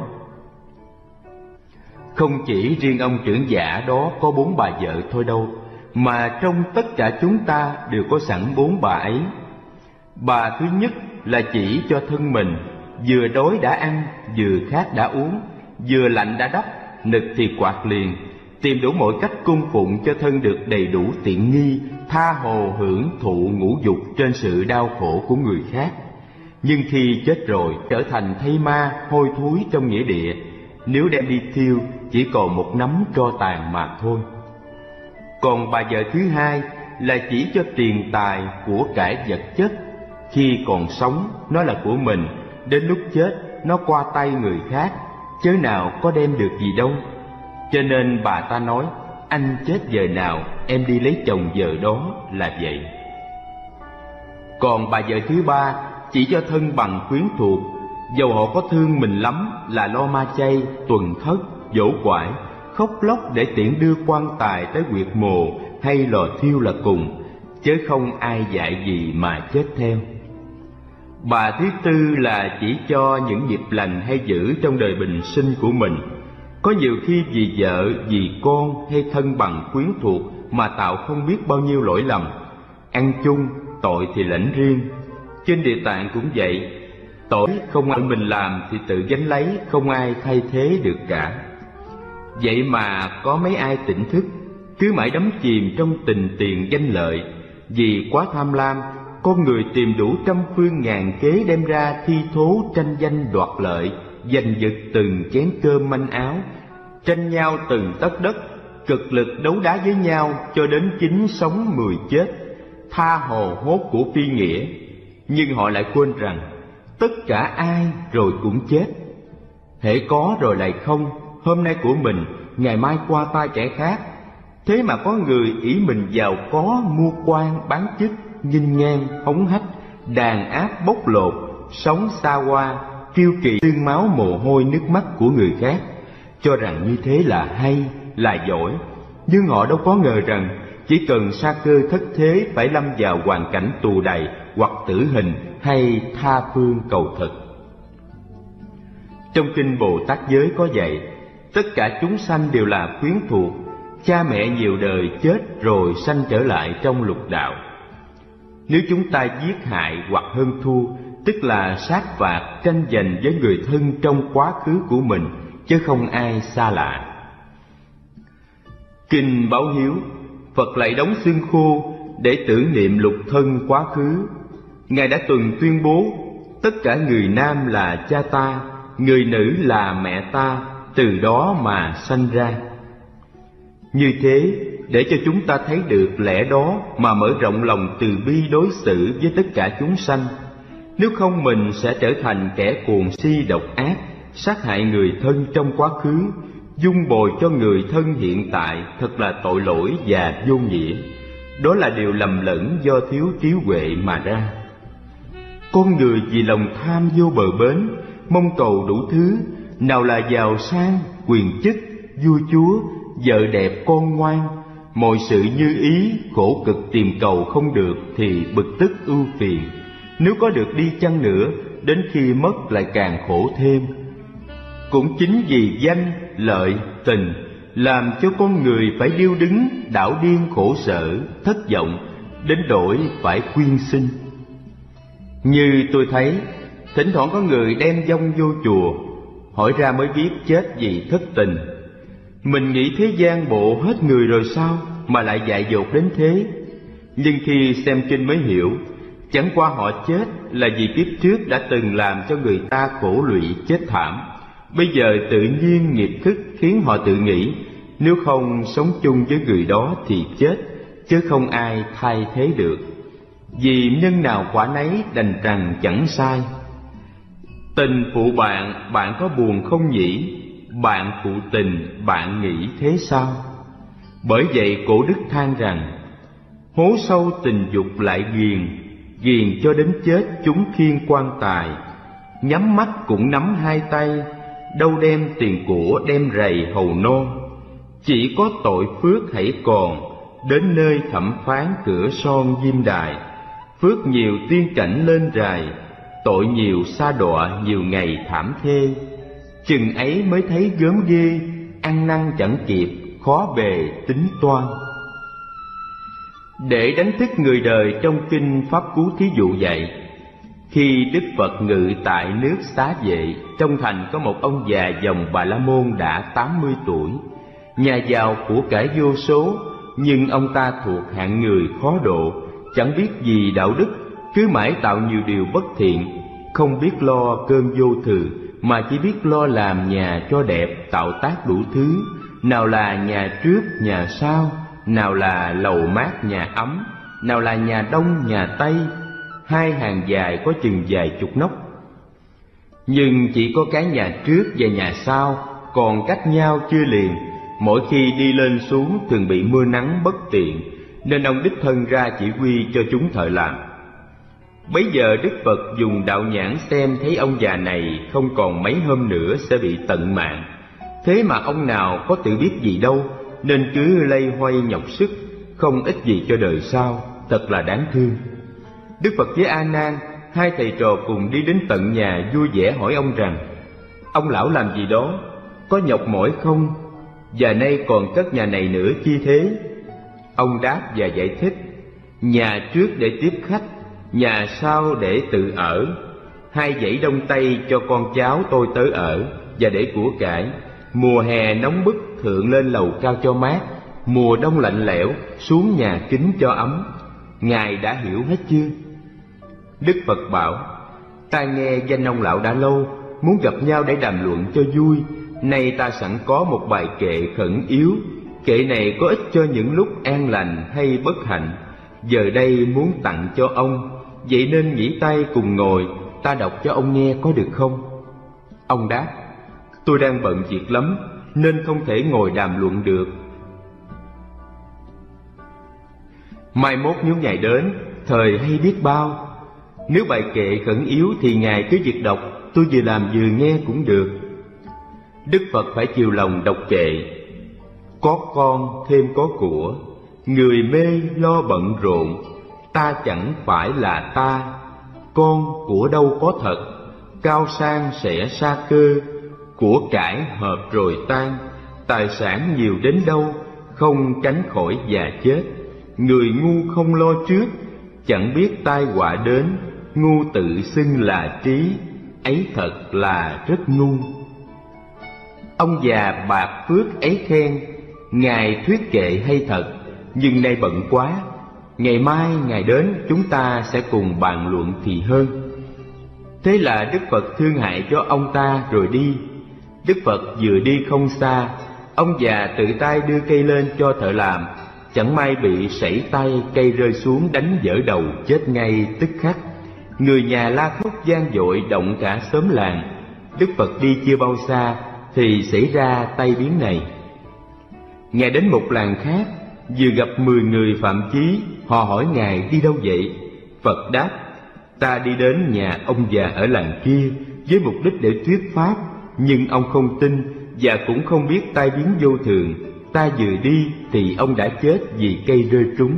Không chỉ riêng ông trưởng giả đó có 4 bà vợ thôi đâu, mà trong tất cả chúng ta đều có sẵn 4 bà ấy. Bà thứ nhất là chỉ cho thân mình, vừa đói đã ăn, vừa khát đã uống, vừa lạnh đã đắp, nực thì quạt liền, tìm đủ mọi cách cung phụng cho thân được đầy đủ tiện nghi, tha hồ hưởng thụ ngũ dục trên sự đau khổ của người khác. Nhưng khi chết rồi trở thành thây ma hôi thối trong nghĩa địa, nếu đem đi thiêu chỉ còn một nắm tro tàn mà thôi. Còn bà vợ thứ hai là chỉ cho tiền tài của cải vật chất. Khi còn sống nó là của mình, đến lúc chết nó qua tay người khác, chớ nào có đem được gì đâu. Cho nên bà ta nói: anh chết giờ nào em đi lấy chồng giờ đó, là vậy. Còn bà vợ thứ ba chỉ cho thân bằng quyến thuộc, dầu họ có thương mình lắm là lo ma chay, tuần thất, dỗ quải, khóc lóc để tiễn đưa quan tài tới huyệt mồ hay lò thiêu là cùng, chớ không ai dạy gì mà chết theo. Bà thứ tư là chỉ cho những nghiệp lành hay dữ trong đời bình sinh của mình. Có nhiều khi vì vợ, vì con hay thân bằng quyến thuộc mà tạo không biết bao nhiêu lỗi lầm. Ăn chung, tội thì lãnh riêng. Trên Địa Tạng cũng vậy, tội không ai mình làm thì tự gánh lấy, không ai thay thế được cả. Vậy mà có mấy ai tỉnh thức, cứ mãi đắm chìm trong tình tiền danh lợi. Vì quá tham lam, con người tìm đủ trăm phương ngàn kế đem ra thi thố tranh danh đoạt lợi, giành giật từng chén cơm manh áo, tranh nhau từng tấc đất, cực lực đấu đá với nhau cho đến 9 sống 10 chết, tha hồ hốt của phi nghĩa. Nhưng họ lại quên rằng tất cả ai rồi cũng chết. Hễ có rồi lại không, hôm nay của mình, ngày mai qua tay kẻ khác. Thế mà có người ỷ mình giàu có, mua quan bán chức, nghinh ngang hống hách, đàn áp bóc lột, sống xa hoa, kiêu kỳ xương máu mồ hôi nước mắt của người khác, cho rằng như thế là hay, là giỏi. Nhưng họ đâu có ngờ rằng chỉ cần sa cơ thất thế phải lâm vào hoàn cảnh tù đày hoặc tử hình hay tha phương cầu thực. Trong kinh Bồ Tát giới có dạy, tất cả chúng sanh đều là quyến thuộc, cha mẹ nhiều đời chết rồi sanh trở lại trong lục đạo. Nếu chúng ta giết hại hoặc hơn thua, tức là sát phạt tranh giành với người thân trong quá khứ của mình, chứ không ai xa lạ. Kinh báo hiếu, Phật lại đóng xương khô để tưởng niệm lục thân quá khứ. Ngài đã từng tuyên bố, tất cả người nam là cha ta, người nữ là mẹ ta, từ đó mà sanh ra. Như thế, để cho chúng ta thấy được lẽ đó mà mở rộng lòng từ bi đối xử với tất cả chúng sanh. Nếu không mình sẽ trở thành kẻ cuồng si độc ác, sát hại người thân trong quá khứ, dung bồi cho người thân hiện tại, thật là tội lỗi và vô nghĩa. Đó là điều lầm lẫn do thiếu trí huệ mà ra. Con người vì lòng tham vô bờ bến, mong cầu đủ thứ, nào là giàu sang, quyền chức, vua chúa, vợ đẹp con ngoan, mọi sự như ý, khổ cực tìm cầu không được thì bực tức ưu phiền. Nếu có được đi chăng nữa, đến khi mất lại càng khổ thêm. Cũng chính vì danh, lợi, tình làm cho con người phải điêu đứng, đảo điên khổ sở, thất vọng, đến đổi phải quyên sinh. Như tôi thấy, thỉnh thoảng có người đem vong vô chùa, hỏi ra mới biết chết vì thất tình. Mình nghĩ thế gian bộ hết người rồi sao mà lại dại dột đến thế? Nhưng khi xem kinh mới hiểu, chẳng qua họ chết là vì kiếp trước đã từng làm cho người ta khổ lụy chết thảm. Bây giờ tự nhiên nghiệp thức khiến họ tự nghĩ, nếu không sống chung với người đó thì chết, chứ không ai thay thế được. Vì nhân nào quả nấy đành rằng chẳng sai. Tình phụ bạn, bạn có buồn không nhỉ? Bạn phụ tình, bạn nghĩ thế sao? Bởi vậy cổ đức than rằng, hố sâu tình dục lại ghiền, ghiền cho đến chết chúng khiêng quan tài. Nhắm mắt cũng nắm hai tay, đâu đem tiền của đem rầy hầu non. Chỉ có tội phước hãy còn, đến nơi thẩm phán cửa son diêm đài. Phước nhiều tiên cảnh lên rài, tội nhiều sa đọa nhiều ngày thảm thê. Chừng ấy mới thấy gớm ghê, ăn năn chẳng kịp, khó bề tính toan. Để đánh thức người đời, trong kinh Pháp Cú thí dụ dạy, khi Đức Phật ngự tại nước Xá Vệ, trong thành có một ông già dòng Bà La Môn đã 80 tuổi, nhà giàu của cải vô số, nhưng ông ta thuộc hạng người khó độ, chẳng biết gì đạo đức, cứ mãi tạo nhiều điều bất thiện, không biết lo cơm vô thừa, mà chỉ biết lo làm nhà cho đẹp, tạo tác đủ thứ, nào là nhà trước nhà sau, nào là lầu mát nhà ấm, nào là nhà đông nhà tây, hai hàng dài có chừng vài chục nóc. Nhưng chỉ có cái nhà trước và nhà sau còn cách nhau chưa liền, mỗi khi đi lên xuống thường bị mưa nắng bất tiện, nên ông đích thân ra chỉ huy cho chúng thợ làm. Bấy giờ Đức Phật dùng đạo nhãn xem thấy ông già này không còn mấy hôm nữa sẽ bị tận mạng. Thế mà ông nào có tự biết gì đâu, nên cứ loay hoay nhọc sức, không ích gì cho đời sau, thật là đáng thương. Đức Phật với A Nan, hai thầy trò cùng đi đến tận nhà vui vẻ hỏi ông rằng, ông lão làm gì đó, có nhọc mỏi không, và nay còn cất nhà này nữa chi thế? Ông đáp và giải thích, nhà trước để tiếp khách, nhà sau để tự ở, hai dãy đông tây cho con cháu tôi tới ở và để của cải, Mùa hè nóng bức thượng lên lầu cao cho mát, mùa đông lạnh lẽo xuống nhà kính cho ấm. Ngài đã hiểu hết chưa? Đức Phật bảo: ta nghe danh ông lão đã lâu, muốn gặp nhau để đàm luận cho vui. Nay ta sẵn có một bài kệ khẩn yếu. Kệ này có ích cho những lúc an lành hay bất hạnh. Giờ đây muốn tặng cho ông, vậy nên nghỉ tay cùng ngồi, ta đọc cho ông nghe có được không? Ông đáp: tôi đang bận việc lắm, nên không thể ngồi đàm luận được. Mai mốt nếu Ngài đến, thời hay biết bao. Nếu bài kệ khẩn yếu thì Ngài cứ việc đọc, tôi vừa làm vừa nghe cũng được. Đức Phật phải chiều lòng đọc kệ: có con thêm có của, người mê lo bận rộn, ta chẳng phải là ta. Con của đâu có thật, cao sang sẽ sa cơ, của cải hợp rồi tan, tài sản nhiều đến đâu, không tránh khỏi già chết. Người ngu không lo trước, chẳng biết tai họa đến, ngu tự xưng là trí, ấy thật là rất ngu. Ông già bạc phước ấy khen: Ngài thuyết kệ hay thật, nhưng nay bận quá, ngày mai Ngài đến chúng ta sẽ cùng bàn luận thì hơn. Thế là Đức Phật thương hại cho ông ta rồi đi. Đức Phật vừa đi không xa, ông già tự tay đưa cây lên cho thợ làm, chẳng may bị sẩy tay, cây rơi xuống đánh vỡ đầu, chết ngay tức khắc. Người nhà la khóc vang dội, động cả xóm làng. Đức Phật đi chưa bao xa thì xảy ra tai biến này. Ngài đến một làng khác, vừa gặp 10 người phạm chí. Họ hỏi Ngài đi đâu vậy? Phật đáp: ta đi đến nhà ông già ở làng kia với mục đích để thuyết pháp, nhưng ông không tin và cũng không biết tai biến vô thường. Ta vừa đi thì ông đã chết vì cây rơi trúng.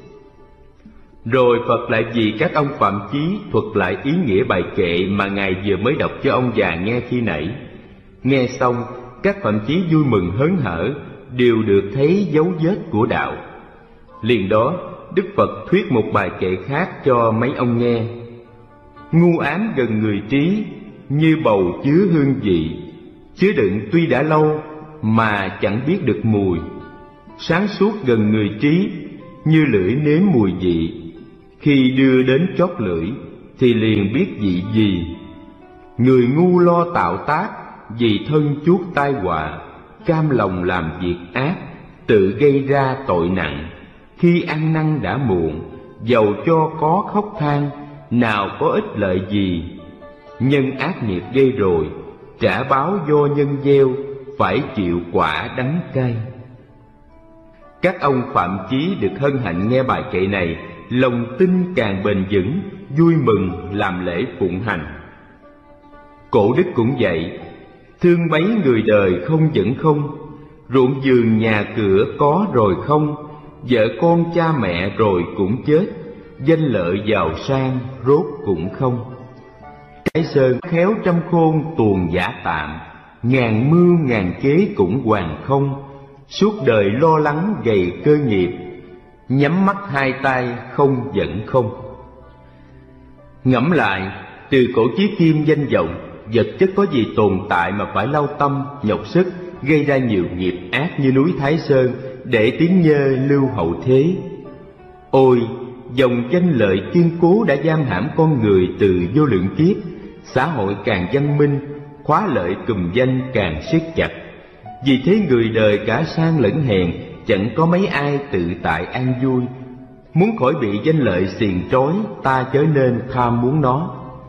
Rồi Phật lại vì các ông phạm chí thuật lại ý nghĩa bài kệ mà Ngài vừa mới đọc cho ông già nghe khi nãy. Nghe xong, các phạm chí vui mừng hớn hở, đều được thấy dấu vết của đạo. Liền đó, Đức Phật thuyết một bài kệ khác cho mấy ông nghe: ngu ám gần người trí, như bầu chứa hương vị, chứa đựng tuy đã lâu mà chẳng biết được mùi. Sáng suốt gần người trí, như lưỡi nếm mùi vị, khi đưa đến chót lưỡi thì liền biết vị gì. Người ngu lo tạo tác, vì thân chuốc tai họa, cam lòng làm việc ác, tự gây ra tội nặng. Khi ăn năn đã muộn, dầu cho có khóc than, nào có ích lợi gì. Nhân ác nghiệp gây rồi, trả báo do nhân gieo, phải chịu quả đắng cay. Các ông phạm chí được hân hạnh nghe bài kệ này, lòng tin càng bền vững, vui mừng làm lễ phụng hành. Cổ đức cũng vậy: thương mấy người đời không vẫn không, ruộng vườn nhà cửa có rồi không, vợ con cha mẹ rồi cũng chết, danh lợi giàu sang rốt cũng không. Cái sơn khéo trăm khôn tuồng giả tạm, ngàn mưu ngàn kế cũng hoàn không. Suốt đời lo lắng gầy cơ nghiệp, nhắm mắt hai tay không vẫn không. Ngẫm lại, từ cổ chí kim danh vọng, vật chất có gì tồn tại mà phải lao tâm, nhọc sức, gây ra nhiều nghiệp ác như núi Thái Sơn, để tiếng nhơ lưu hậu thế. Ôi, dòng danh lợi kiên cố đã giam hãm con người từ vô lượng kiếp. Xã hội càng văn minh, khóa lợi cùm danh càng siết chặt. Vì thế người đời cả sang lẫn hèn, chẳng có mấy ai tự tại an vui. Muốn khỏi bị danh lợi xiềng trói, ta chớ nên tham muốn nó.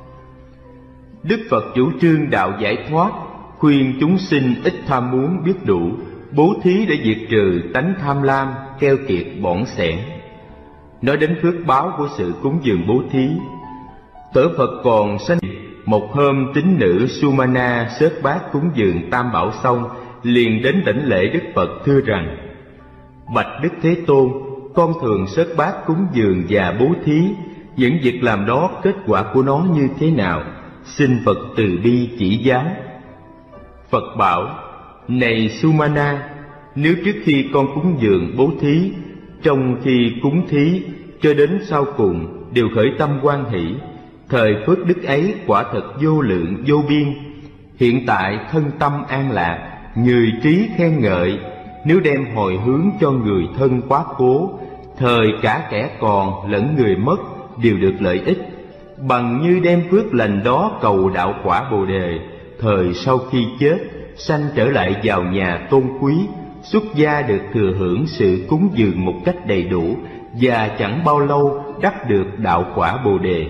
Đức Phật chủ trương đạo giải thoát, khuyên chúng sinh ít tham muốn biết đủ, bố thí để diệt trừ tánh tham lam, keo kiệt bỏn sẻn. Nói đến phước báo của sự cúng dường bố thí, Tổ Phật còn sanh một hôm, tín nữ Sumana xớt bát cúng dường Tam Bảo xong, liền đến đảnh lễ Đức Phật thưa rằng: bạch Đức Thế Tôn, con thường xớt bát cúng dường và bố thí, những việc làm đó kết quả của nó như thế nào? Xin Phật từ bi chỉ giáo. Phật bảo: này Sumana, nếu trước khi con cúng dường bố thí, trong khi cúng thí cho đến sau cùng đều khởi tâm hoan hỷ, thời phước đức ấy quả thật vô lượng vô biên. Hiện tại thân tâm an lạc, người trí khen ngợi. Nếu đem hồi hướng cho người thân quá cố, thời cả kẻ còn lẫn người mất đều được lợi ích, bằng như đem phước lành đó cầu đạo quả Bồ Đề, thời sau khi chết sanh trở lại vào nhà tôn quý, xuất gia được thừa hưởng sự cúng dường một cách đầy đủ, và chẳng bao lâu đắc được đạo quả Bồ Đề.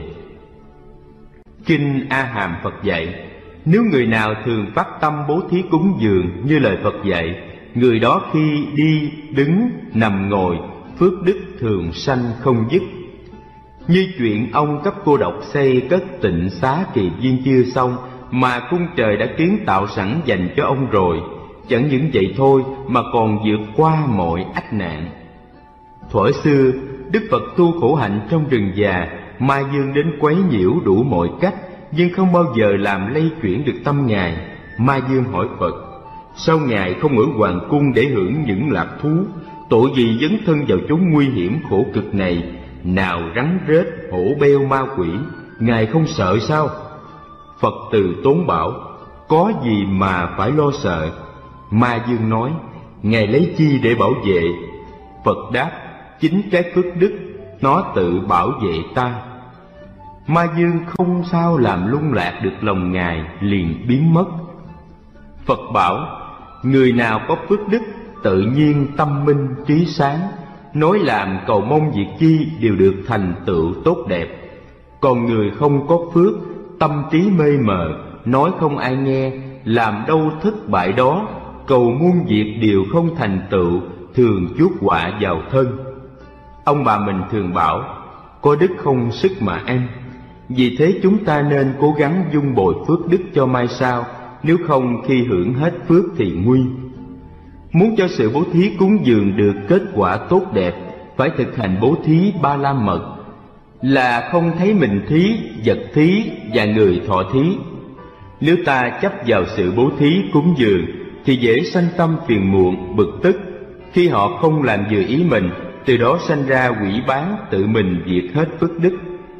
Kinh A Hàm Phật dạy, nếu người nào thường phát tâm bố thí cúng dường như lời Phật dạy, người đó khi đi, đứng, nằm, ngồi, phước đức thường sanh không dứt. Như chuyện ông cấp cô độc xây cất tịnh xá Kỳ Viên chưa xong, mà cung trời đã kiến tạo sẵn dành cho ông rồi. Chẳng những vậy thôi mà còn vượt qua mọi ách nạn. Thuở xưa, Đức Phật tu khổ hạnh trong rừng già, Ma Dương đến quấy nhiễu đủ mọi cách, nhưng không bao giờ làm lay chuyển được tâm Ngài. Ma Dương hỏi Phật, sao Ngài không ở hoàng cung để hưởng những lạc thú? Tội gì dấn thân vào chốn nguy hiểm khổ cực này? Nào rắn rết, hổ beo, ma quỷ, Ngài không sợ sao? Phật từ tốn bảo, có gì mà phải lo sợ? Ma Dương nói, Ngài lấy chi để bảo vệ? Phật đáp, chính cái phước đức, nó tự bảo vệ ta. Ma Dương không sao làm lung lạc được lòng Ngài, liền biến mất. Phật bảo, người nào có phước đức, tự nhiên tâm minh trí sáng, nói làm cầu mong việc chi đều được thành tựu tốt đẹp. Còn người không có phước, tâm trí mê mờ, nói không ai nghe, làm đâu thất bại đó, cầu muôn việc đều không thành tựu, thường chuốc họa vào thân. Ông bà mình thường bảo, có đức không sức mà ăn. Vì thế chúng ta nên cố gắng dung bồi phước đức cho mai sau, nếu không khi hưởng hết phước thì nguy. Muốn cho sự bố thí cúng dường được kết quả tốt đẹp, phải thực hành bố thí ba la mật, là không thấy mình thí, vật thí và người thọ thí. Nếu ta chấp vào sự bố thí cúng dường thì dễ sanh tâm phiền muộn, bực tức. Khi họ không làm vừa ý mình, từ đó sanh ra quỷ bán, tự mình diệt hết phước đức.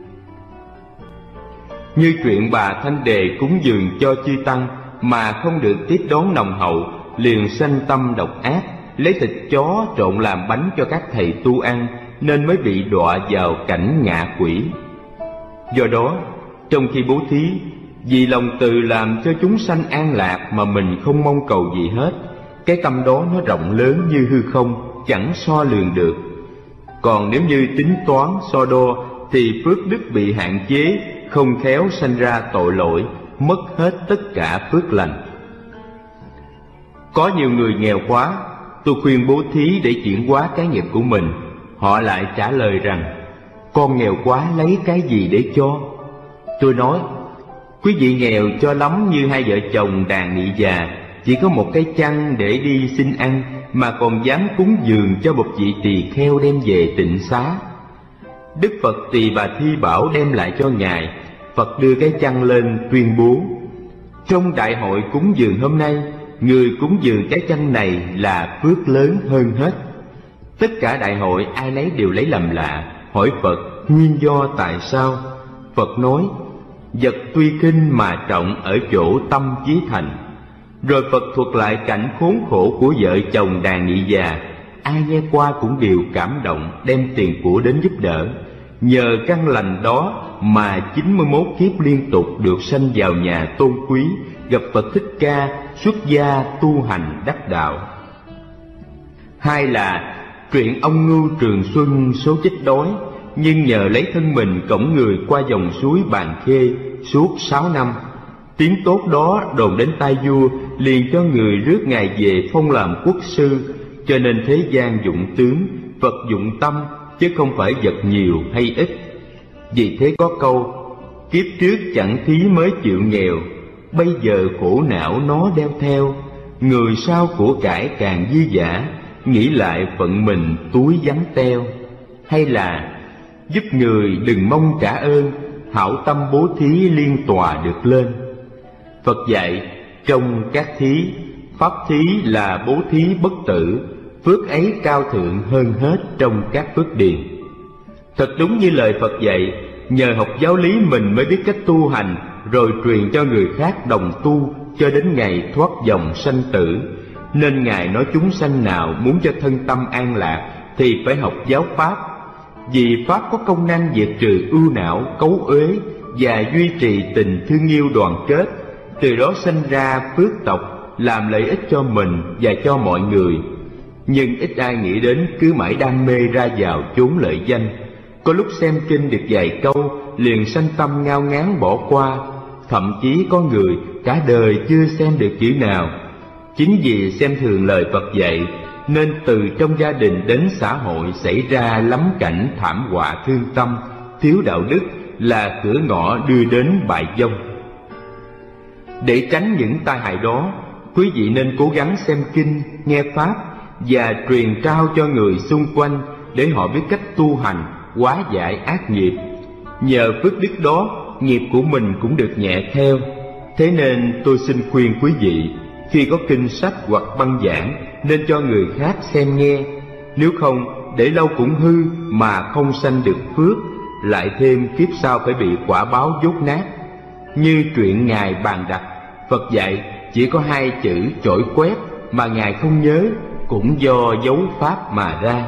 Như chuyện bà Thanh Đề cúng dường cho chư tăng mà không được tiếp đón nồng hậu, liền sanh tâm độc ác, lấy thịt chó trộn làm bánh cho các thầy tu ăn, nên mới bị đọa vào cảnh ngạ quỷ. Do đó, trong khi bố thí, vì lòng từ làm cho chúng sanh an lạc mà mình không mong cầu gì hết, cái tâm đó nó rộng lớn như hư không, chẳng so lường được. Còn nếu như tính toán so đo thì phước đức bị hạn chế, không khéo sanh ra tội lỗi, mất hết tất cả phước lành. Có nhiều người nghèo quá, tôi khuyên bố thí để chuyển hóa cái nghiệp của mình. Họ lại trả lời rằng, con nghèo quá lấy cái gì để cho? Tôi nói, quý vị nghèo cho lắm như hai vợ chồng đàn nị già, chỉ có một cái chăn để đi xin ăn mà còn dám cúng dường cho một vị tỳ kheo đem về tịnh xá. Đức Phật Tỳ Bà Thi bảo đem lại cho Ngài. Phật đưa cái chăn lên tuyên bố, trong đại hội cúng dường hôm nay, người cúng dường cái chăn này là phước lớn hơn hết. Tất cả đại hội ai nấy đều lấy làm lạ, hỏi Phật nguyên do tại sao. Phật nói, vật tuy kinh mà trọng ở chỗ tâm chí thành. Rồi Phật thuật lại cảnh khốn khổ của vợ chồng đàn nị già. Ai nghe qua cũng đều cảm động, đem tiền của đến giúp đỡ. Nhờ căn lành đó mà 91 kiếp liên tục được sanh vào nhà tôn quý, gặp Phật Thích Ca, xuất gia tu hành đắc đạo. Hai là chuyện ông Ngưu Trường Xuân số chết đói, nhưng nhờ lấy thân mình cõng người qua dòng suối Bàn Khê suốt 6 năm. Tiếng tốt đó đồn đến tai vua, liền cho người rước Ngài về phong làm quốc sư. Cho nên thế gian dụng tướng, Phật dụng tâm, chứ không phải vật nhiều hay ít. Vì thế có câu, kiếp trước chẳng thí mới chịu nghèo, bây giờ khổ não nó đeo theo. Người sau của cải càng dư dả, nghĩ lại phận mình túi vắng teo. Hay là giúp người đừng mong trả ơn, hảo tâm bố thí liên tòa được lên. Phật dạy, trong các thí, pháp thí là bố thí bất tử, phước ấy cao thượng hơn hết trong các phước điền. Thật đúng như lời Phật dạy, nhờ học giáo lý mình mới biết cách tu hành, rồi truyền cho người khác đồng tu, cho đến ngày thoát dòng sanh tử, nên Ngài nói chúng sanh nào muốn cho thân tâm an lạc thì phải học giáo Pháp, vì Pháp có công năng diệt trừ ưu não, cấu uế và duy trì tình thương yêu đoàn kết, từ đó sanh ra phước tộc, làm lợi ích cho mình và cho mọi người. Nhưng ít ai nghĩ đến cứ mãi đam mê ra vào chốn lợi danh, có lúc xem kinh được vài câu liền sanh tâm ngao ngán bỏ qua, thậm chí có người cả đời chưa xem được chữ nào. Chính vì xem thường lời Phật dạy nên từ trong gia đình đến xã hội xảy ra lắm cảnh thảm họa thương tâm, thiếu đạo đức là cửa ngõ đưa đến bại vong. Để tránh những tai hại đó, quý vị nên cố gắng xem kinh, nghe Pháp và truyền trao cho người xung quanh để họ biết cách tu hành, hóa giải ác nghiệp. Nhờ phước đức đó, nghiệp của mình cũng được nhẹ theo. Thế nên tôi xin khuyên quý vị, khi có kinh sách hoặc băng giảng nên cho người khác xem nghe, nếu không để lâu cũng hư mà không sanh được phước, lại thêm kiếp sau phải bị quả báo dốt nát. Như truyện Ngài Bàn Đặc, Phật dạy chỉ có 2 chữ chổi quét mà Ngài không nhớ, cũng do dấu pháp mà ra.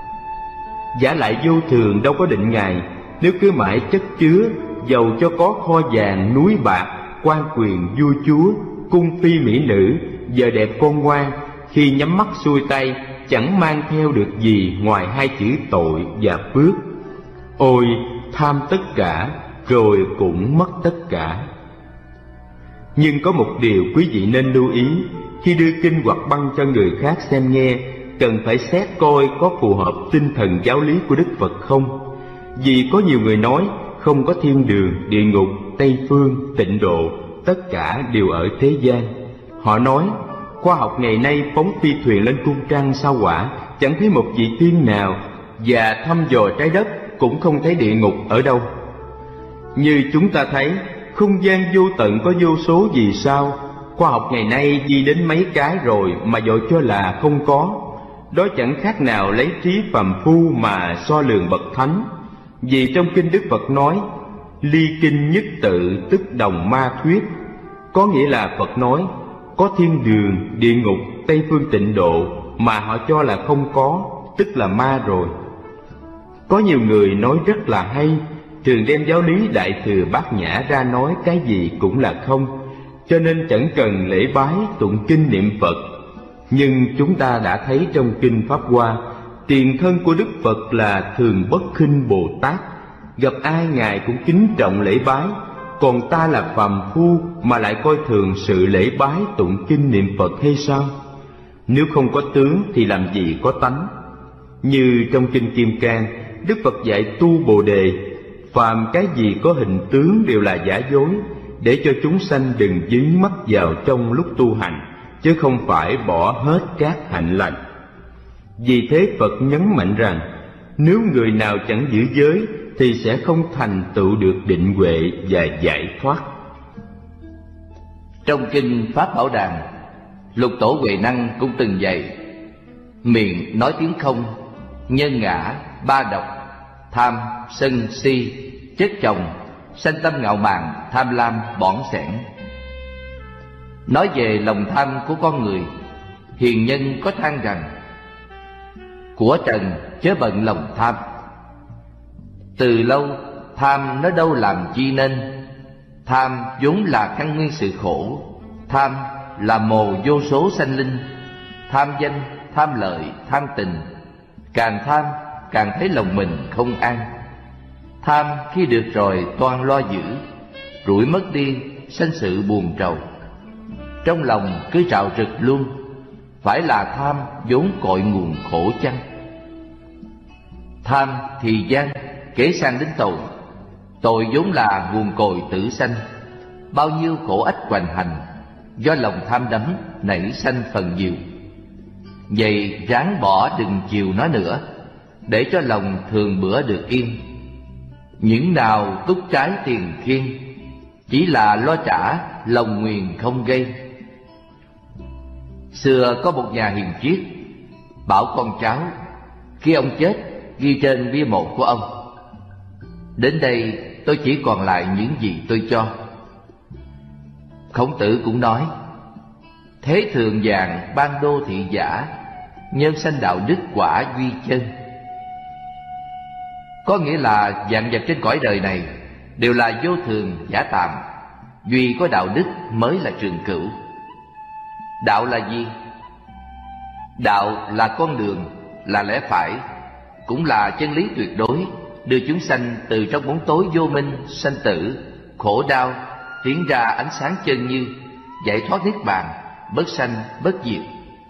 Giả lại vô thường đâu có định ngày, nếu cứ mãi chất chứa, dầu cho có kho vàng núi bạc, quan quyền vua chúa, cung phi mỹ nữ, vợ đẹp con ngoan, khi nhắm mắt xuôi tay chẳng mang theo được gì ngoài 2 chữ tội và phước. Ôi tham tất cả rồi cũng mất tất cả. Nhưng có một điều quý vị nên lưu ý, khi đưa kinh hoặc băng cho người khác xem nghe, cần phải xét coi có phù hợp tinh thần giáo lý của Đức Phật không. Vì có nhiều người nói không có thiên đường, địa ngục, Tây phương, tịnh độ, tất cả đều ở thế gian. Họ nói khoa học ngày nay phóng phi thuyền lên cung trăng sao Hỏa, chẳng thấy một vị tiên nào, và thăm dò trái đất cũng không thấy địa ngục ở đâu. Như chúng ta thấy, không gian vô tận có vô số vì sao. Khoa học ngày nay ghi đến mấy cái rồi mà dội cho là không có. Đó chẳng khác nào lấy trí phàm phu mà so lường bậc thánh. Vì trong kinh Đức Phật nói ly kinh nhất tự tức đồng ma thuyết, có nghĩa là Phật nói có thiên đường, địa ngục, Tây phương, tịnh độ mà họ cho là không có, tức là ma rồi. Có nhiều người nói rất là hay, thường đem giáo lý Đại Thừa Bát Nhã ra nói cái gì cũng là không, cho nên chẳng cần lễ bái, tụng kinh niệm Phật. Nhưng chúng ta đã thấy trong kinh Pháp Hoa, tiền thân của Đức Phật là Thường Bất Khinh Bồ Tát, gặp ai Ngài cũng kính trọng lễ bái, còn ta là phàm phu mà lại coi thường sự lễ bái tụng kinh niệm Phật hay sao? Nếu không có tướng thì làm gì có tánh? Như trong kinh Kim Cang, Đức Phật dạy tu Bồ Đề, phàm cái gì có hình tướng đều là giả dối, để cho chúng sanh đừng dính mắc vào trong lúc tu hành, chứ không phải bỏ hết các hạnh lành. Vì thế Phật nhấn mạnh rằng, nếu người nào chẳng giữ giới thì sẽ không thành tựu được định huệ và giải thoát. Trong kinh Pháp Bảo Đàn, Lục Tổ Huệ Năng cũng từng dạy: miệng nói tiếng không, nhân ngã, ba độc, tham, sân, si, chất chồng, sanh tâm ngạo mạn, tham lam, bỏn sẻn. Nói về lòng tham của con người, hiền nhân có than rằng: của trần chớ bận lòng tham. Từ lâu tham nó đâu làm chi nên. Tham vốn là căn nguyên sự khổ. Tham là mồ vô số sanh linh. Tham danh, tham lợi, tham tình. Càng tham càng thấy lòng mình không an. Tham khi được rồi toan lo giữ, rủi mất đi sanh sự buồn trầu. Trong lòng cứ trạo trực luôn, phải là tham vốn cội nguồn khổ chăng? Tham thì gian kể sang đến tội. Tội vốn là nguồn cội tử sanh. Bao nhiêu khổ ách hoành hành do lòng tham đắm nảy sanh phần nhiều. Vậy ráng bỏ đừng chiều nó nữa, để cho lòng thường bữa được yên. Những nào túc trái tiền khiên, chỉ là lo trả lòng nguyền không gây. Xưa có một nhà hiền triết bảo con cháu khi ông chết ghi trên bia mộ của ông: đến đây tôi chỉ còn lại những gì tôi cho. Khổng Tử cũng nói: thế thường vàng ban đô thị giả, nhân sanh đạo đức quả duy chân. Có nghĩa là vạn vật trên cõi đời này đều là vô thường giả tạm, duy có đạo đức mới là trường cửu. Đạo là gì? Đạo là con đường, là lẽ phải, cũng là chân lý tuyệt đối, đưa chúng sanh từ trong bóng tối vô minh, sanh tử, khổ đau, tiến ra ánh sáng chân như, giải thoát niết bàn, bất sanh bất diệt.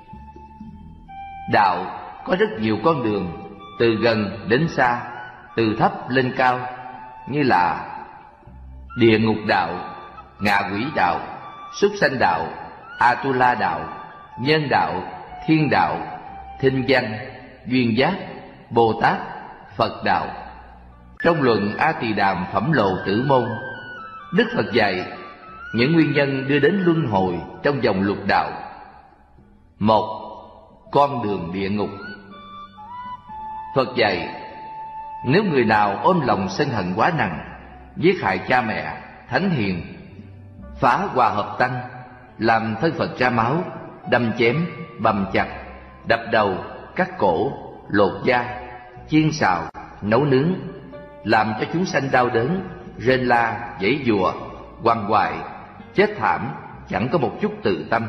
Đạo có rất nhiều con đường, từ gần đến xa, từ thấp lên cao, như là địa ngục đạo, ngạ quỷ đạo, súc sanh đạo, Atula đạo, nhân đạo, thiên đạo, thinh văn, duyên giác, Bồ Tát, Phật đạo. Trong luận A Tỳ Đàm Phẩm Lộ Tử Môn, Đức Phật dạy những nguyên nhân đưa đến luân hồi trong vòng lục đạo. 1. Con đường địa ngục. Phật dạy nếu người nào ôm lòng sân hận quá nặng, giết hại cha mẹ, thánh hiền, phá hòa hợp tăng, làm thân Phật ra máu, đâm chém, bầm chặt, đập đầu, cắt cổ, lột da, chiên xào, nấu nướng, làm cho chúng sanh đau đớn, rên la, giãy giụa, quằn quại, chết thảm, chẳng có một chút tự tâm.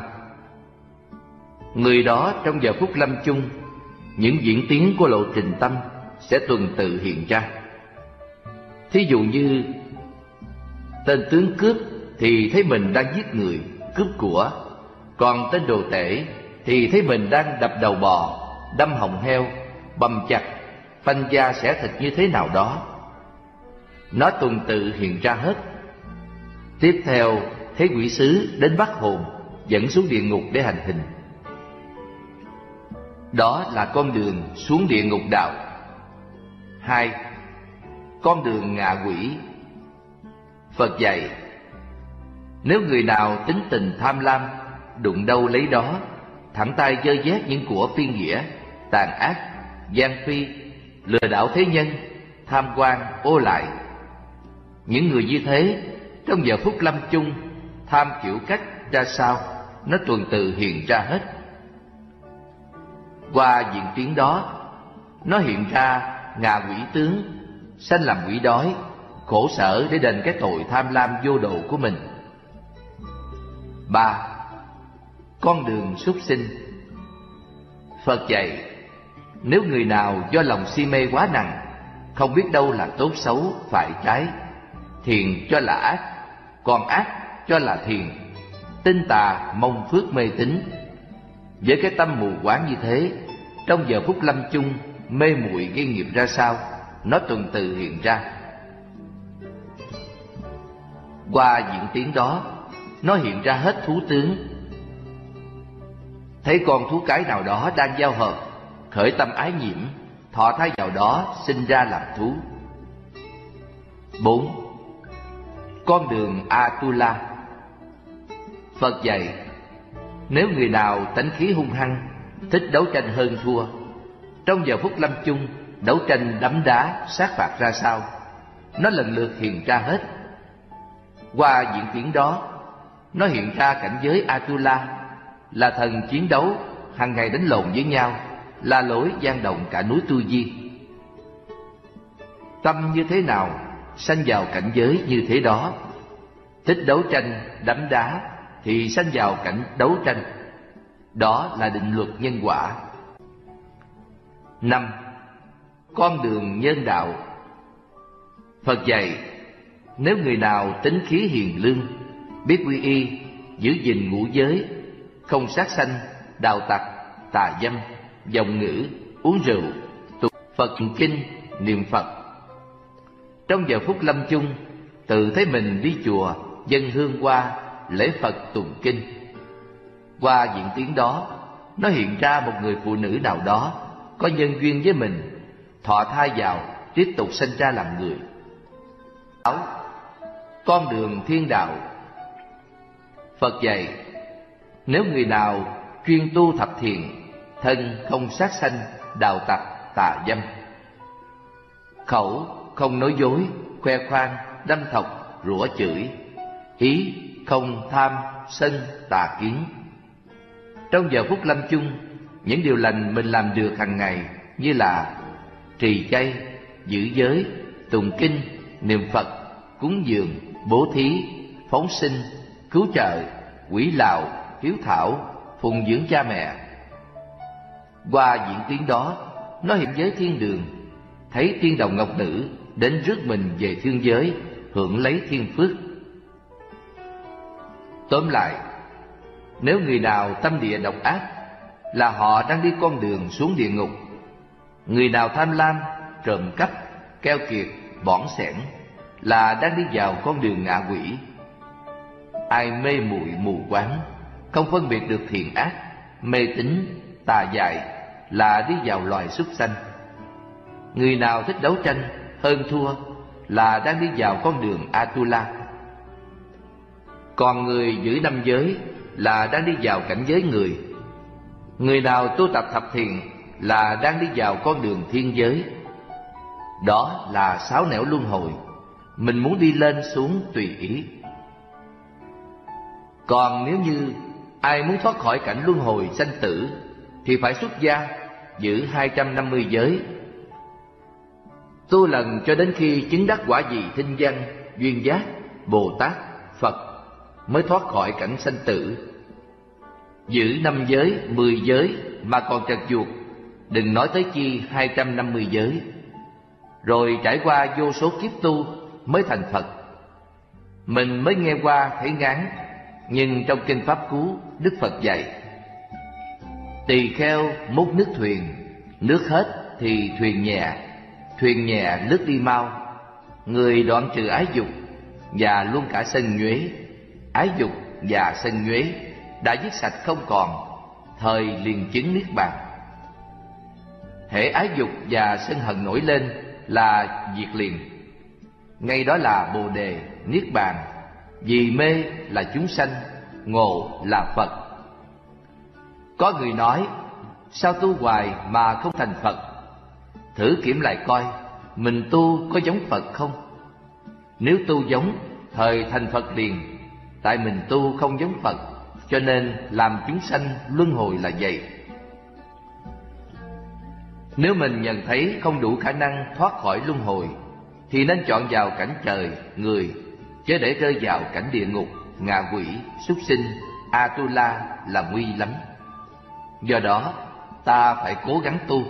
Người đó trong giờ phút lâm chung, những diễn tiến của lộ trình tâm sẽ tuần tự hiện ra. Thí dụ như tên tướng cướp thì thấy mình đang giết người, cướp của, còn tên đồ tể thì thấy mình đang đập đầu bò, đâm họng heo, bầm chặt, phanh da xẻ thịt như thế nào đó. Nó tuần tự hiện ra hết. Tiếp theo thấy quỷ sứ đến bắt hồn, dẫn xuống địa ngục để hành hình. Đó là con đường xuống địa ngục đạo. 2. Con đường ngạ quỷ. Phật dạy nếu người nào tính tình tham lam, đụng đâu lấy đó, thẳng tay giơ vét những của phi nghĩa, tàn ác, gian phi, lừa đảo thế nhân, tham quan, ô lại. Những người như thế trong giờ phút lâm chung, tham kiểu cách ra sao, nó tuần tự hiện ra hết. Qua diễn tiến đó, nó hiện ra ngạ quỷ tướng, sanh làm quỷ đói, khổ sở để đền cái tội tham lam vô độ của mình. 3. Con đường súc sinh. Phật dạy nếu người nào do lòng si mê quá nặng, không biết đâu là tốt xấu, phải trái, thiện cho là ác, còn ác cho là thiện, tin tà mong phước mê tín. Với cái tâm mù quáng như thế, trong giờ phút lâm chung, mê muội gây nghiệp ra sao, nó tuần tự hiện ra. Qua diễn tiến đó, nó hiện ra hết thú tướng. Thấy con thú cái nào đó đang giao hợp, khởi tâm ái nhiễm, thọ thai vào đó, sinh ra làm thú. 4. Con đường Atula. Phật dạy nếu người nào tánh khí hung hăng, thích đấu tranh hơn thua, trong giờ phút lâm chung, đấu tranh đấm đá, sát phạt ra sao, nó lần lượt hiện ra hết. Qua diễn tiến đó, nó hiện ra cảnh giới Atula, là thần chiến đấu, hàng ngày đánh lộn với nhau, la lối gian động cả núi Tu Di. Tâm như thế nào, sanh vào cảnh giới như thế đó. Thích đấu tranh, đấm đá thì sanh vào cảnh đấu tranh. Đó là định luật nhân quả. 5. Con đường nhân đạo. Phật dạy nếu người nào tính khí hiền lương, biết quy y, giữ gìn ngũ giới, không sát sanh, đào tặc, tà dâm, vọng ngữ, uống rượu, tụng Phật kinh, niệm Phật, trong giờ phút lâm chung, tự thấy mình đi chùa, dâng hương qua, lễ Phật tụng kinh. Qua diễn tiến đó, nó hiện ra một người phụ nữ nào đó có nhân duyên với mình, thọ thai vào, tiếp tục sinh ra làm người. 6. Con đường thiên đạo. Phật dạy nếu người nào chuyên tu thập thiện, thân không sát sanh, đào tặc, tà dâm, khẩu không nói dối, khoe khoang, đâm thọc, rủa chửi, ý không tham, sân, tà kiến. Trong giờ phút lâm chung, những điều lành mình làm được hàng ngày như là trì chay, giữ giới, tụng kinh, niệm Phật, cúng dường, bố thí, phóng sinh, cứu trợ, quỷ lạo, hiếu thảo, phụng dưỡng cha mẹ. Qua diễn tiến đó, nó hiện giới thiên đường, thấy tiên đồng ngọc nữ đến rước mình về thương giới, hưởng lấy thiên phước. Tóm lại, nếu người nào tâm địa độc ác là họ đang đi con đường xuống địa ngục. Người nào tham lam, trộm cắp, keo kiệt, bỏn xẻn là đang đi vào con đường ngạ quỷ. Ai mê muội mù quáng, không phân biệt được thiện ác, mê tín, tà dại là đi vào loài súc sanh. Người nào thích đấu tranh, hơn thua là đang đi vào con đường Atula. Còn người giữ năm giới là đang đi vào cảnh giới người. Người nào tu tập thập thiện là đang đi vào con đường thiên giới. Đó là 6 nẻo luân hồi, mình muốn đi lên xuống tùy ý. Còn nếu như ai muốn thoát khỏi cảnh luân hồi sanh tử thì phải xuất gia, giữ 250 giới, tu lần cho đến khi chứng đắc quả vị thinh văn, duyên giác, Bồ Tát, Phật mới thoát khỏi cảnh sanh tử. Giữ 5 giới, 10 giới mà còn trật chuột, đừng nói tới chi 250 giới. Rồi trải qua vô số kiếp tu mới thành Phật. Mình mới nghe qua thấy ngán, nhưng trong kinh Pháp Cú, Đức Phật dạy: tỳ kheo múc nước thuyền, nước hết thì thuyền nhẹ lướt đi mau. Người đoạn trừ ái dục và luôn cả sân nhuế, ái dục và sân nhuế đã giết sạch không còn, thời liền chứng niết bàn. Hễ ái dục và sân hận nổi lên là diệt liền. Ngay đó là Bồ đề, niết bàn. Vì mê là chúng sanh, ngộ là Phật. Có người nói: sao tu hoài mà không thành Phật? Thử kiểm lại coi, mình tu có giống Phật không? Nếu tu giống, thời thành Phật liền. Tại mình tu không giống Phật, cho nên làm chúng sanh luân hồi là vậy. Nếu mình nhận thấy không đủ khả năng thoát khỏi luân hồi, thì nên chọn vào cảnh trời, người, chứ để rơi vào cảnh địa ngục, ngạ quỷ, súc sinh, Atula là nguy lắm. Do đó, ta phải cố gắng tu.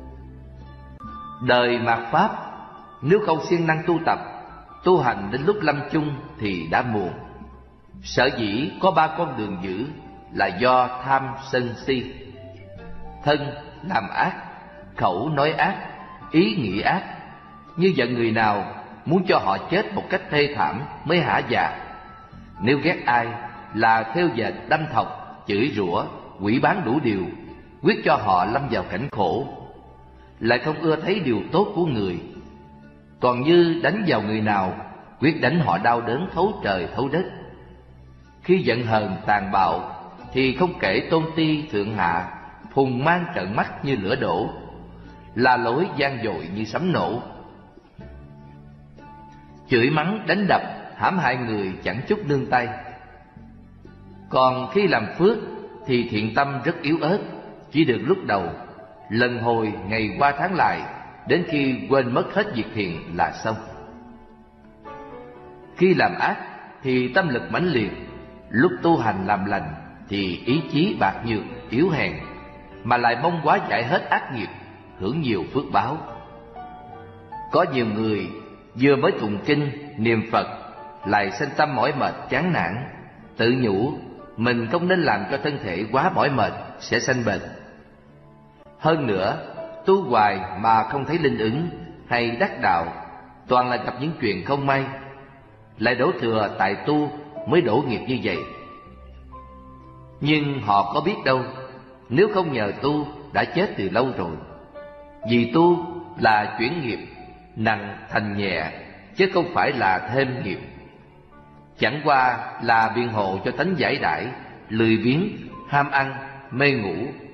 Đời mạt Pháp, nếu không siêng năng tu tập, tu hành đến lúc lâm chung thì đã muộn. Sở dĩ có 3 con đường giữ là do tham sân si. Thân làm ác, khẩu nói ác, ý nghĩ ác. Như giận người nào, muốn cho họ chết một cách thê thảm mới hả dạ. Nếu ghét ai là theo dệt đâm thọc, chửi rủa, quỷ bán đủ điều, quyết cho họ lâm vào cảnh khổ. Lại không ưa thấy điều tốt của người. Còn như đánh vào người nào, quyết đánh họ đau đớn thấu trời thấu đất. Khi giận hờn tàn bạo thì không kể tôn ti thượng hạ, phùng mang trợn mắt như lửa đổ, la lối gian dội như sấm nổ. Chửi mắng đánh đập hãm hại người chẳng chút nương tay. Còn khi làm phước thì thiện tâm rất yếu ớt, chỉ được lúc đầu, lần hồi ngày qua tháng lại, đến khi quên mất hết việc thiện là xong. Khi làm ác thì tâm lực mãnh liệt, lúc tu hành làm lành thì ý chí bạc nhược, yếu hèn, mà lại mong quá giải hết ác nghiệp, hưởng nhiều phước báo. Có nhiều người vừa mới tụng kinh, niệm Phật lại sanh tâm mỏi mệt chán nản, tự nhủ mình không nên làm cho thân thể quá mỏi mệt, sẽ sanh bệnh. Hơn nữa, tu hoài mà không thấy linh ứng hay đắc đạo, toàn là gặp những chuyện không may. Lại đổ thừa tại tu mới đổ nghiệp như vậy. Nhưng họ có biết đâu, nếu không nhờ tu đã chết từ lâu rồi. Vì tu là chuyển nghiệp, nặng thành nhẹ, chứ không phải là thêm nghiệp. Chẳng qua là biện hộ cho tánh giải đãi, lười biếng, ham ăn, mê ngủ.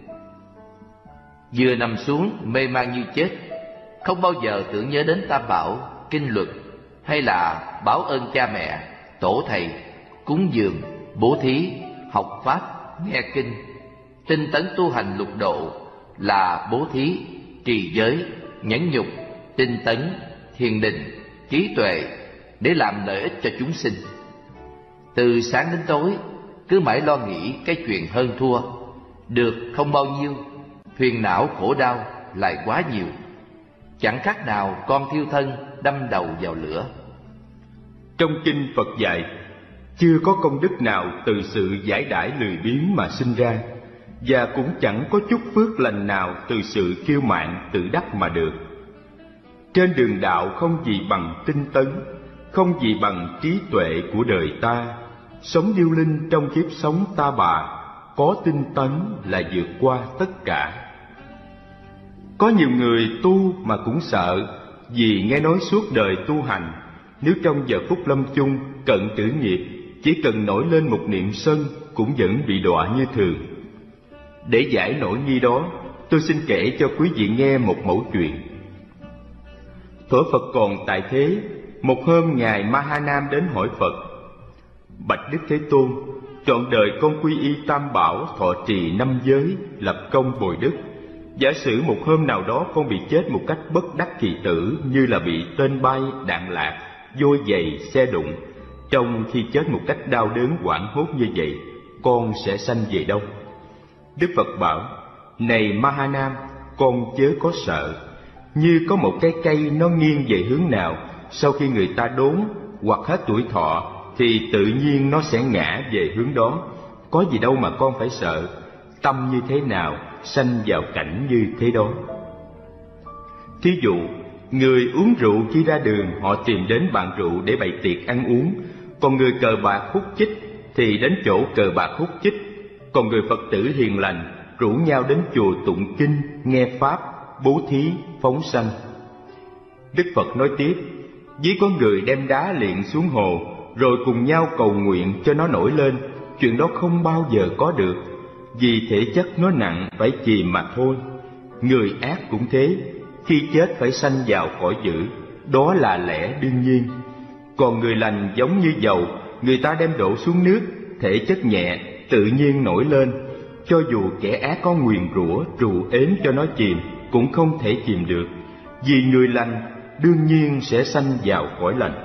Vừa nằm xuống mê man như chết, không bao giờ tưởng nhớ đến Tam Bảo, kinh luật, hay là báo ơn cha mẹ, tổ thầy, cúng dường, bố thí, học pháp, nghe kinh. Tinh tấn tu hành lục độ là bố thí, trì giới, nhẫn nhục, tinh tấn, thiền định, trí tuệ để làm lợi ích cho chúng sinh. Từ sáng đến tối cứ mãi lo nghĩ cái chuyện hơn thua, được không bao nhiêu, phiền não khổ đau lại quá nhiều. Chẳng khác nào con thiêu thân đâm đầu vào lửa. Trong kinh Phật dạy, chưa có công đức nào từ sự giải đãi lười biếng mà sinh ra, và cũng chẳng có chút phước lành nào từ sự kiêu mạn tự đắc mà được. Trên đường đạo không gì bằng tinh tấn, không gì bằng trí tuệ của đời ta. Sống điêu linh trong kiếp sống ta bà, có tinh tấn là vượt qua tất cả. Có nhiều người tu mà cũng sợ, vì nghe nói suốt đời tu hành, nếu trong giờ phút lâm chung cận tử nghiệp, chỉ cần nổi lên một niệm sân cũng vẫn bị đọa như thường. Để giải nỗi nghi đó, tôi xin kể cho quý vị nghe một mẩu chuyện. Thuở Phật còn tại thế, một hôm Ngài Mahanam đến hỏi Phật: Bạch Đức Thế Tôn, trọn đời con quy y Tam Bảo, thọ trì 5 giới, lập công bồi đức. Giả sử một hôm nào đó con bị chết một cách bất đắc kỳ tử, như là bị tên bay, đạn lạc, vôi giày, xe đụng. Trong khi chết một cách đau đớn hoảng hốt như vậy, con sẽ sanh về đâu? Đức Phật bảo: Này Mahanam, con chớ có sợ. Như có một cái cây nó nghiêng về hướng nào, sau khi người ta đốn hoặc hết tuổi thọ, thì tự nhiên nó sẽ ngã về hướng đó. Có gì đâu mà con phải sợ. Tâm như thế nào, sanh vào cảnh như thế đó. Thí dụ, người uống rượu khi ra đường, họ tìm đến bàn rượu để bày tiệc ăn uống. Còn người cờ bạc hút chích thì đến chỗ cờ bạc hút chích. Còn người Phật tử hiền lành rủ nhau đến chùa tụng kinh, nghe pháp, bố thí, phóng sanh. Đức Phật nói tiếp: Ví có người đem đá liệng xuống hồ, rồi cùng nhau cầu nguyện cho nó nổi lên. Chuyện đó không bao giờ có được, vì thể chất nó nặng, phải chìm mà thôi. Người ác cũng thế, khi chết phải sanh vào cõi dữ, đó là lẽ đương nhiên. Còn người lành giống như dầu, người ta đem đổ xuống nước, thể chất nhẹ, tự nhiên nổi lên. Cho dù kẻ ác có nguyền rủa, trù ếm cho nó chìm, cũng không thể chìm được, vì người lành đương nhiên sẽ sanh vào cõi lành.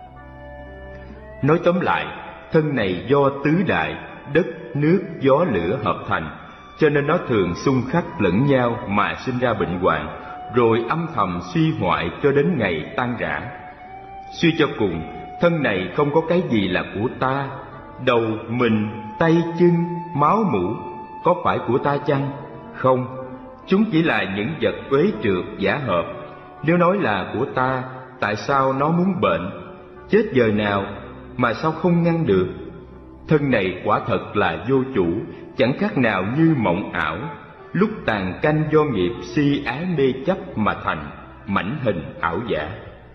Nói tóm lại, thân này do tứ đại, đất, nước, gió, lửa hợp thành, cho nên nó thường xung khắc lẫn nhau mà sinh ra bệnh hoạn, rồi âm thầm suy hoại cho đến ngày tan rã. Suy cho cùng, thân này không có cái gì là của ta. Đầu, mình, tay, chân, máu, mũ có phải của ta chăng? Không, chúng chỉ là những vật uế trượt giả hợp. Nếu nói là của ta, tại sao nó muốn bệnh? Chết giờ nào mà sao không ngăn được? Thân này quả thật là vô chủ, chẳng khác nào như mộng ảo, lúc tàn canh do nghiệp si ái mê chấp mà thành, mảnh hình ảo giả.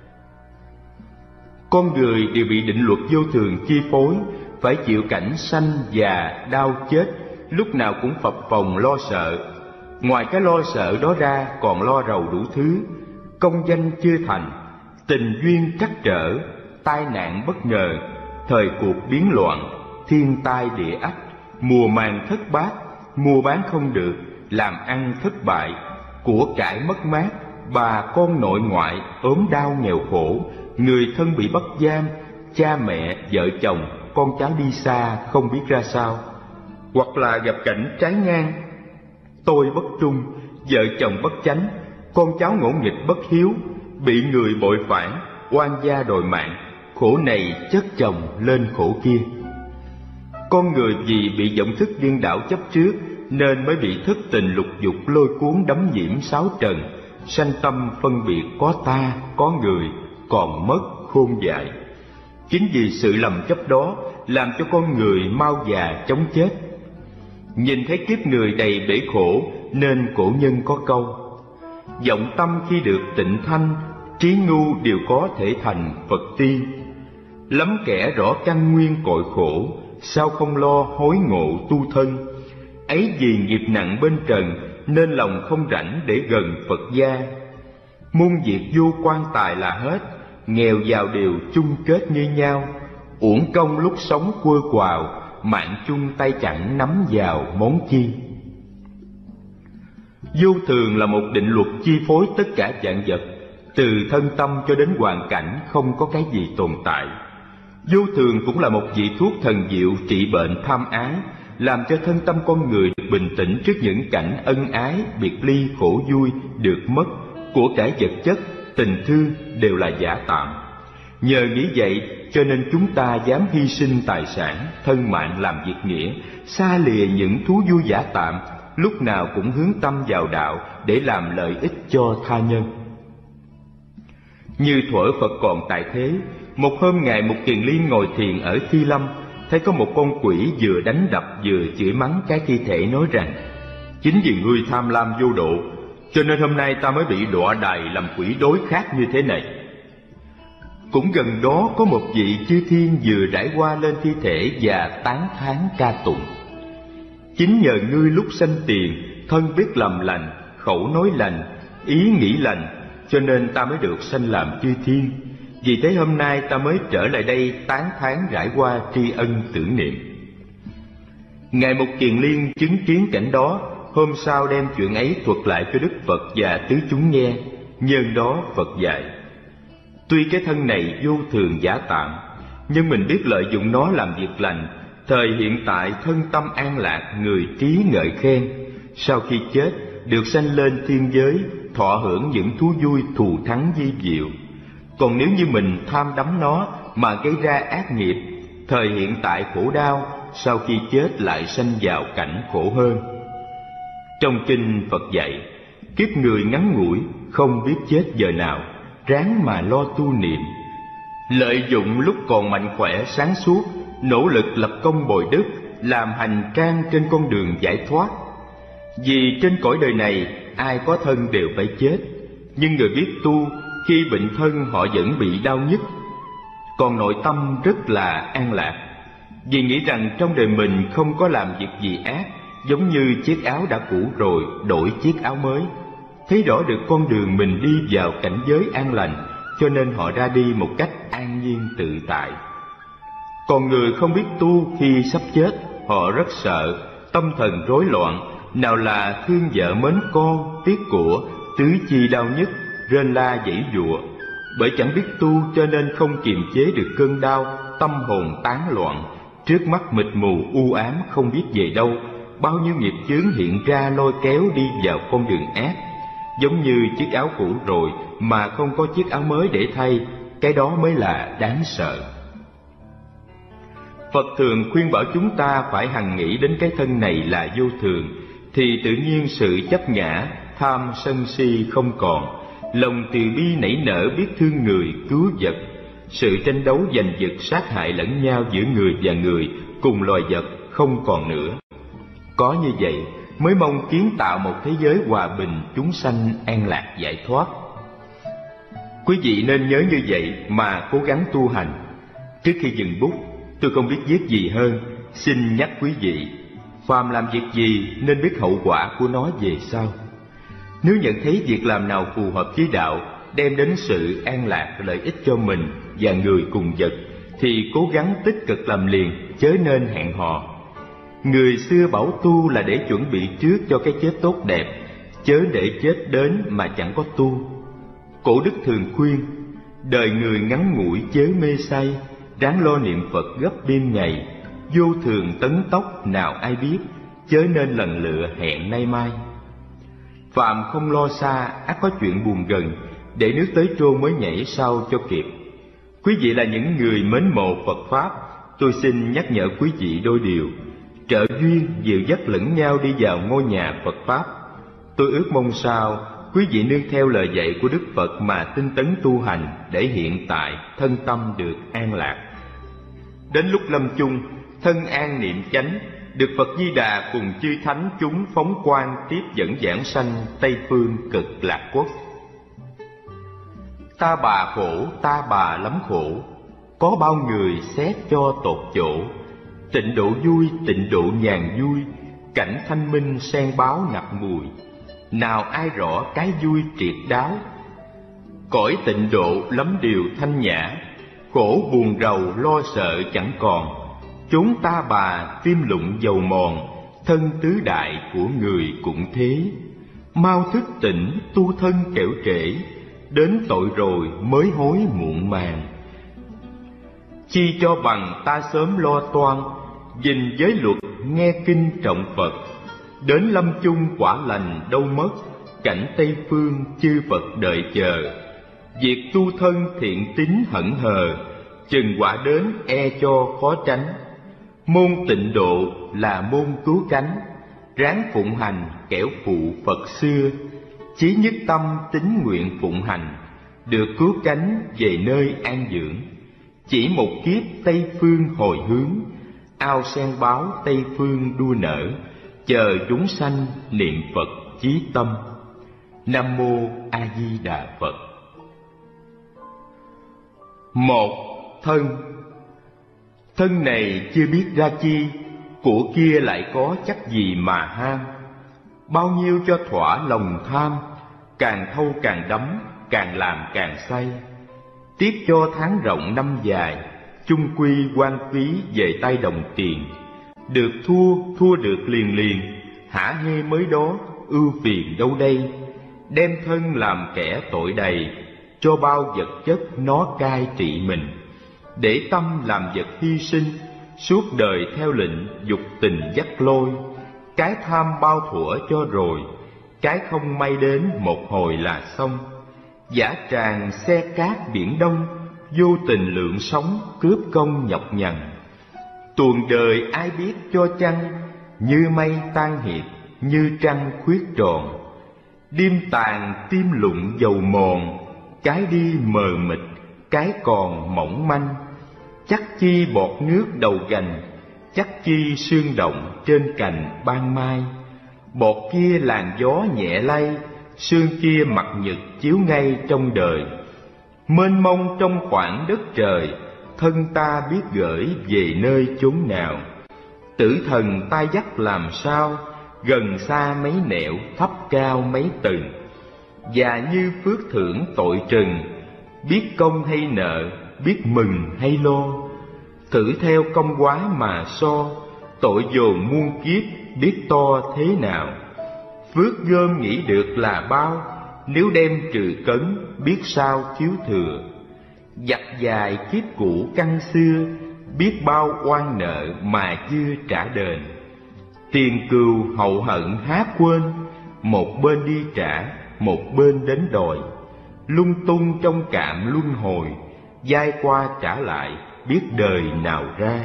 Con người đều bị định luật vô thường chi phối, phải chịu cảnh sanh già đau chết, lúc nào cũng phập phồng lo sợ. Ngoài cái lo sợ đó ra còn lo rầu đủ thứ: công danh chưa thành, tình duyên trắc trở, tai nạn bất ngờ, thời cuộc biến loạn, thiên tai địa ách, mùa màng thất bát, mua bán không được, làm ăn thất bại, của cải mất mát, bà con nội ngoại ốm đau nghèo khổ, người thân bị bắt giam, cha mẹ, vợ chồng, con cháu đi xa không biết ra sao. Hoặc là gặp cảnh trái ngang, tôi bất trung, vợ chồng bất chánh, con cháu ngỗ nghịch bất hiếu, bị người bội phản, oan gia đòi mạng, khổ này chất chồng lên khổ kia. Con người vì bị vọng thức điên đảo chấp trước, nên mới bị thất tình lục dục lôi cuốn đắm nhiễm sáu trần, sanh tâm phân biệt có ta, có người, còn mất khôn dại. Chính vì sự lầm chấp đó làm cho con người mau già chóng chết. Nhìn thấy kiếp người đầy bể khổ, nên cổ nhân có câu: vọng tâm khi được tịnh thanh, trí ngu đều có thể thành Phật tiên. Lắm kẻ rõ căn nguyên cội khổ, sao không lo hối ngộ tu thân. Ấy vì nghiệp nặng bên trần, nên lòng không rảnh để gần Phật gia. Muôn việc vô quan tài là hết, nghèo giàu đều chung kết như nhau. uổng công lúc sống quơ quào, mạng chung tay chẳng nắm vào món chi. Vô thường là một định luật chi phối tất cả vạn vật, từ thân tâm cho đến hoàn cảnh không có cái gì tồn tại. Vô thường cũng là một vị thuốc thần diệu trị bệnh tham ái, làm cho thân tâm con người được bình tĩnh trước những cảnh ân ái, biệt ly, khổ vui, được mất, của cải vật chất, tình thương đều là giả tạm. Nhờ nghĩ vậy cho nên chúng ta dám hy sinh tài sản, thân mạng làm việc nghĩa, xa lìa những thú vui giả tạm, lúc nào cũng hướng tâm vào đạo để làm lợi ích cho tha nhân. Như thuở Phật còn tại thế, một hôm Ngài Mục Kiền Liên ngồi thiền ở Thi Lâm, thấy có một con quỷ vừa đánh đập vừa chửi mắng cái thi thể, nói rằng: chính vì ngươi tham lam vô độ, cho nên hôm nay ta mới bị đọa đày làm quỷ đối khác như thế này. Cũng gần đó có một vị chư thiên vừa trải qua lên thi thể và tán thán ca tụng: chính nhờ ngươi lúc sanh tiền, thân biết làm lành, khẩu nói lành, ý nghĩ lành, cho nên ta mới được sanh làm chư thiên. Vì thế hôm nay ta mới trở lại đây tán thán rải qua tri ân tưởng niệm. Ngài Mục Kiền Liên chứng kiến cảnh đó, hôm sau đem chuyện ấy thuật lại cho Đức Phật và tứ chúng nghe. Nhân đó Phật dạy: tuy cái thân này vô thường giả tạm, nhưng mình biết lợi dụng nó làm việc lành, thời hiện tại thân tâm an lạc, người trí ngợi khen. Sau khi chết được sanh lên thiên giới, thọ hưởng những thú vui thù thắng vi diệu. Còn nếu như mình tham đắm nó mà gây ra ác nghiệp, thời hiện tại khổ đau, sau khi chết lại sanh vào cảnh khổ hơn. Trong kinh Phật dạy, kiếp người ngắn ngủi, không biết chết giờ nào, ráng mà lo tu niệm. Lợi dụng lúc còn mạnh khỏe sáng suốt, nỗ lực lập công bồi đức, làm hành trang trên con đường giải thoát. Vì trên cõi đời này, ai có thân đều phải chết, nhưng người biết tu, khi bệnh thân họ vẫn bị đau nhức, còn nội tâm rất là an lạc, vì nghĩ rằng trong đời mình không có làm việc gì ác, giống như chiếc áo đã cũ rồi đổi chiếc áo mới. Thấy rõ được con đường mình đi vào cảnh giới an lành, cho nên họ ra đi một cách an nhiên tự tại. Còn người không biết tu, khi sắp chết họ rất sợ, tâm thần rối loạn, nào là thương vợ mến con, tiếc của, tứ chi đau nhức, rên la giãy giụa. Bởi chẳng biết tu cho nên không kiềm chế được cơn đau, tâm hồn tán loạn, trước mắt mịt mù u ám không biết về đâu. Bao nhiêu nghiệp chướng hiện ra lôi kéo đi vào con đường ác. Giống như chiếc áo cũ rồi mà không có chiếc áo mới để thay, cái đó mới là đáng sợ. Phật thường khuyên bảo chúng ta phải hằng nghĩ đến cái thân này là vô thường, thì tự nhiên sự chấp ngã, tham sân si không còn, lòng từ bi nảy nở biết thương người cứu vật, sự tranh đấu giành giật sát hại lẫn nhau giữa người và người, cùng loài vật không còn nữa. Có như vậy mới mong kiến tạo một thế giới hòa bình, chúng sanh an lạc giải thoát. Quý vị nên nhớ như vậy mà cố gắng tu hành. Trước khi dừng bút, tôi không biết viết gì hơn, xin nhắc quý vị, phàm làm việc gì nên biết hậu quả của nó về sau. Nếu nhận thấy việc làm nào phù hợp với đạo, đem đến sự an lạc, lợi ích cho mình và người cùng vật, thì cố gắng tích cực làm liền, chớ nên hẹn hò. Người xưa bảo tu là để chuẩn bị trước cho cái chết tốt đẹp, chớ để chết đến mà chẳng có tu. Cổ đức thường khuyên, đời người ngắn ngủi chớ mê say, ráng lo niệm Phật gấp đêm ngày, vô thường tấn tốc nào ai biết, chớ nên lần lựa hẹn nay mai. Phạm không lo xa, ắt có chuyện buồn gần, để nước tới trô mới nhảy sau cho kịp. Quý vị là những người mến mộ Phật Pháp, tôi xin nhắc nhở quý vị đôi điều. Trợ duyên dìu dắt lẫn nhau đi vào ngôi nhà Phật Pháp. Tôi ước mong sao quý vị nương theo lời dạy của Đức Phật mà tinh tấn tu hành, để hiện tại thân tâm được an lạc. Đến lúc lâm chung, thân an niệm chánh, được Phật Di Đà cùng chư thánh chúng phóng quang tiếp dẫn giảng sanh Tây phương cực lạc quốc. Ta bà khổ, ta bà lắm khổ, có bao người xét cho tột chỗ. Tịnh độ vui, tịnh độ nhàn vui, cảnh thanh minh sen báo ngập mùi. Nào ai rõ cái vui triệt đáo, cõi tịnh độ lắm điều thanh nhã, khổ buồn rầu lo sợ chẳng còn. Chốn ta bà tim lụng dầu mòn, thân tứ đại của người cũng thế. Mau thức tỉnh tu thân kẻo trễ, đến tội rồi mới hối muộn màng. Chi cho bằng ta sớm lo toan, gìn giới luật nghe kinh trọng Phật. Đến lâm chung quả lành đâu mất, cảnh Tây Phương chư Phật đợi chờ. Việc tu thân thiện tín hững hờ, chừng quả đến e cho khó tránh. Môn tịnh độ là môn cứu cánh, ráng phụng hành kẻo phụ Phật xưa. Chí nhất tâm tín nguyện phụng hành, được cứu cánh về nơi an dưỡng. Chỉ một kiếp Tây Phương hồi hướng, ao sen báo Tây Phương đua nở. Chờ chúng sanh niệm Phật chí tâm. Nam mô A Di Đà Phật. 1. Thân. Thân này chưa biết ra chi, của kia lại có chắc gì mà ham. Bao nhiêu cho thỏa lòng tham, càng thâu càng đắm, càng làm càng say. Tiếc cho tháng rộng năm dài, chung quy quan phí về tay đồng tiền. Được thua được liền liền, hả hê mới đó, ưu phiền đâu đây. Đem thân làm kẻ tội đầy, cho bao vật chất nó cai trị mình. Để tâm làm vật hy sinh, suốt đời theo lệnh dục tình dắt lôi. Cái tham bao thuở cho rồi, cái không may đến một hồi là xong. Dã tràng xe cát biển đông, vô tình lượng sống cướp công nhọc nhằn. Tuồng đời ai biết cho chăng, như mây tan hiệt, như trăng khuyết tròn. Đêm tàn tim lụng dầu mòn, cái đi mờ mịt, cái còn mỏng manh. Chắc chi bọt nước đầu gành, chắc chi sương động trên cành ban mai. Bọt kia làn gió nhẹ lay, sương kia mặt nhật chiếu ngay trong đời. Mênh mông trong khoảng đất trời, thân ta biết gửi về nơi chốn nào. Tử thần ta dắt làm sao, gần xa mấy nẻo, thấp cao mấy tầng. Và như phước thưởng tội trừng, biết công hay nợ, biết mừng hay lo. Thử theo công quá mà so, tội dồn muôn kiếp biết to thế nào. Phước gom nghĩ được là bao, nếu đem trừ cấn biết sao thiếu thừa. Dặt dài kiếp cũ căn xưa, biết bao oan nợ mà chưa trả đền. Tiền cừu hậu hận há quên, một bên đi trả, một bên đến đòi. Lung tung trong cạm luân hồi, dai qua trả lại, biết đời nào ra.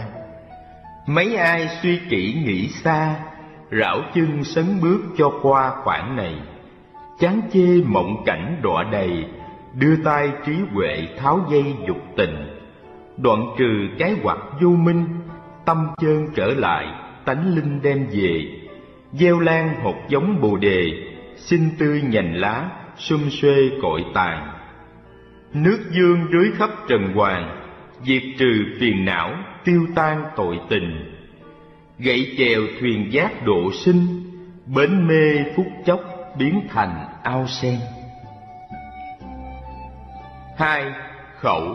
Mấy ai suy kỹ nghĩ xa, rảo chân sấn bước cho qua khoảng này. Chán chê mộng cảnh đọa đầy, đưa tay trí huệ tháo dây dục tình. Đoạn trừ cái hoặc vô minh, tâm chơn trở lại, tánh linh đem về. Gieo lan hột giống bồ đề, xinh tươi nhành lá, sum xuê cội tàn. Nước dương rưới khắp trần hoàng, diệt trừ phiền não, tiêu tan tội tình. Gậy chèo thuyền giác độ sinh, bến mê phút chốc biến thành ao sen. 2. Khẩu.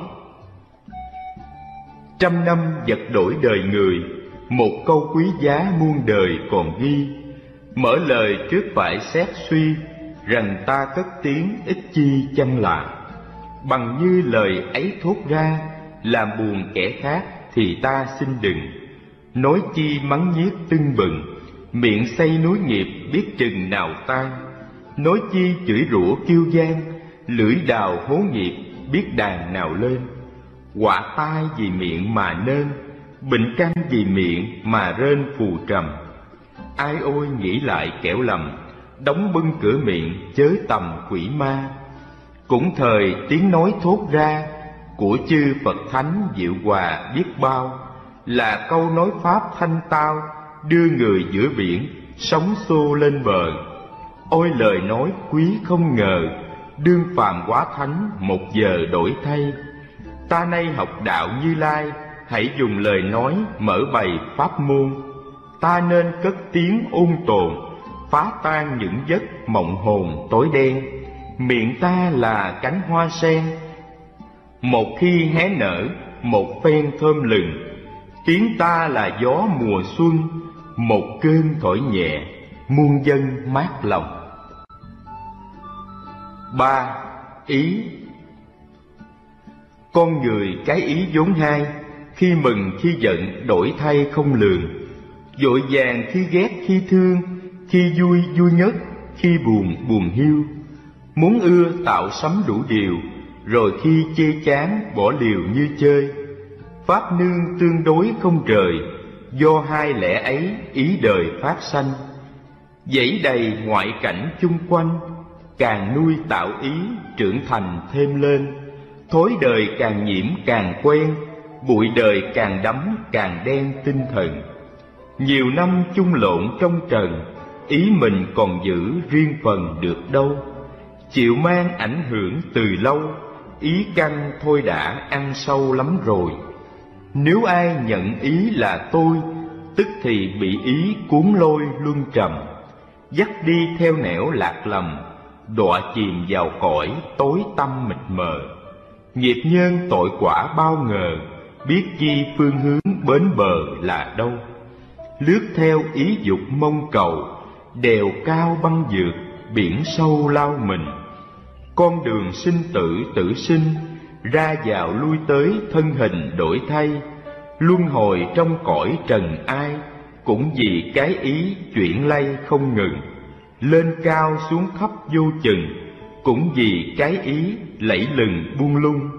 Trăm năm vật đổi đời người, một câu quý giá muôn đời còn ghi. Mở lời trước phải xét suy, rằng ta cất tiếng ít chi chăng là. Bằng như lời ấy thốt ra, làm buồn kẻ khác thì ta xin đừng. Nói chi mắng nhiếc tưng bừng, miệng xây núi nghiệp biết chừng nào tan. Nói chi chửi rủa kiêu gian, lưỡi đào hố nghiệp biết đàn nào lên. Họa tai vì miệng mà nên, bệnh căn vì miệng mà rên phù trầm. Ai ôi nghĩ lại kẻo lầm, đóng bưng cửa miệng chớ tầm quỷ ma. Cũng thời tiếng nói thốt ra, của chư Phật Thánh diệu hòa biết bao. Là câu nói pháp thanh tao, đưa người giữa biển, sóng xô lên bờ. Ôi lời nói quý không ngờ, đương phàm quá thánh một giờ đổi thay. Ta nay học đạo Như Lai, hãy dùng lời nói mở bày pháp môn. Ta nên cất tiếng ôn tồn, phá tan những giấc mộng hồn tối đen. Miệng ta là cánh hoa sen, Một khi hé nở, một phen thơm lừng, tiếng ta là gió mùa xuân, một cơn thổi nhẹ, muôn dân mát lòng. 3. Ý. Con người cái ý vốn hai, khi mừng khi giận đổi thay không lường, vội vàng khi ghét khi thương, khi vui vui nhất, khi buồn buồn hiu. Muốn ưa tạo sắm đủ điều, rồi khi chê chán bỏ liều như chơi. Pháp nương tương đối không rời, do hai lẽ ấy ý đời phát sanh. Dãy đầy ngoại cảnh chung quanh, càng nuôi tạo ý trưởng thành thêm lên. Thối đời càng nhiễm càng quen, bụi đời càng đắm càng đen tinh thần. Nhiều năm chung lộn trong trần, ý mình còn giữ riêng phần được đâu. Chịu mang ảnh hưởng từ lâu, ý căn thôi đã ăn sâu lắm rồi. Nếu ai nhận ý là tôi, tức thì bị ý cuốn lôi luân trầm, dắt đi theo nẻo lạc lầm, đọa chìm vào cõi tối tăm mịt mờ. Nghiệp nhân tội quả bao ngờ, biết chi phương hướng bến bờ là đâu. Lướt theo ý dục mong cầu, đèo cao băng vượt, biển sâu lao mình. Con đường sinh tử tử sinh, ra vào lui tới thân hình đổi thay. Luân hồi trong cõi trần ai, cũng vì cái ý chuyển lay không ngừng. Lên cao xuống thấp vô chừng, cũng vì cái ý lẫy lừng buông lung.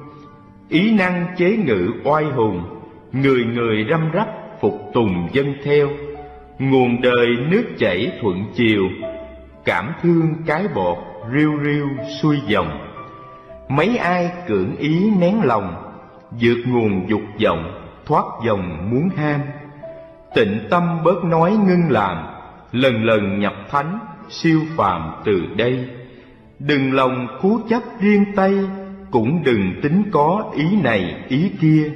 Ý năng chế ngự oai hùng, người người răm rắp phục tùng dân theo. Nguồn đời nước chảy thuận chiều, cảm thương cái bọt riu riu xuôi dòng. Mấy ai cưỡng ý nén lòng, vượt nguồn dục vọng thoát dòng muốn ham. Tịnh tâm bớt nói ngưng làm, lần lần nhập thánh siêu phàm từ đây. Đừng lòng cố chấp riêng tay, cũng đừng tính có ý này ý kia.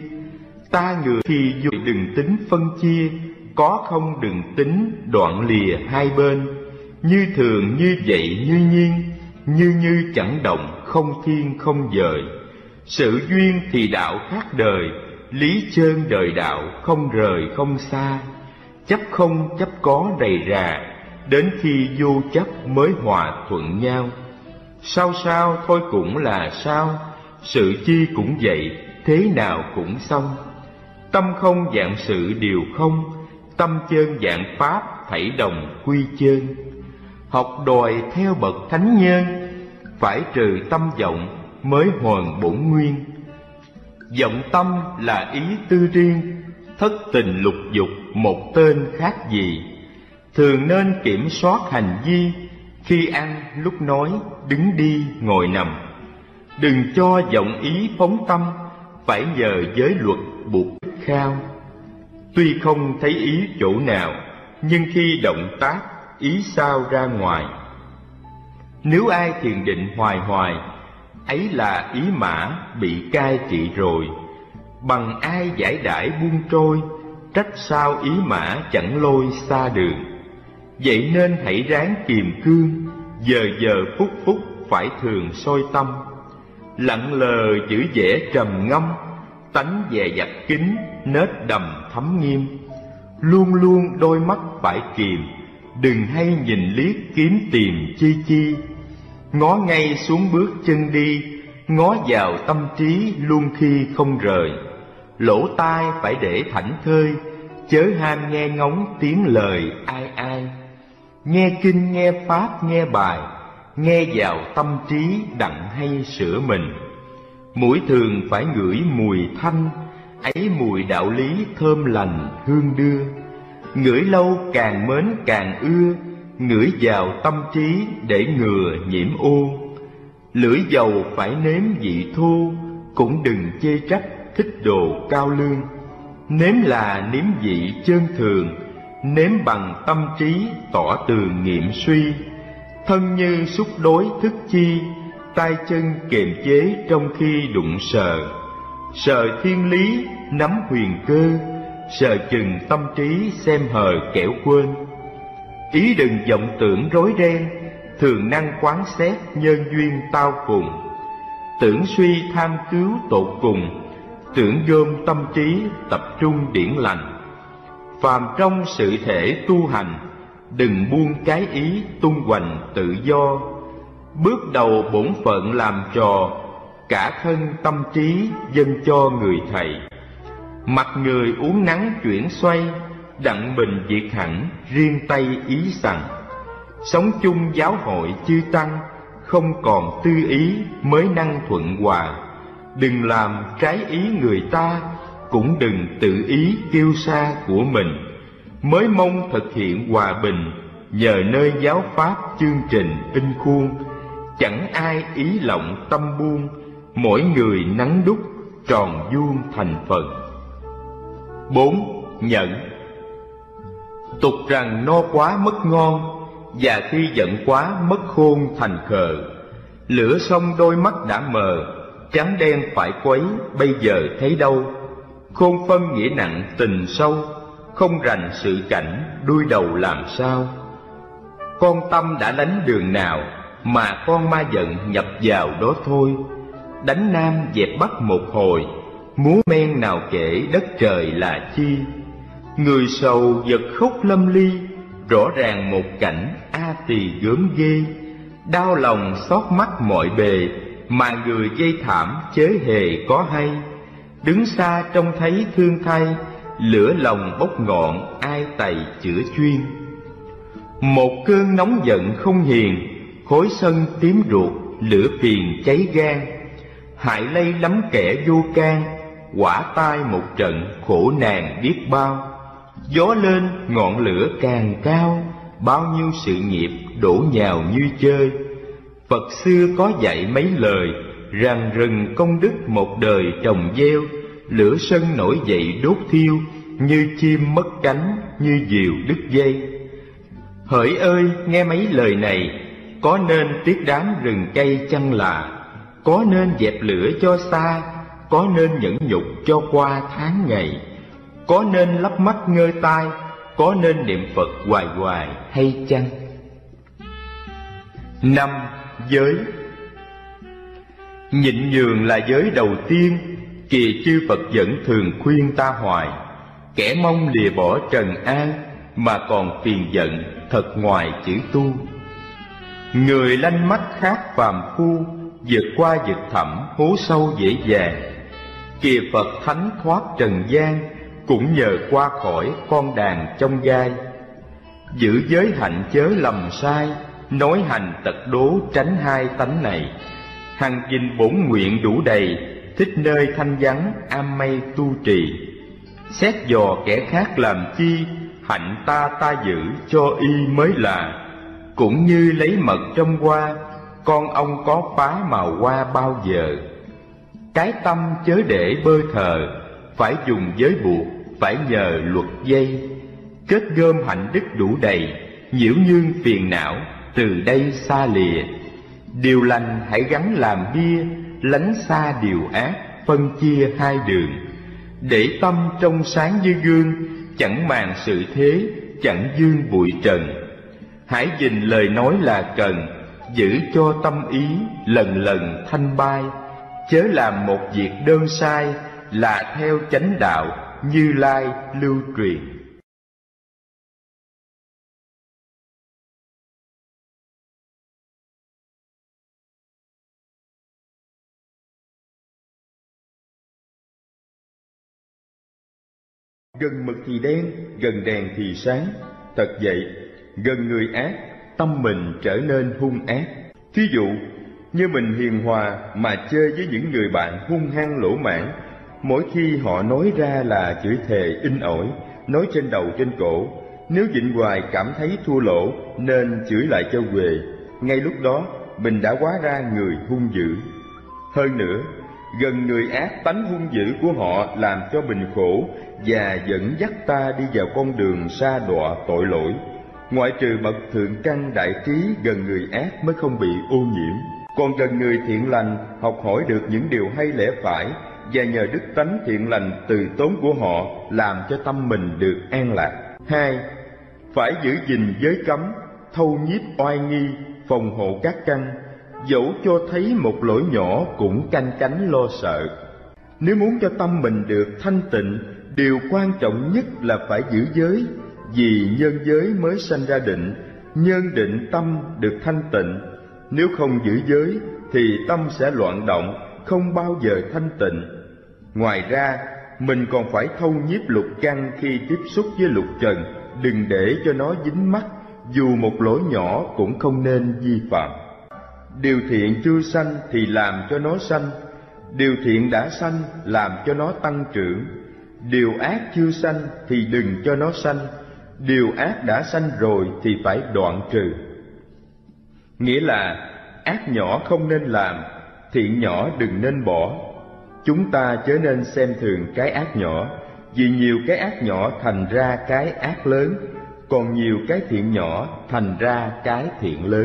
Ta người thì dù đừng tính phân chia, có không đừng tính đoạn lìa hai bên. Như thường như vậy như nhiên, như chẳng động không thiên không dời. Sự duyên thì đạo khác đời, lý chơn đời đạo không rời không xa. Chấp không chấp có đầy rà, đến khi vô chấp mới hòa thuận nhau. Sao sao thôi cũng là sao, sự chi cũng vậy, thế nào cũng xong. Tâm không dạng sự điều không, tâm chơn dạng pháp thảy đồng quy chơn. Học đòi theo bậc thánh nhân, phải trừ tâm vọng mới hoàn bổn nguyên. Vọng tâm là ý tư riêng, thất tình lục dục một tên khác gì. Thường nên kiểm soát hành vi, khi ăn lúc nói, đứng đi ngồi nằm. Đừng cho vọng ý phóng tâm, phải nhờ giới luật buộc khao. Tuy không thấy ý chỗ nào, nhưng khi động tác ý sao ra ngoài. Nếu ai thiền định hoài hoài, ấy là ý mã bị cai trị rồi. Bằng ai giải đãi buông trôi, trách sao ý mã chẳng lôi xa đường. Vậy nên hãy ráng kiềm cương, giờ giờ phút phút phải thường soi tâm. Lặng lờ giữ vẻ trầm ngâm, tánh dè dặt kín, nết đầm thấm nghiêm. Luôn luôn đôi mắt phải kìm, đừng hay nhìn liếc kiếm tìm chi chi. Ngó ngay xuống bước chân đi, ngó vào tâm trí luôn khi không rời. Lỗ tai phải để thảnh thơi, chớ ham nghe ngóng tiếng lời ai ai. Nghe kinh nghe pháp nghe bài, nghe vào tâm trí đặng hay sửa mình. Mũi thường phải ngửi mùi thanh, ấy mùi đạo lý thơm lành hương đưa. Ngửi lâu càng mến càng ưa, ngửi vào tâm trí để ngừa nhiễm ô. Lưỡi dầu phải nếm vị thô, cũng đừng chê trách thích đồ cao lương. Nếm là nếm vị chân thường, nếm bằng tâm trí tỏ tường nghiệm suy. Thân như xúc đối thức chi, tay chân kiềm chế trong khi đụng sờ. Sờ thiên lý nắm huyền cơ, sờ chừng tâm trí xem hờ kẻo quên. Ý đừng vọng tưởng rối ren, thường năng quán xét nhân duyên tao cùng. tưởng suy tham cứu tột cùng, tưởng gom tâm trí tập trung điển lành. Phàm trong sự thể tu hành, đừng buông cái ý tung hoành tự do. Bước đầu bổn phận làm trò, cả thân tâm trí dâng cho người thầy. Mặt người uống nắng chuyển xoay, đặng bình diệt hẳn riêng tay ý rằng. Sống chung giáo hội chư tăng, không còn tư ý mới năng thuận hòa. Đừng làm trái ý người ta, cũng đừng tự ý kêu xa của mình. Mới mong thực hiện hòa bình, nhờ nơi giáo pháp chương trình in khuôn. Chẳng ai ý lộng tâm buông, mỗi người nắng đúc tròn vuông thành phần. 4. Nhẫn. Tục rằng no quá mất ngon, và khi giận quá mất khôn thành khờ. Lửa xong đôi mắt đã mờ, trắng đen phải quấy bây giờ thấy đâu. Khôn phân nghĩa nặng tình sâu, không rành sự cảnh đuôi đầu làm sao. Con tâm đã đánh đường nào, mà con ma giận nhập vào đó thôi. Đánh nam dẹp bắc một hồi, múa men nào kể đất trời là chi. Người sầu vật khúc lâm ly, rõ ràng một cảnh a tỳ gớm ghê. Đau lòng xót mắt mọi bề, mà người dây thảm chớ hề có hay. Đứng xa trông thấy thương thay, lửa lòng bốc ngọn ai tày chữa chuyên. Một cơn nóng giận không hiền, khối sân tím ruột, lửa phiền cháy gan. Hại lây lắm kẻ vô can, quả tai một trận khổ nàng biết bao. Gió lên ngọn lửa càng cao, bao nhiêu sự nghiệp đổ nhào như chơi. Phật xưa có dạy mấy lời, rằng rừng công đức một đời trồng gieo. Lửa sân nổi dậy đốt thiêu, như chim mất cánh, như diều đứt dây. Hỡi ơi nghe mấy lời này, có nên tiếc đám rừng cây chăng là. Có nên dẹp lửa cho xa, có nên nhẫn nhục cho qua tháng ngày. Có nên lắp mắt ngơ tai, có nên niệm Phật hoài hoài hay chăng? 5. Giới. Nhịn nhường là giới đầu tiên, kìa chư Phật vẫn thường khuyên ta hoài. Kẻ mong lìa bỏ trần an, mà còn phiền giận thật ngoài chữ tu. Người lanh mắt khác phàm phu, vượt qua vực thẳm hố sâu dễ dàng. Kìa Phật thánh thoát trần gian, cũng nhờ qua khỏi con đàn trong gai. Giữ giới hạnh chớ lầm sai, nói hành tật đố tránh hai tánh này. Hằng gìn bổn nguyện đủ đầy, thích nơi thanh vắng am mây tu trì. Xét dò kẻ khác làm chi, hạnh ta giữ cho y mới là. Cũng như lấy mật trong hoa, con ong có phá màu hoa bao giờ. Cái tâm chớ để bơ thờ, phải dùng giới buộc, phải nhờ luật dây. Kết gom hạnh đức đủ đầy, nhiễu nhương phiền não, từ đây xa lìa. Điều lành hãy gắn làm bia, lánh xa điều ác, phân chia hai đường. Để tâm trong sáng như gương, chẳng màng sự thế, chẳng dương bụi trần. Hãy gìn lời nói là cần, giữ cho tâm ý lần lần thanh bay. Chớ làm một việc đơn sai, là theo chánh đạo Như Lai lưu truyền. Gần mực thì đen, gần đèn thì sáng. Thật vậy, gần người ác, tâm mình trở nên hung ác. Thí dụ, như mình hiền hòa mà chơi với những người bạn hung hăng lỗ mãn, mỗi khi họ nói ra là chửi thề in ỏi, nói trên đầu trên cổ. Nếu nhịn hoài cảm thấy thua lỗ nên chửi lại cho huề. Ngay lúc đó mình đã hóa ra người hung dữ. Hơn nữa, gần người ác, tánh hung dữ của họ làm cho mình khổ và dẫn dắt ta đi vào con đường sa đọa tội lỗi. Ngoại trừ bậc thượng căn đại trí, gần người ác mới không bị ô nhiễm. Còn gần người thiện lành, học hỏi được những điều hay lẽ phải, và nhờ đức tánh thiện lành từ tốn của họ làm cho tâm mình được an lạc. 2. Phải giữ gìn giới cấm, thâu nhiếp oai nghi, phòng hộ các căn, dẫu cho thấy một lỗi nhỏ cũng canh cánh lo sợ. Nếu muốn cho tâm mình được thanh tịnh, điều quan trọng nhất là phải giữ giới, vì nhân giới mới sanh ra định, nhân định tâm được thanh tịnh. Nếu không giữ giới thì tâm sẽ loạn động, không bao giờ thanh tịnh. Ngoài ra, mình còn phải thâu nhiếp lục căn khi tiếp xúc với lục trần, đừng để cho nó dính mắc, dù một lỗi nhỏ cũng không nên vi phạm. Điều thiện chưa sanh thì làm cho nó sanh, điều thiện đã sanh làm cho nó tăng trưởng. Điều ác chưa sanh thì đừng cho nó sanh, điều ác đã sanh rồi thì phải đoạn trừ. Nghĩa là ác nhỏ không nên làm, thiện nhỏ đừng nên bỏ. Chúng ta chớ nên xem thường cái ác nhỏ, vì nhiều cái ác nhỏ thành ra cái ác lớn, còn nhiều cái thiện nhỏ thành ra cái thiện lớn.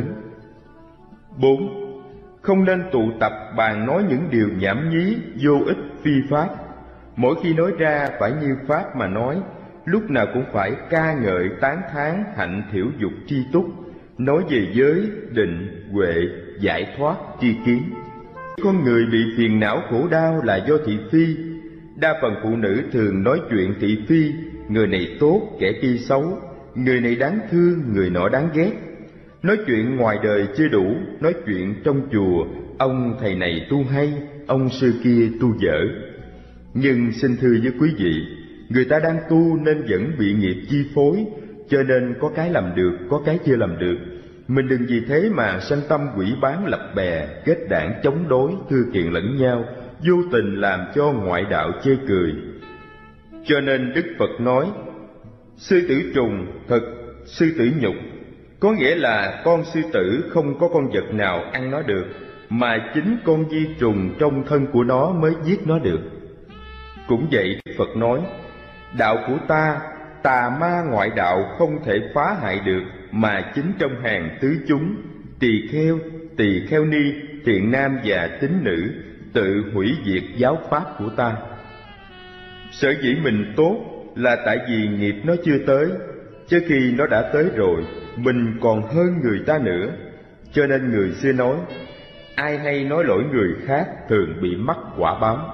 4. Không nên tụ tập bàn nói những điều nhảm nhí, vô ích, phi pháp. Mỗi khi nói ra phải như pháp mà nói, lúc nào cũng phải ca ngợi tán thán hạnh thiểu dục tri túc, nói về giới, định, huệ, giải thoát, tri kiến. Con người bị phiền não khổ đau là do thị phi. Đa phần phụ nữ thường nói chuyện thị phi, người này tốt, kẻ kia xấu, người này đáng thương, người nọ đáng ghét. Nói chuyện ngoài đời chưa đủ, nói chuyện trong chùa, ông thầy này tu hay, ông sư kia tu dở. Nhưng xin thưa với quý vị, người ta đang tu nên vẫn bị nghiệp chi phối, cho nên có cái làm được, có cái chưa làm được. Mình đừng vì thế mà sanh tâm quỷ bán lập bè, kết đảng chống đối, thư kiện lẫn nhau, vô tình làm cho ngoại đạo chê cười. Cho nên Đức Phật nói, sư tử trùng thực, sư tử nhục, có nghĩa là con sư tử không có con vật nào ăn nó được, mà chính con vi trùng trong thân của nó mới giết nó được. Cũng vậy, Đức Phật nói, đạo của ta, tà ma ngoại đạo không thể phá hại được, mà chính trong hàng tứ chúng, tỳ kheo ni, thiện nam và tín nữ, tự hủy diệt giáo pháp của ta. Sở dĩ mình tốt là tại vì nghiệp nó chưa tới, chứ khi nó đã tới rồi, mình còn hơn người ta nữa. Cho nên người xưa nói, ai hay nói lỗi người khác thường bị mắc quả báo.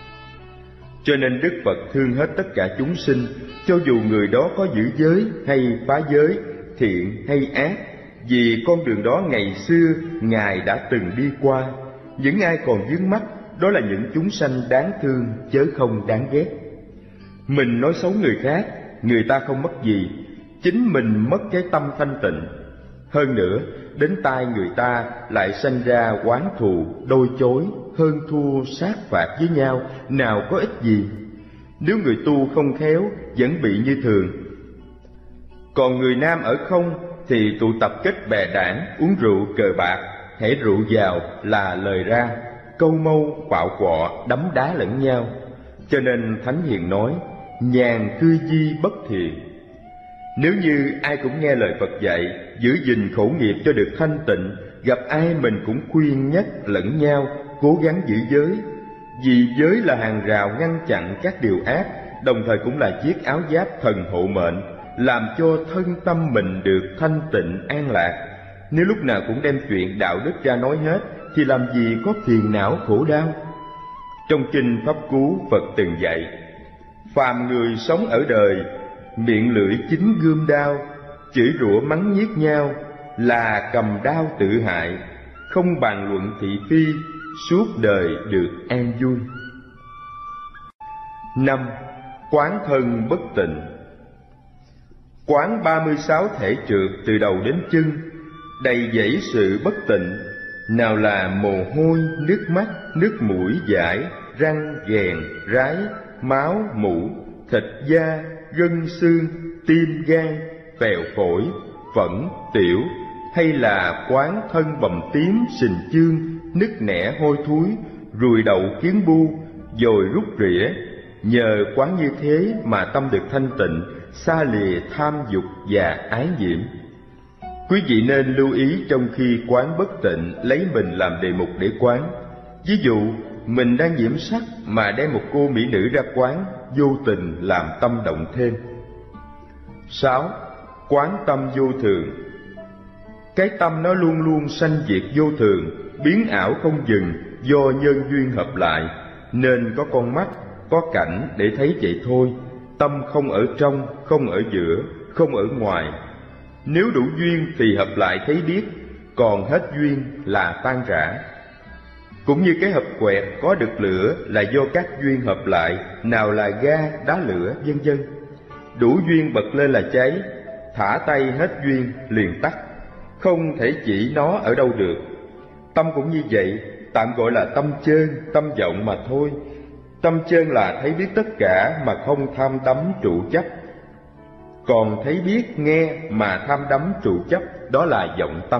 Cho nên Đức Phật thương hết tất cả chúng sinh, cho dù người đó có giữ giới hay phá giới, thiện hay ác, vì con đường đó ngày xưa Ngài đã từng đi qua. Những ai còn vướng mắc, đó là những chúng sanh đáng thương, chớ không đáng ghét. Mình nói xấu người khác, người ta không mất gì, chính mình mất cái tâm thanh tịnh. Hơn nữa, đến tai người ta lại sanh ra oán thù, đôi chối, hơn thua, sát phạt với nhau, nào có ích gì. Nếu người tu không khéo, vẫn bị như thường. Còn người nam ở không thì tụ tập kết bè đảng, uống rượu cờ bạc, hễ rượu vào là lời ra, câu mâu, quạo quọ, đấm đá lẫn nhau. Cho nên Thánh Hiền nói, nhàn cư di bất thiện. Nếu như ai cũng nghe lời Phật dạy, giữ gìn khẩu nghiệp cho được thanh tịnh, gặp ai mình cũng khuyên nhắc lẫn nhau, cố gắng giữ giới. Vì giới là hàng rào ngăn chặn các điều ác, đồng thời cũng là chiếc áo giáp thần hộ mệnh, làm cho thân tâm mình được thanh tịnh an lạc. Nếu lúc nào cũng đem chuyện đạo đức ra nói hết, thì làm gì có phiền não khổ đau. Trong kinh Pháp Cú, Phật từng dạy, phàm người sống ở đời, miệng lưỡi chính gươm đao, chửi rủa mắng nhiếc nhau, là cầm đao tự hại, không bàn luận thị phi, suốt đời được an vui. 5. Quán thân bất tịnh. Quán 36 thể trượt từ đầu đến chân, đầy dẫy sự bất tịnh, nào là mồ hôi, nước mắt, nước mũi dãi, răng, ghèn, rái, máu, mủ, thịt da, gân xương, tim gan, phèo phổi, phẫn, tiểu, hay là quán thân bầm tím, sình chương, nứt nẻ hôi thối, ruồi đậu kiến bu, dồi rút rỉa. Nhờ quán như thế mà tâm được thanh tịnh, xa lìa tham dục và ái nhiễm. Quý vị nên lưu ý trong khi quán bất tịnh, lấy mình làm đề mục để quán. Ví dụ, mình đang nhiễm sắc mà đem một cô mỹ nữ ra quán, vô tình làm tâm động thêm. 6. Quán tâm vô thường. Cái tâm nó luôn luôn sanh diệt vô thường, biến ảo không dừng do nhân duyên hợp lại, nên có con mắt, có cảnh để thấy vậy thôi. Tâm không ở trong, không ở giữa, không ở ngoài. Nếu đủ duyên thì hợp lại thấy biết, còn hết duyên là tan rã. Cũng như cái hộp quẹt có được lửa là do các duyên hợp lại, nào là ga, đá lửa, vân vân. Đủ duyên bật lên là cháy, thả tay hết duyên liền tắt, không thể chỉ nó ở đâu được. Tâm cũng như vậy, tạm gọi là tâm chơn, tâm vọng mà thôi. Tâm chơn là thấy biết tất cả mà không tham đắm trụ chấp. Còn thấy biết nghe mà tham đắm trụ chấp, đó là vọng tâm.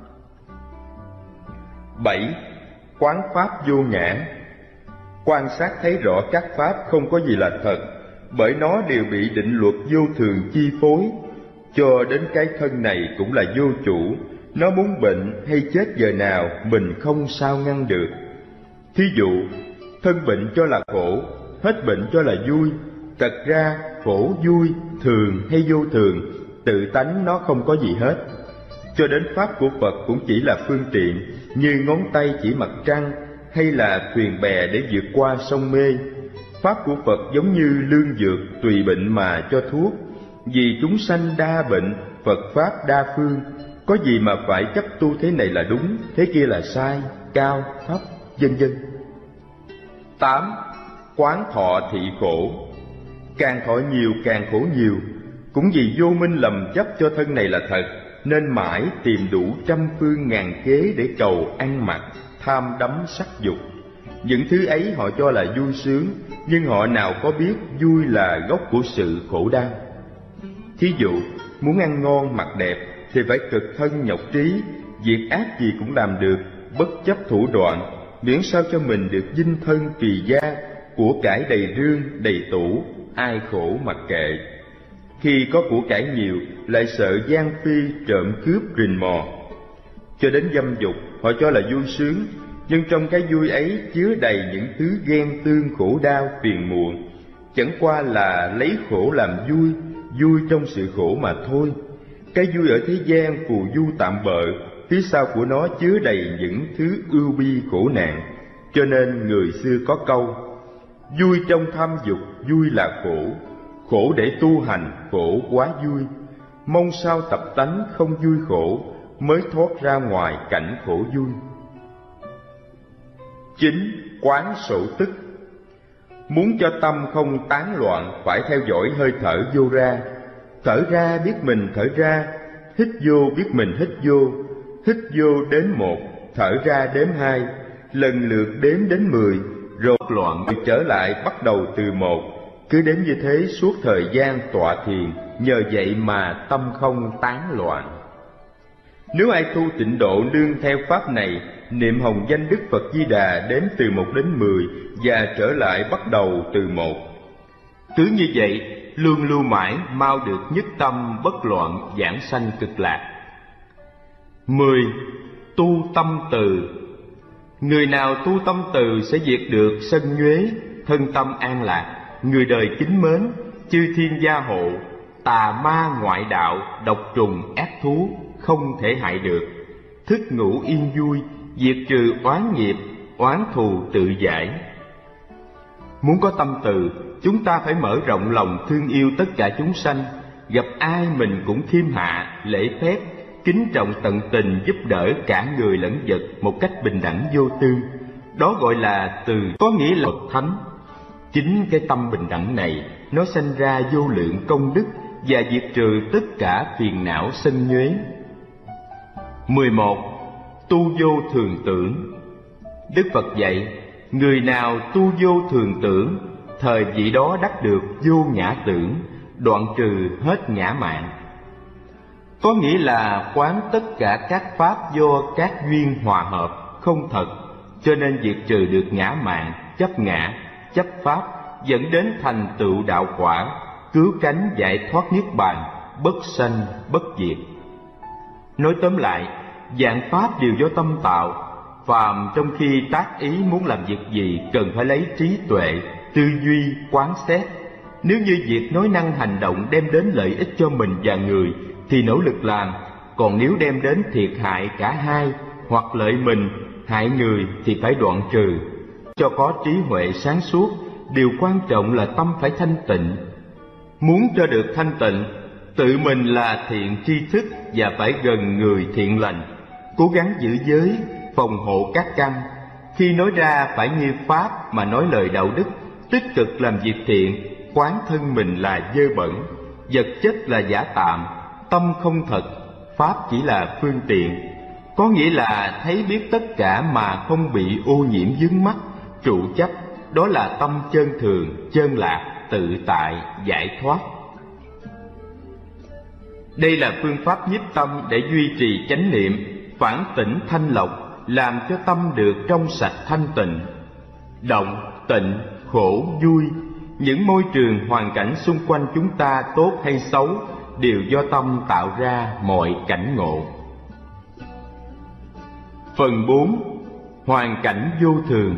7. Quán pháp vô ngã. Quan sát thấy rõ các pháp không có gì là thật, bởi nó đều bị định luật vô thường chi phối. Cho đến cái thân này cũng là vô chủ, nó muốn bệnh hay chết giờ nào mình không sao ngăn được. Thí dụ, thân bệnh cho là khổ, hết bệnh cho là vui. Thật ra khổ vui, thường hay vô thường, tự tánh nó không có gì hết. Cho đến pháp của Phật cũng chỉ là phương tiện, như ngón tay chỉ mặt trăng, hay là thuyền bè để vượt qua sông mê. Pháp của Phật giống như lương dược, tùy bệnh mà cho thuốc. Vì chúng sanh đa bệnh, Phật Pháp đa phương, có gì mà phải chấp tu thế này là đúng, thế kia là sai, cao, thấp, vân vân. 8. Quán thọ thị khổ. Càng thọ nhiều càng khổ nhiều. Cũng vì vô minh lầm chấp cho thân này là thật, nên mãi tìm đủ trăm phương ngàn kế để cầu ăn mặc, tham đắm sắc dục. Những thứ ấy họ cho là vui sướng, nhưng họ nào có biết vui là gốc của sự khổ đau. Thí dụ, muốn ăn ngon mặc đẹp thì phải cực thân nhọc trí, việc ác gì cũng làm được, bất chấp thủ đoạn, miễn sao cho mình được dinh thân kỳ gia, của cải đầy rương đầy tủ, ai khổ mặc kệ. Khi có của cải nhiều, lại sợ gian phi trộm cướp rình mò. Cho đến dâm dục, họ cho là vui sướng, nhưng trong cái vui ấy chứa đầy những thứ ghen tương khổ đau phiền muộn. Chẳng qua là lấy khổ làm vui, vui trong sự khổ mà thôi. Cái vui ở thế gian phù du tạm bợ, phía sau của nó chứa đầy những thứ ưu bi khổ nạn. Cho nên người xưa có câu: vui trong tham dục, vui là khổ, khổ để tu hành, khổ quá vui. Mong sao tập tánh không vui khổ, mới thoát ra ngoài cảnh khổ vui. 9. Quán sổ tức. Muốn cho tâm không tán loạn, phải theo dõi hơi thở vô ra. Thở ra biết mình thở ra, hít vô biết mình hít vô. Hít vô đếm 1, thở ra đếm 2, lần lượt đếm đến 10, rồi loạn trở lại bắt đầu từ 1. Cứ đếm như thế suốt thời gian tọa thiền, nhờ vậy mà tâm không tán loạn. Nếu ai tu tịnh độ nương theo pháp này, niệm hồng danh Đức Phật Di Đà đếm từ 1 đến 10 và trở lại bắt đầu từ 1. Cứ như vậy, luôn lưu mãi mau được nhất tâm bất loạn giảng sanh cực lạc. 10. Tu tâm từ. Người nào tu tâm từ sẽ diệt được sân nhuế, thân tâm an lạc, người đời kính mến, chư thiên gia hộ, tà ma ngoại đạo, độc trùng ác thú không thể hại được, thức ngủ yên vui, diệt trừ oán nghiệp, oán thù tự giải. Muốn có tâm từ, chúng ta phải mở rộng lòng thương yêu tất cả chúng sanh, gặp ai mình cũng khiêm hạ, lễ phép, kính trọng tận tình giúp đỡ cả người lẫn vật một cách bình đẳng vô tư. Đó gọi là từ, có nghĩa là bậc thánh. Chính cái tâm bình đẳng này, nó sanh ra vô lượng công đức và diệt trừ tất cả phiền não sân nhuế. 11. Tu vô thường tưởng. Đức Phật dạy, người nào tu vô thường tưởng, thời vị đó đắc được vô ngã tưởng, đoạn trừ hết ngã mạn. Có nghĩa là quán tất cả các pháp do các duyên hòa hợp, không thật, cho nên diệt trừ được ngã mạn, chấp ngã, chấp pháp, dẫn đến thành tựu đạo quả, cứu cánh giải thoát niết bàn, bất sanh bất diệt. Nói tóm lại, vạn pháp đều do tâm tạo. Phàm trong khi tác ý muốn làm việc gì cần phải lấy trí tuệ, tư duy, quán xét. Nếu như việc nói năng hành động đem đến lợi ích cho mình và người thì nỗ lực làm, còn nếu đem đến thiệt hại cả hai, hoặc lợi mình, hại người thì phải đoạn trừ. Cho có trí huệ sáng suốt, điều quan trọng là tâm phải thanh tịnh. Muốn cho được thanh tịnh, tự mình là thiện tri thức và phải gần người thiện lành, cố gắng giữ giới, phòng hộ các căn. Khi nói ra phải như pháp mà nói lời đạo đức, tích cực làm việc thiện, quán thân mình là dơ bẩn, vật chất là giả tạm, tâm không thật, pháp chỉ là phương tiện. Có nghĩa là thấy biết tất cả mà không bị ô nhiễm vướng mắc, trụ chấp, đó là tâm chân thường, chân lạc, tự tại, giải thoát. Đây là phương pháp nhiếp tâm để duy trì chánh niệm, phản tỉnh thanh lọc, làm cho tâm được trong sạch thanh tịnh. Động, tịnh, khổ, vui, những môi trường hoàn cảnh xung quanh chúng ta tốt hay xấu đều do tâm tạo ra mọi cảnh ngộ. Phần 4. Hoàn cảnh vô thường.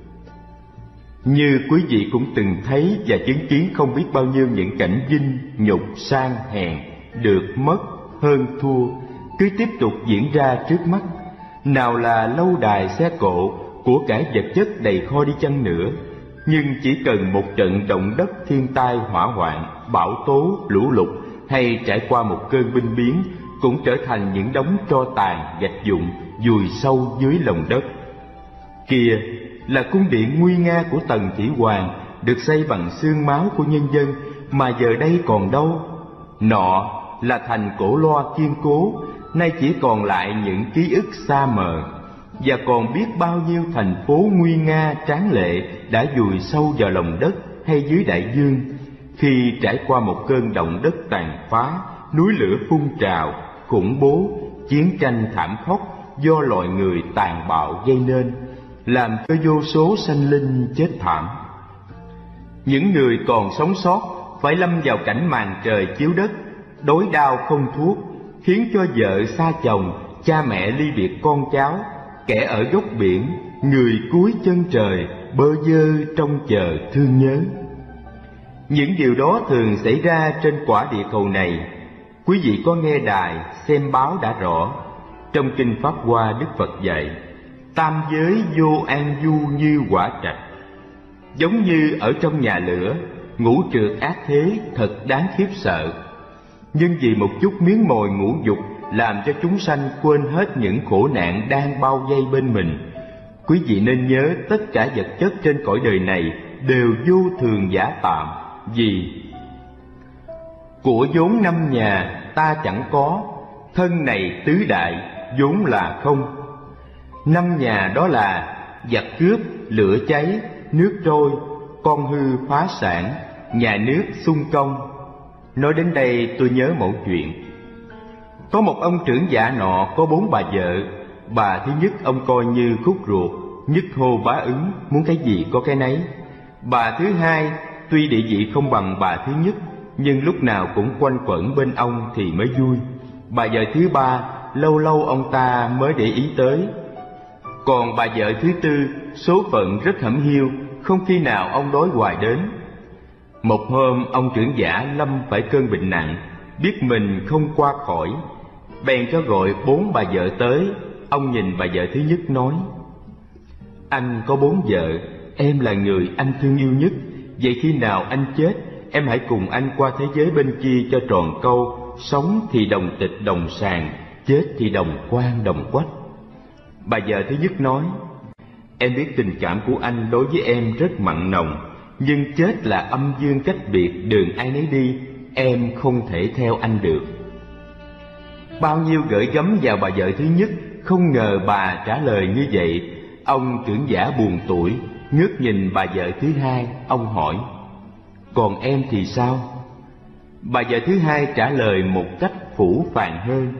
Như quý vị cũng từng thấy và chứng kiến không biết bao nhiêu những cảnh vinh, nhục, sang, hèn, được, mất, hơn, thua cứ tiếp tục diễn ra trước mắt. Nào là lâu đài xe cộ, của cải vật chất đầy kho đi chăng nữa, nhưng chỉ cần một trận động đất, thiên tai, hỏa hoạn, bão tố, lũ lụt hay trải qua một cơn binh biến cũng trở thành những đống tro tàn, gạch vụn vùi sâu dưới lòng đất. Kia là cung điện nguy nga của Tần Thủy Hoàng, được xây bằng xương máu của nhân dân, mà giờ đây còn đâu. Nọ là thành cổ loa kiên cố, nay chỉ còn lại những ký ức xa mờ. Và còn biết bao nhiêu thành phố nguy nga tráng lệ đã vùi sâu vào lòng đất hay dưới đại dương, khi trải qua một cơn động đất tàn phá, núi lửa phun trào, khủng bố, chiến tranh thảm khốc do loài người tàn bạo gây nên, làm cho vô số sanh linh chết thảm. Những người còn sống sót phải lâm vào cảnh màn trời chiếu đất, đói đau không thuốc, khiến cho vợ xa chồng, cha mẹ ly biệt con cháu, kẻ ở góc biển, người cuối chân trời, bơ vơ trông chờ thương nhớ. Những điều đó thường xảy ra trên quả địa cầu này. Quý vị có nghe đài, xem báo đã rõ. Trong Kinh Pháp Hoa, Đức Phật dạy, tam giới vô an du như quả trạch. Giống như ở trong nhà lửa, ngũ trượt ác thế thật đáng khiếp sợ. Nhưng vì một chút miếng mồi ngũ dục làm cho chúng sanh quên hết những khổ nạn đang bao vây bên mình. Quý vị nên nhớ tất cả vật chất trên cõi đời này đều vô thường giả tạm. Vì của vốn 5 nhà ta chẳng có, thân này tứ đại vốn là không. 5 nhà đó là giặc cướp, lửa cháy, nước trôi, con hư phá sản, nhà nước xung công. Nói đến đây tôi nhớ một chuyện. Có một ông trưởng giả nọ có 4 bà vợ. Bà thứ nhất ông coi như khúc ruột, nhất hô bá ứng, muốn cái gì có cái nấy. Bà thứ hai tuy địa vị không bằng bà thứ nhất, nhưng lúc nào cũng quanh quẩn bên ông thì mới vui. Bà vợ thứ ba lâu lâu ông ta mới để ý tới. Còn bà vợ thứ tư số phận rất hẩm hiu, không khi nào ông đối hoài đến. Một hôm ông trưởng giả lâm phải cơn bệnh nặng, biết mình không qua khỏi, bèn cho gọi 4 bà vợ tới. Ông nhìn bà vợ thứ nhất nói: anh có 4 vợ, em là người anh thương yêu nhất. Vậy khi nào anh chết, em hãy cùng anh qua thế giới bên kia cho tròn câu. Sống thì đồng tịch đồng sàng, chết thì đồng quan đồng quách. Bà vợ thứ nhất nói: em biết tình cảm của anh đối với em rất mặn nồng, nhưng chết là âm dương cách biệt, đường ai nấy đi, em không thể theo anh được. Bao nhiêu gửi gắm vào bà vợ thứ nhất, không ngờ bà trả lời như vậy. Ông trưởng giả buồn tủi, ngước nhìn bà vợ thứ hai. Ông hỏi: còn em thì sao? Bà vợ thứ hai trả lời một cách phũ phàng hơn: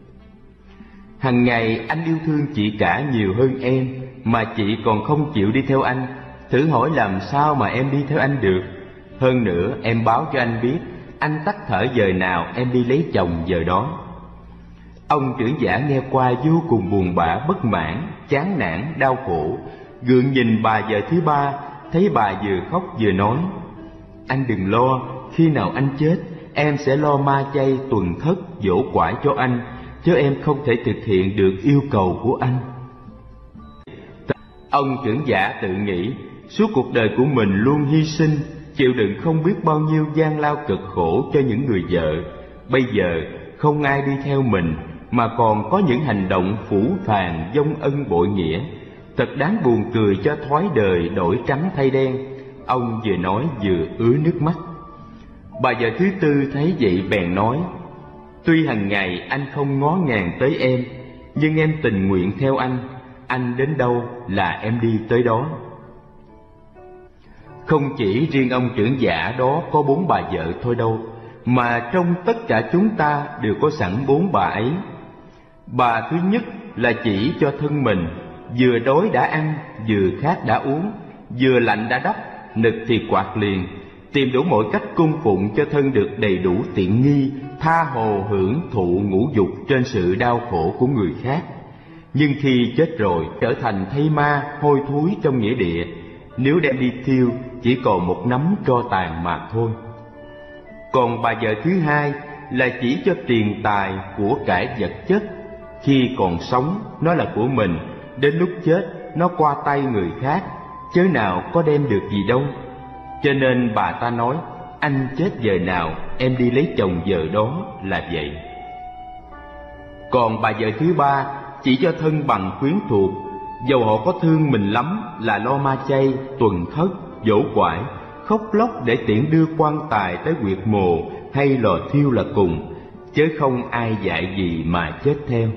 hằng ngày anh yêu thương chị cả nhiều hơn em, mà chị còn không chịu đi theo anh. Thử hỏi làm sao mà em đi theo anh được? Hơn nữa em báo cho anh biết, anh tắt thở giờ nào em đi lấy chồng giờ đó. Ông trưởng giả nghe qua vô cùng buồn bã, bất mãn, chán nản, đau khổ, gượng nhìn bà vợ thứ ba, thấy bà vừa khóc vừa nói: anh đừng lo, khi nào anh chết, em sẽ lo ma chay tuần thất dỗ quải cho anh, chứ em không thể thực hiện được yêu cầu của anh. Ông trưởng giả tự nghĩ, suốt cuộc đời của mình luôn hy sinh, chịu đựng không biết bao nhiêu gian lao cực khổ cho những người vợ. Bây giờ không ai đi theo mình, mà còn có những hành động phũ phàng vong ân bội nghĩa. Thật đáng buồn cười cho thói đời đổi trắng thay đen. Ông vừa nói vừa ứa nước mắt. Bà vợ thứ tư thấy vậy bèn nói, tuy hàng ngày anh không ngó ngàng tới em, nhưng em tình nguyện theo anh đến đâu là em đi tới đó. Không chỉ riêng ông trưởng giả đó có 4 bà vợ thôi đâu, mà trong tất cả chúng ta đều có sẵn 4 bà ấy. Bà thứ nhất là chỉ cho thân mình, vừa đói đã ăn, vừa khát đã uống, vừa lạnh đã đắp, nực thì quạt liền, tìm đủ mọi cách cung phụng cho thân được đầy đủ tiện nghi, tha hồ hưởng thụ ngũ dục trên sự đau khổ của người khác. Nhưng khi chết rồi trở thành thây ma hôi thối trong nghĩa địa, nếu đem đi thiêu chỉ còn một nắm tro tàn mà thôi. Còn bà vợ thứ hai là chỉ cho tiền tài của cải vật chất. Khi còn sống nó là của mình, đến lúc chết nó qua tay người khác, chớ nào có đem được gì đâu. Cho nên bà ta nói, anh chết giờ nào em đi lấy chồng giờ đó là vậy. Còn bà vợ thứ ba chỉ cho thân bằng quyến thuộc, dầu họ có thương mình lắm là lo ma chay, tuần thất, dỗ quải, khóc lóc để tiễn đưa quan tài tới huyệt mồ hay lò thiêu là cùng, chớ không ai dạy gì mà chết theo.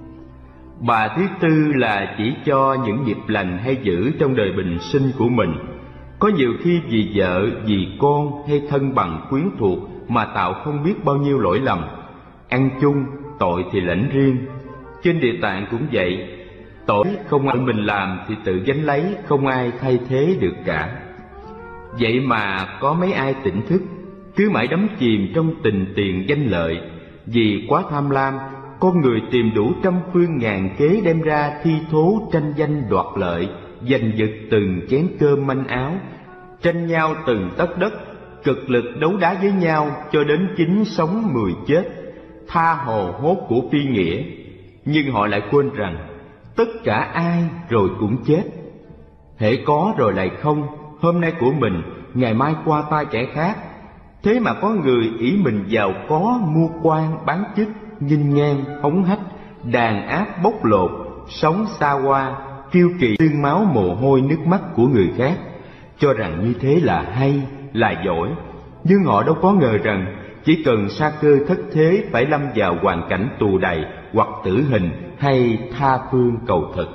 Bà thứ tư là chỉ cho những nghiệp lành hay dữ trong đời bình sinh của mình. Có nhiều khi vì vợ, vì con hay thân bằng quyến thuộc mà tạo không biết bao nhiêu lỗi lầm. Ăn chung, tội thì lãnh riêng. Trên Địa Tạng cũng vậy, tội không ai mình làm thì tự gánh lấy, không ai thay thế được cả. Vậy mà có mấy ai tỉnh thức, cứ mãi đắm chìm trong tình tiền danh lợi. Vì quá tham lam, con người tìm đủ trăm phương ngàn kế đem ra thi thố tranh danh đoạt lợi, giành giật từng chén cơm manh áo, tranh nhau từng tấc đất, cực lực đấu đá với nhau cho đến 9 sống 10 chết, tha hồ hốt của phi nghĩa. Nhưng họ lại quên rằng tất cả ai rồi cũng chết, hễ có rồi lại không, hôm nay của mình, ngày mai qua tay kẻ khác. Thế mà có người ỷ mình giàu có, mua quan bán chức, nghinh ngang hống hách, đàn áp bóc lột, sống xa hoa, kiêu kỳ xương máu mồ hôi nước mắt của người khác, cho rằng như thế là hay, là giỏi. Nhưng họ đâu có ngờ rằng chỉ cần sa cơ thất thế phải lâm vào hoàn cảnh tù đày hoặc tử hình hay tha phương cầu thực.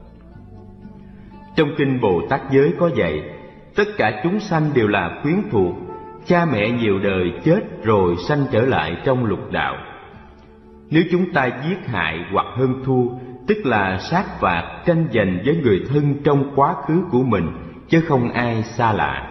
Trong kinh Bồ Tát giới có dạy, tất cả chúng sanh đều là quyến thuộc, cha mẹ nhiều đời chết rồi sanh trở lại trong lục đạo. Nếu chúng ta giết hại hoặc hơn thua, tức là sát phạt tranh giành với người thân trong quá khứ của mình, chứ không ai xa lạ.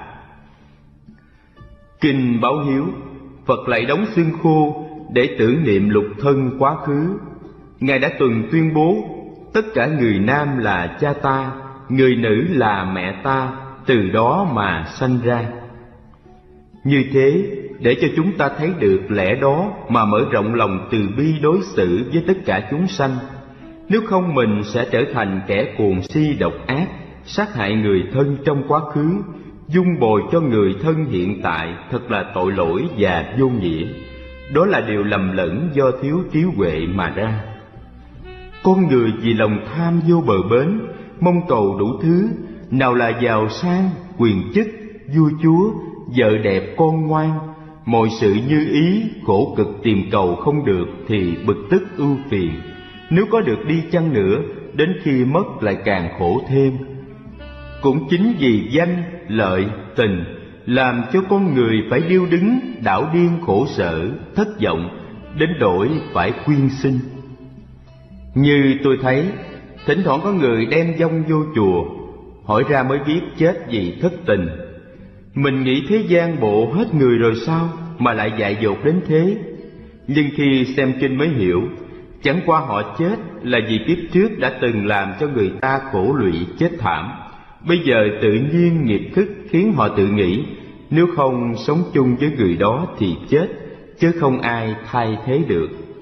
Kinh báo hiếu, Phật lại đóng xương khô để tưởng niệm lục thân quá khứ. Ngài đã từng tuyên bố, tất cả người nam là cha ta, người nữ là mẹ ta, từ đó mà sanh ra. Như thế, để cho chúng ta thấy được lẽ đó mà mở rộng lòng từ bi đối xử với tất cả chúng sanh. Nếu không mình sẽ trở thành kẻ cuồng si độc ác, sát hại người thân trong quá khứ, dung bồi cho người thân hiện tại, thật là tội lỗi và vô nghĩa. Đó là điều lầm lẫn do thiếu trí huệ mà ra. Con người vì lòng tham vô bờ bến, mong cầu đủ thứ, nào là giàu sang, quyền chức, vua chúa, vợ đẹp con ngoan, mọi sự như ý, khổ cực tìm cầu không được thì bực tức ưu phiền. Nếu có được đi chăng nữa, đến khi mất lại càng khổ thêm. Cũng chính vì danh, lợi, tình làm cho con người phải điêu đứng, đảo điên khổ sở, thất vọng, đến đổi phải quyên sinh. Như tôi thấy, thỉnh thoảng có người đem vong vô chùa, hỏi ra mới biết chết vì thất tình. Mình nghĩ thế gian bộ hết người rồi sao mà lại dại dột đến thế? Nhưng khi xem kinh mới hiểu, chẳng qua họ chết là vì kiếp trước đã từng làm cho người ta khổ lụy chết thảm. Bây giờ tự nhiên nghiệp thức khiến họ tự nghĩ, nếu không sống chung với người đó thì chết, chứ không ai thay thế được.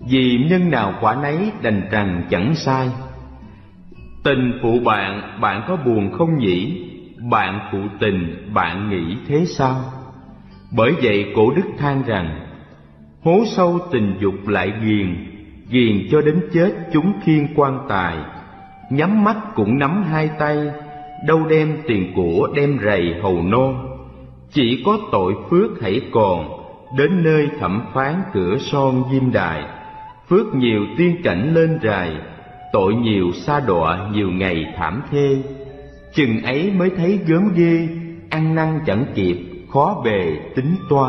vì nhân nào quả nấy, đành rằng chẳng sai. Tình phụ bạn, bạn có buồn không nhỉ? Bạn phụ tình, bạn nghĩ thế sao? Bởi vậy cổ đức than rằng, hố sâu tình dục lại ghiền, ghiền cho đến chết chúng khiêng quan tài. Nhắm mắt cũng nắm hai tay, đâu đem tiền của đem rầy hầu non. Chỉ có tội phước hãy còn, đến nơi thẩm phán cửa son diêm đài. Phước nhiều tiên cảnh lên rài, tội nhiều sa đọa nhiều ngày thảm thê. Chừng ấy mới thấy gớm ghê, ăn năn chẳng kịp, khó bề tính toan.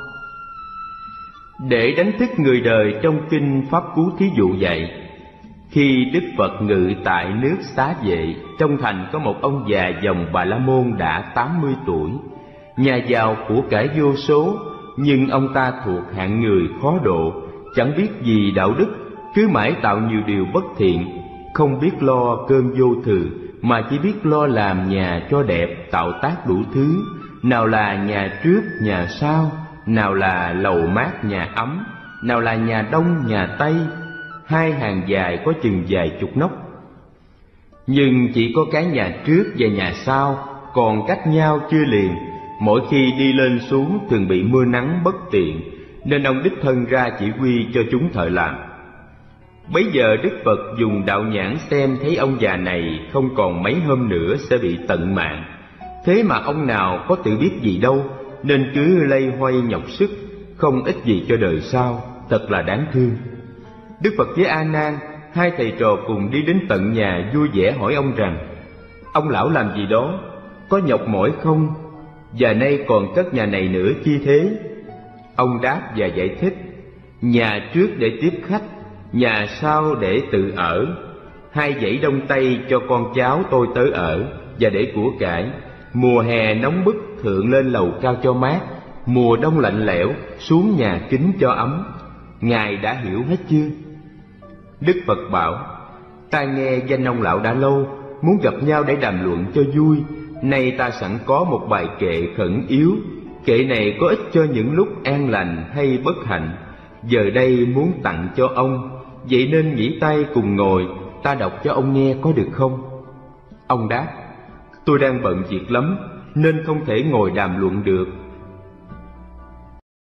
Để đánh thức người đời, trong kinh Pháp Cú thí dụ dạy, khi Đức Phật ngự tại nước Xá Vệ, trong thành có một ông già dòng Bà La Môn đã 80 tuổi, nhà giàu của cải vô số, nhưng ông ta thuộc hạng người khó độ, chẳng biết gì đạo đức, cứ mãi tạo nhiều điều bất thiện, không biết lo cơm vô thừa, mà chỉ biết lo làm nhà cho đẹp, tạo tác đủ thứ, nào là nhà trước nhà sau, nào là lầu mát nhà ấm, nào là nhà đông nhà tây, hai hàng dài có chừng vài chục nóc. Nhưng chỉ có cái nhà trước và nhà sau còn cách nhau chưa liền, mỗi khi đi lên xuống thường bị mưa nắng bất tiện, nên ông đích thân ra chỉ huy cho chúng thợ làm. Bấy giờ Đức Phật dùng đạo nhãn xem thấy ông già này không còn mấy hôm nữa sẽ bị tận mạng. Thế mà ông nào có tự biết gì đâu, nên cứ loay hoay nhọc sức, không ích gì cho đời sau, thật là đáng thương. Đức Phật với A Nan, hai thầy trò cùng đi đến tận nhà, vui vẻ hỏi ông rằng: ông lão làm gì đó, có nhọc mỏi không? Và nay còn cất nhà này nữa chi thế? Ông đáp và giải thích: nhà trước để tiếp khách, nhà sau để tự ở. Hai dãy đông tây cho con cháu tôi tới ở, và để của cải. Mùa hè nóng bức thượng lên lầu cao cho mát, mùa đông lạnh lẽo xuống nhà kính cho ấm. Ngài đã hiểu hết chưa? Đức Phật bảo: ta nghe danh ông lão đã lâu, muốn gặp nhau để đàm luận cho vui. Nay ta sẵn có một bài kệ khẩn yếu. Kệ này có ích cho những lúc an lành hay bất hạnh, giờ đây muốn tặng cho ông. Vậy nên nghỉ tay cùng ngồi, ta đọc cho ông nghe có được không? Ông đáp: tôi đang bận việc lắm, nên không thể ngồi đàm luận được.